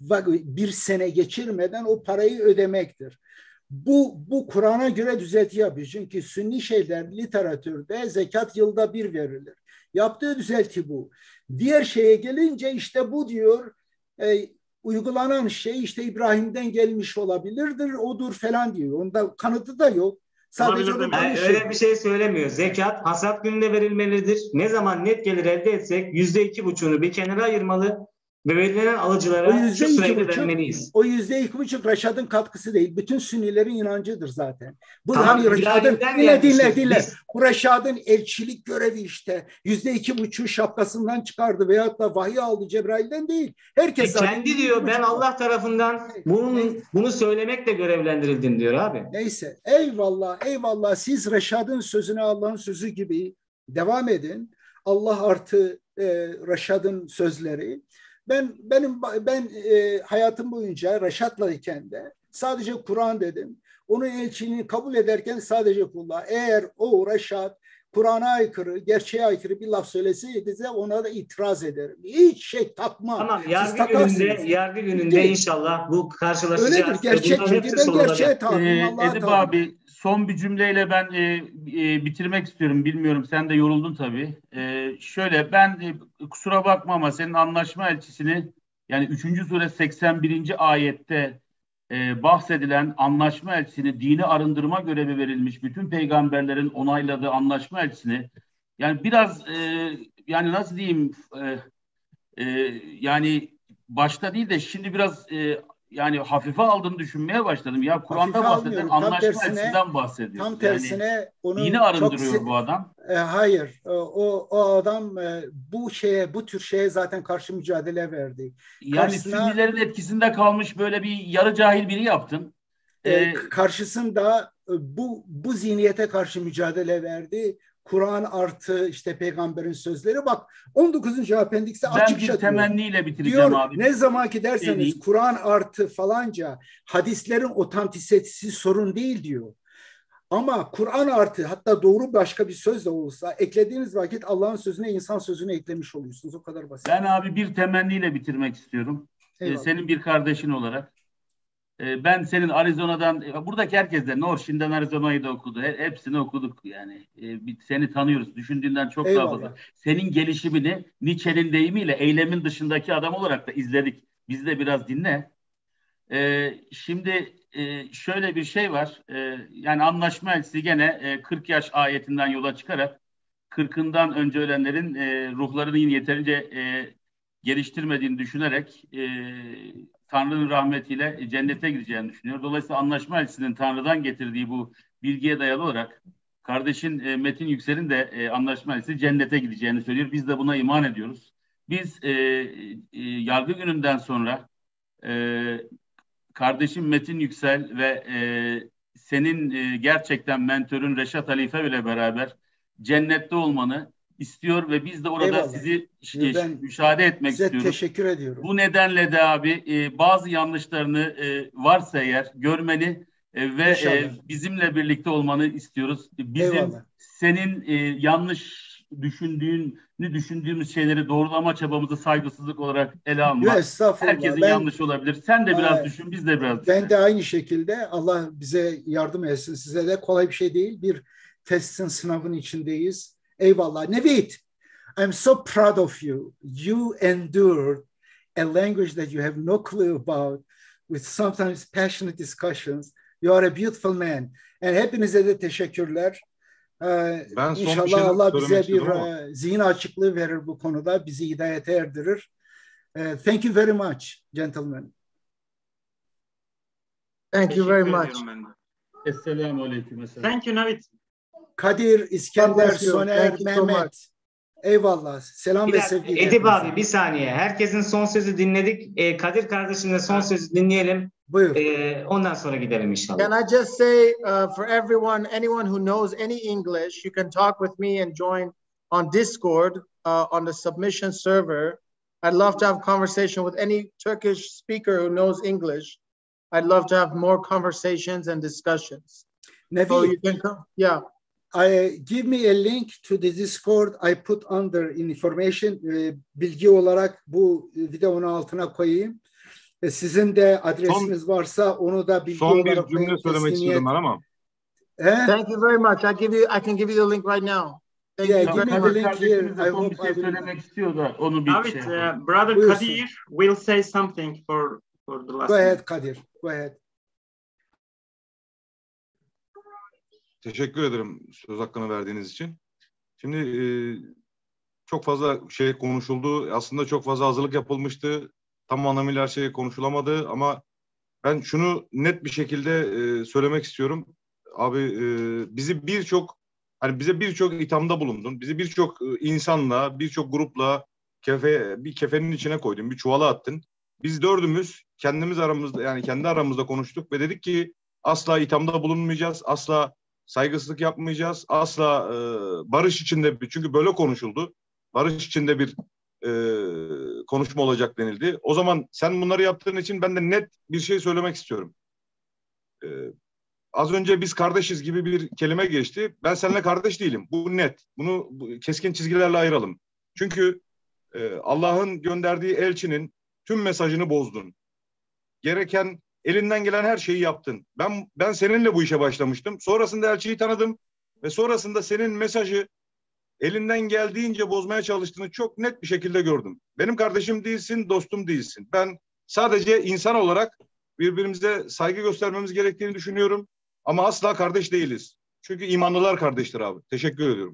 bir sene geçirmeden o parayı ödemektir. Bu, bu Kur'an'a göre düzelti yapıyor. Çünkü sünni şeyler literatürde zekat yılda bir verilir. Yaptığı düzelti bu. Diğer şeye gelince işte bu diyor e, uygulanan şey işte İbrahim'den gelmiş olabilirdir, odur falan diyor. Onda kanıtı da yok. Sadece Olabilir yani öyle bir şey söylemiyor. Zekat hasat gününde verilmelidir. Ne zaman net gelir elde etsek yüzde iki buçuğunu bir kenara ayırmalı ve verilen alıcılara şu sırayla vermeliyiz. O yüzde iki buçuk Reşad'ın katkısı değil. Bütün Sünnilerin inancıdır zaten. Bu tamam, hani Reşad'ın dinle dinle dinle. Biz... Bu Reşad'ın elçilik görevi işte. Yüzde iki buçuğu şapkasından çıkardı veyahut da vahiy aldı Cebrail'den değil. Herkes e kendi diyor ben Allah tarafından bunun, bunu söylemekle görevlendirildim diyor abi. Neyse eyvallah eyvallah, siz Reşad'ın sözüne Allah'ın sözü gibi devam edin. Allah artı e, Reşad'ın sözleri. Ben benim ben e, hayatım boyunca Reşat'layken de sadece Kur'an dedim. Onun elçiliğini kabul ederken sadece kullar. Eğer o Reşat Kur'an'a aykırı, gerçeğe aykırı bir laf söyleseydi de ona da itiraz ederim. Hiç şey takma. Tamam, yargı gününde, yargı gününde Değil. inşallah bu karşılaşacağız. Öyledir, gerçek çünkü ben gerçeğe tabi. Ee, Edip abi son bir cümleyle ben e, e, bitirmek istiyorum. Bilmiyorum, sen de yoruldun tabii. E, şöyle ben e, kusura bakma ama senin anlaşma elçisini, yani üçüncü sure seksen birinci ayette e, bahsedilen anlaşma elçisini, dini arındırma görevi verilmiş bütün peygamberlerin onayladığı anlaşma elçisini, yani biraz e, yani nasıl diyeyim e, e, yani başta değil de şimdi biraz e, yani hafife aldığını düşünmeye başladım. Ya Kur'an'da bahseden anlaşma elçisinden bahsediyor. Tam tersine yani, onu dini arındırıyor çok, bu adam. E, hayır, o o adam e, bu şeye, bu tür şeye zaten karşı mücadele verdi. Yani Karşısına, Sünnilerin etkisinde kalmış böyle bir yarı cahil biri yaptın. E, ee, karşısında e, bu bu zihniyete karşı mücadele verdi. Kur'an artı işte peygamberin sözleri, bak on dokuzuncu apendikste açıkça diyor. Ben bir temenniyle bitireceğim diyor, abi. ne zaman ki derseniz Kur'an artı falanca hadislerin otantisitesi sorun değil diyor. Ama Kur'an artı, hatta doğru başka bir söz de olsa eklediğiniz vakit Allah'ın sözüne insan sözünü eklemiş oluyorsunuz. O kadar basit. Ben abi bir temenniyle bitirmek istiyorum. Ee, senin bir kardeşin olarak. Ee, ben senin Arizona'dan, buradaki herkes de Norşin'den Arizona'yı da okudu. Hepsini okuduk yani. Ee, seni tanıyoruz. Düşündüğünden çok Eyvallah. daha fazla. Senin gelişimini Nietzsche'nin deyimiyle eylemin dışındaki adam olarak da izledik. Biz de biraz dinle. Ee, şimdi e, şöyle bir şey var. Ee, yani anlaşma elçisi gene e, kırk yaş ayetinden yola çıkarak kırkından önce ölenlerin e, ruhlarını yeterince e, geliştirmediğini düşünerek e, Tanrı'nın rahmetiyle cennete gireceğini düşünüyor. Dolayısıyla anlaşma elçisinin Tanrı'dan getirdiği bu bilgiye dayalı olarak kardeşin e, Metin Yüksel'in de e, anlaşma elçisi cennete gideceğini söylüyor. Biz de buna iman ediyoruz. Biz e, e, yargı gününden sonra e, kardeşim Metin Yüksel ve e, senin e, gerçekten mentörün Reşat Halife ile beraber cennette olmanı, istiyor ve biz de orada Eyvallah. sizi Ben müşahede etmek size istiyoruz. teşekkür ediyorum. Bu nedenle de abi e, bazı yanlışlarını e, varsa eğer görmeni e, ve e, bizimle birlikte olmanı istiyoruz. Bizim Eyvallah. senin e, yanlış düşündüğünü düşündüğümüz şeyleri doğrulama çabamızı saygısızlık olarak ele alma. Yok, estağfurullah. Herkesin Ben, yanlış olabilir. Sen de biraz e, düşün, biz de biraz ben düşünelim. de aynı şekilde Allah bize yardım etsin. Size de kolay bir şey değil. Bir testin, sınavın içindeyiz. Eyvallah. Nevit, I'm so proud of you. You endured a language that you have no clue about with sometimes passionate discussions. You are a beautiful man. And hepinize de teşekkürler. Ee, Ben son bir İnşallah şey Allah söylemek bize bir istiyorum ama. e, zihin açıklığı verir bu konuda. Bizi hidayete erdirir. Uh, thank you very much, gentlemen. Thank you very Teşekkür much. ediyorum ben de. Esselamu aleyküm. Thank you Navit. Kadir, İskender, bless you. Soner, Thank you so Mehmet. much. Eyvallah. Selam Bir ve dakika, sevgi. Edip abi bir saniye. Herkesin son sözü dinledik. Ee, Kadir kardeşimle son sözü dinleyelim. Buyur. Ee, ondan sonra gidelim inşallah. Can I just say uh, for everyone, anyone who knows any English, you can talk with me and join on Discord uh, on the submission server. I'd love to have conversation with any Turkish speaker who knows English. I'd love to have more conversations and discussions. Nevit, So you can come. Yeah. I, give me a link to the Discord I put under information. E, bilgi olarak bu videonun altına koyayım. E, sizin de adresiniz son, varsa onu da bilgi son olarak bir cümle söylemek istiyorum ben ama. He? Thank you very much. I give you. I can give you the link right now. Thank yeah, you give very me much. the link here. I son hope bir şey I will... söylemek istiyor da onu bir Navit, şey uh, brother Buyursun. Kadir will say something for for the last. Go ahead Kadir. Go ahead. Teşekkür ederim söz hakkını verdiğiniz için. Şimdi e, çok fazla şey konuşuldu. Aslında çok fazla hazırlık yapılmıştı. Tam anlamıyla her şey konuşulamadı ama ben şunu net bir şekilde e, söylemek istiyorum. Abi e, bizi birçok hani bize birçok ithamda bulundun. Bizi birçok e, insanla, birçok grupla kefe bir kefenin içine koydun, bir çuvala attın. Biz dördümüz kendimiz aramızda yani kendi aramızda konuştuk ve dedik ki asla ithamda bulunmayacağız. Asla saygısızlık yapmayacağız. Asla e, barış içinde, çünkü böyle konuşuldu. Barış içinde bir e, konuşma olacak denildi. O zaman sen bunları yaptığın için ben de net bir şey söylemek istiyorum. E, az önce biz kardeşiz gibi bir kelime geçti. Ben seninle kardeş değilim. Bu net. Bunu bu, keskin çizgilerle ayıralım. Çünkü e, Allah'ın gönderdiği elçinin tüm mesajını bozdun. Gereken elinden gelen her şeyi yaptın. Ben ben seninle bu işe başlamıştım. Sonrasında elçiyi tanıdım ve sonrasında senin mesajı elinden geldiğince bozmaya çalıştığını çok net bir şekilde gördüm. Benim kardeşim değilsin, dostum değilsin. Ben sadece insan olarak birbirimize saygı göstermemiz gerektiğini düşünüyorum. Ama asla kardeş değiliz. Çünkü imanlılar kardeştir abi. Teşekkür ediyorum.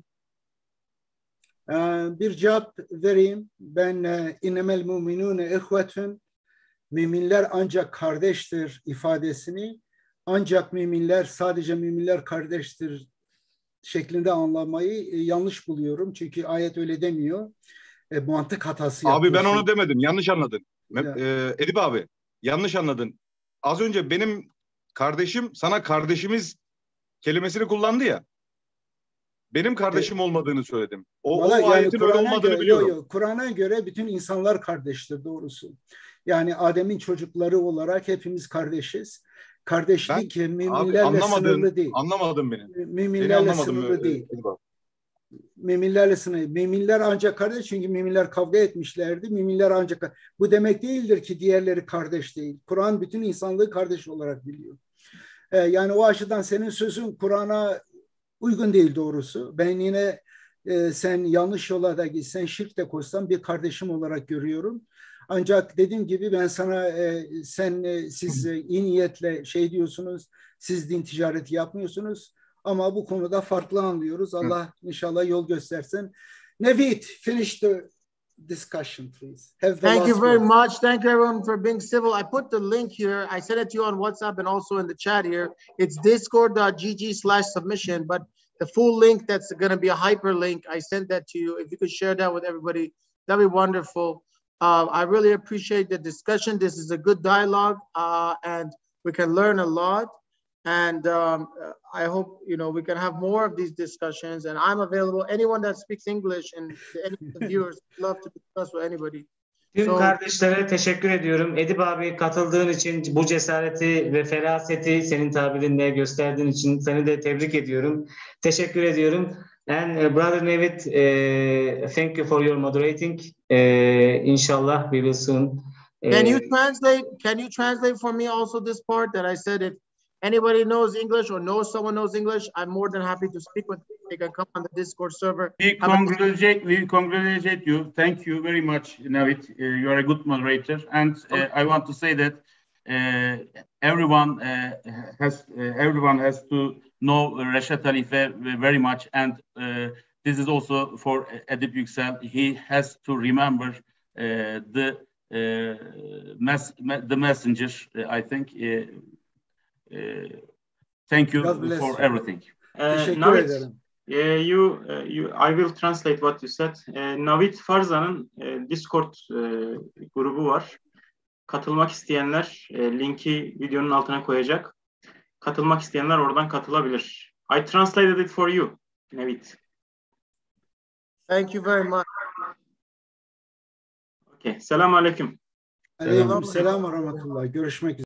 Bir cevap vereyim. Ben innemel mu'minûne ihvetun, müminler ancak kardeştir ifadesini ancak müminler sadece müminler kardeştir şeklinde anlamayı yanlış buluyorum. Çünkü ayet öyle demiyor. E, mantık hatası abi yapıyorsun. Ben onu demedim. Yanlış anladın. Ya. Ee, Edip abi yanlış anladın. Az önce benim kardeşim sana kardeşimiz kelimesini kullandı ya. Benim kardeşim e, olmadığını söyledim. O, o yani ayetin öyle olmadığını göre, biliyorum. Yo, yo, Kur'an'a göre bütün insanlar kardeştir doğrusu. Yani Adem'in çocukları olarak hepimiz kardeşiz. Kardeşlik ben, müminlerle abi, sınırlı değil. Anlamadın beni. Müminlerle sınırlı değil. Müminlerle sınırlı. Müminler ancak kardeş, çünkü müminler kavga etmişlerdi. Müminler ancak, bu demek değildir ki diğerleri kardeş değil. Kur'an bütün insanlığı kardeş olarak biliyor. Ee, yani o açıdan senin sözün Kur'an'a uygun değil doğrusu. Ben yine e, sen yanlış yola da gitsen, şirk de koşsan bir kardeşim olarak görüyorum. Ancak dediğim gibi ben sana e, sen e, siz e, iyi niyetle şey diyorsunuz, siz din ticareti yapmıyorsunuz ama bu konuda farklı anlıyoruz. Allah inşallah yol göstersin. Nevit, finish the discussion please. Have the Thank last you very word. much. Thank you everyone for being civil. I put the link here. I sent it to you on WhatsApp and also in the chat here. It's discord.gg slash submission, but the full link that's going to be a hyperlink, I sent that to you. If you could share that with everybody, that'd be wonderful. Uh, I really appreciate the discussion. This is a good dialogue uh, and we can learn a lot. And um, I hope, you know, we can have more of these discussions, and I'm available. Anyone that speaks English and any of the viewers love to discuss with anybody. Tüm So, kardeşlere teşekkür ediyorum. Edip abi, katıldığın için, bu cesareti ve feraseti senin tabirinle gösterdiğin için seni de tebrik ediyorum. Teşekkür ediyorum. And uh, Brother Navid, uh, thank you for your moderating. Uh, inshallah we will soon. Uh, can you translate? Can you translate for me also this part that I said? If anybody knows English or knows someone knows English, I'm more than happy to speak with them. They can come on the Discord server. We congratulate, we congratulate you. Thank you very much, Navid. Uh, you are a good moderator. And uh, I want to say that uh, everyone uh, has uh, everyone has to know Reşat Halife very much. And uh, this is also for Edip Yüksel. He has to remember uh, the uh, mess, the messenger. Uh, I think. Uh, uh, thank you for you. everything. Uh, Teşekkür Navid, ederim. uh, you, uh, you, I will translate what you said. Uh, Navid Farzan'ın uh, Discord uh, grubu var. Katılmak isteyenler uh, linki videonun altına koyacak. Katılmak isteyenler oradan katılabilir. I translated it for you, Navid. Thank you very much. Okay. Selamun aleyküm. Aleyküm selam ve rahmetullah. Görüşmek üzere.